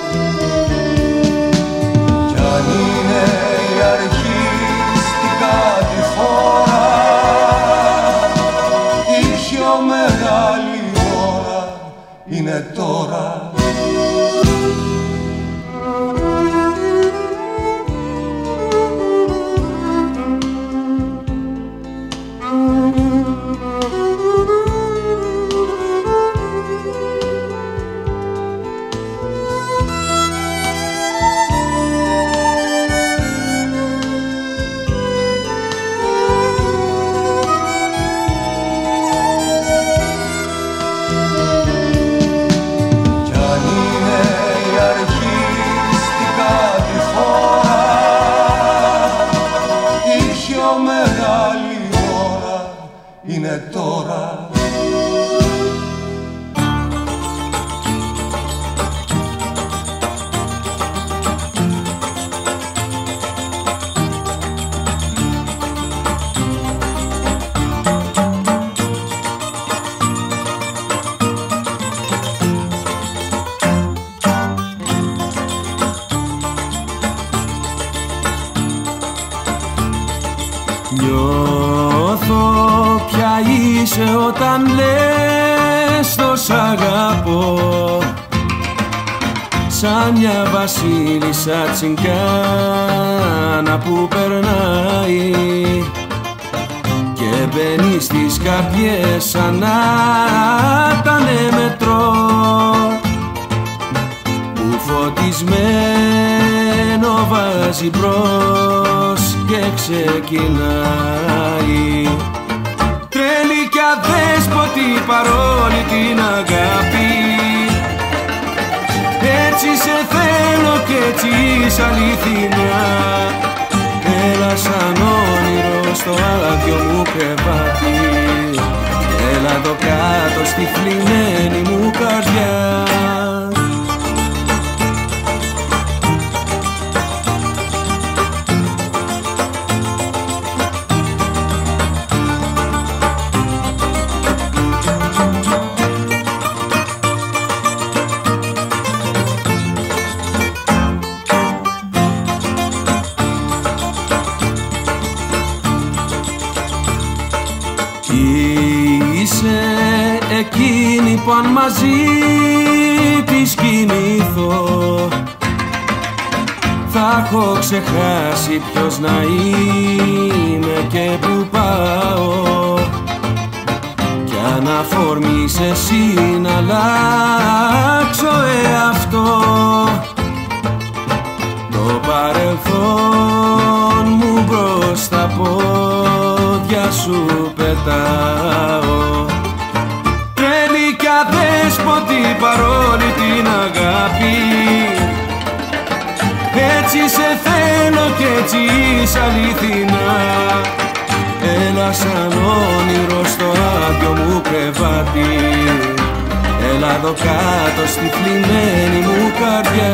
Κι αν είναι η αρχή κάτι φορά, η πιο μεγάλη ώρα είναι τώρα. Είναι τώρα. Νιώθω ποια είσαι όταν λες το σ' αγαπώ, σαν μια βασίλισσα τσιγκάνα που περνάει και μπαίνει στις καρδιές σαν να ήτανε μετρό, που φωτισμένο βάζει μπρος και ξεκινάει. Τρέλη κι αδέσποτη παρόλη την αγάπη, έτσι σε θέλω κι έτσι είσαι αληθινά. Έλα σαν όνειρο στο άδειο μου κρεβάτι, έλα εδώ κάτω στη θλιμμένη μου καρδιά. Είσαι εκείνη που αν μαζί της κοιμηθώ θα έχω ξεχάσει ποιος να είμαι και που πάω, κι αν αφορμείς εσύ να αλλάξω εαυτό, το παρελθόν μου μπρος στα πόδια σου πετάω. Τρέλη κι αδέσποτη παρόλη την αγάπη, έτσι σε θέλω κι έτσι είσαι αληθινά. Έλα σαν όνειρο στο άδειο μου κρεβάτι, έλα εδώ κάτω στη θλιμμένη μου καρδιά.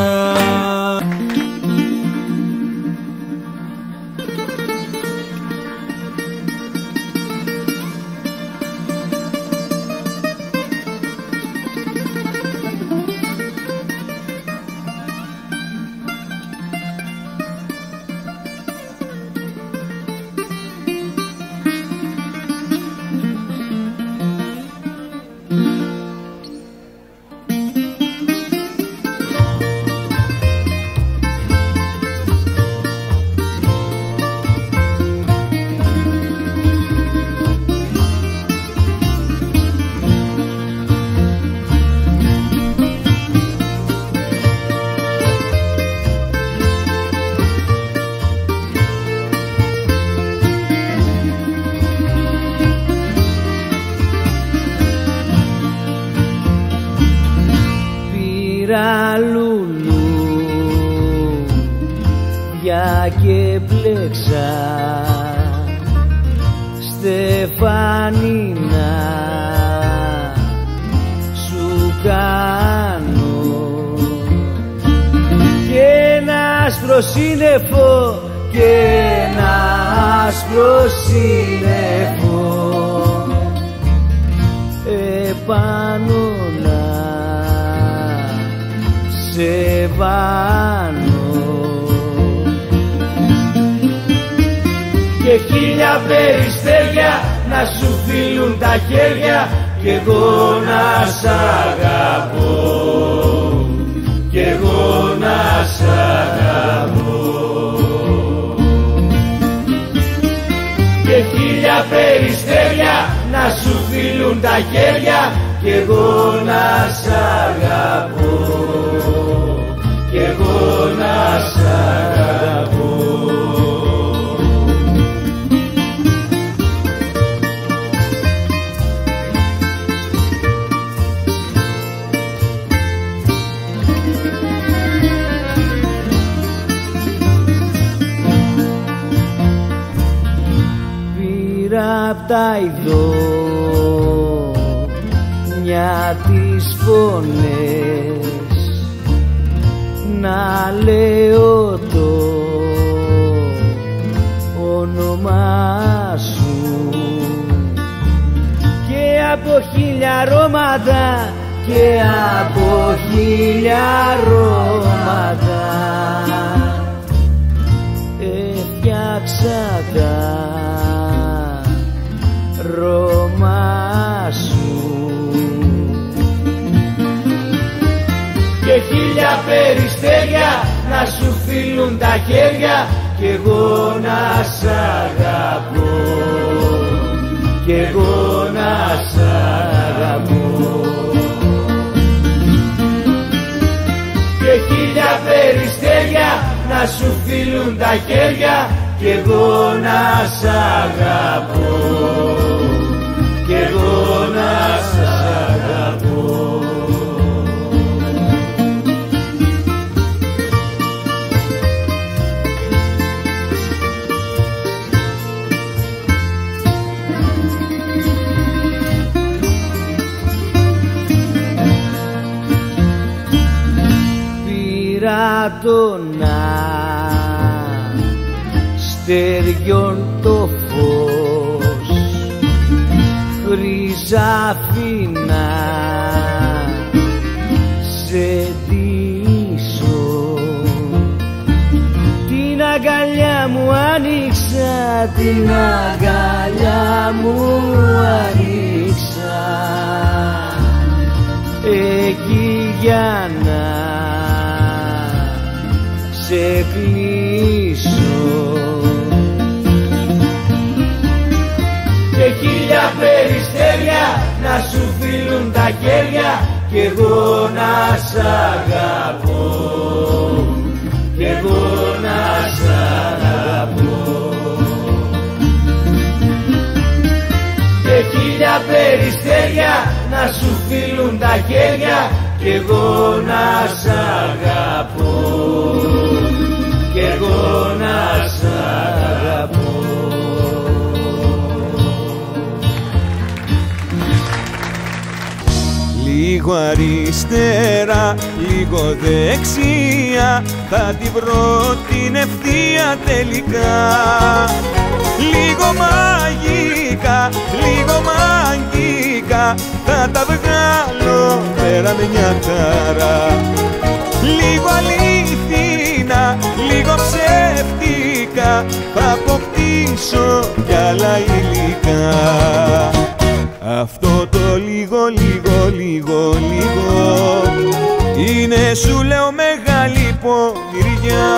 και μπλέξα στεφανίνα σου κάνω και ένα άσπρο σύννεφο και ένα άσπρο σύννεφο επάνω να σε βάνω και 1000 περιστέρια να σου φίλουν τα χέρια κι εγώ να σ' αγαπώ, κι εγώ να σ' αγαπώ και 1000 περιστέρια να σου φίλουν τα χέρια κι εγώ να σ' αγαπώ, κι εγώ να σ' αγαπώ. Απ' τα ειδόνια τις φωνές να λέω το όνομά σου και από 1000 αρώματα και από 1000 αρώματα έφτιαξα τα Ρώμα σου και 1000 περιστέρια να σου φίλουν τα χέρια κι εγώ να σ' αγαπώ, κι εγώ να σ' αγαπώ και 1000 περιστέρια να σου φίλουν τα χέρια κι εγώ να σ' αγαπώ, κι εγώ να σ' αγαπώ. Πήρα τον αστεριών το φως χρυσάφινα σε ντύσω την αγκαλιά μου άνοιξα, την αγκαλιά μου άνοιξα εκεί για να σε κλείσω και 1000 περιστέρια να σου φίλουν τα χέρια κι εγώ να σ' αγαπώ, κι εγώ να σ' αγαπώ και 1000 περιστέρια να σου φίλουν τα χέρια κι εγώ να σ' αγαπώ, κι εγώ να σ' αγαπώ. Λίγο αριστερά, λίγο δεξιά, θα την βρω την ευθεία τελικά. Λίγο μαγικά, λίγο μαγικά, θα τα βγάλω πέρα με μια χαρά. Λίγο αλήθινα, λίγο ψεύτικα, θα αποκτήσω κι άλλα υλικά. Αυτό το λίγο, λίγο, λίγο, λίγο είναι, σου λέω, μεγάλη πονηριά.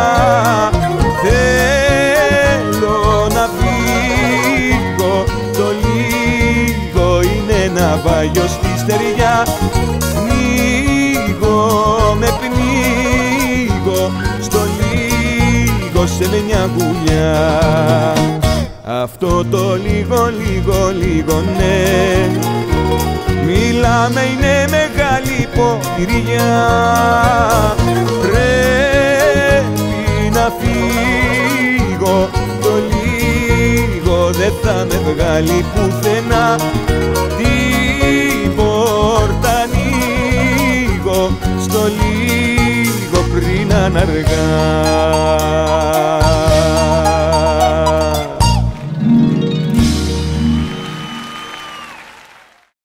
Θέλω να φύγω, το λίγο είναι ένα βάγιο στη στεριά. Πνίγω, με πνίγω, στο λίγο σε μια γουλιά. Αυτό το λίγο, λίγο, λίγο, ναι, μιλάμε, είναι μεγάλη πονηριά. Πρέπει να φύγει άλλη πουθενά. Την πόρτα ανοίγω στο λίγο πριν αν αργά.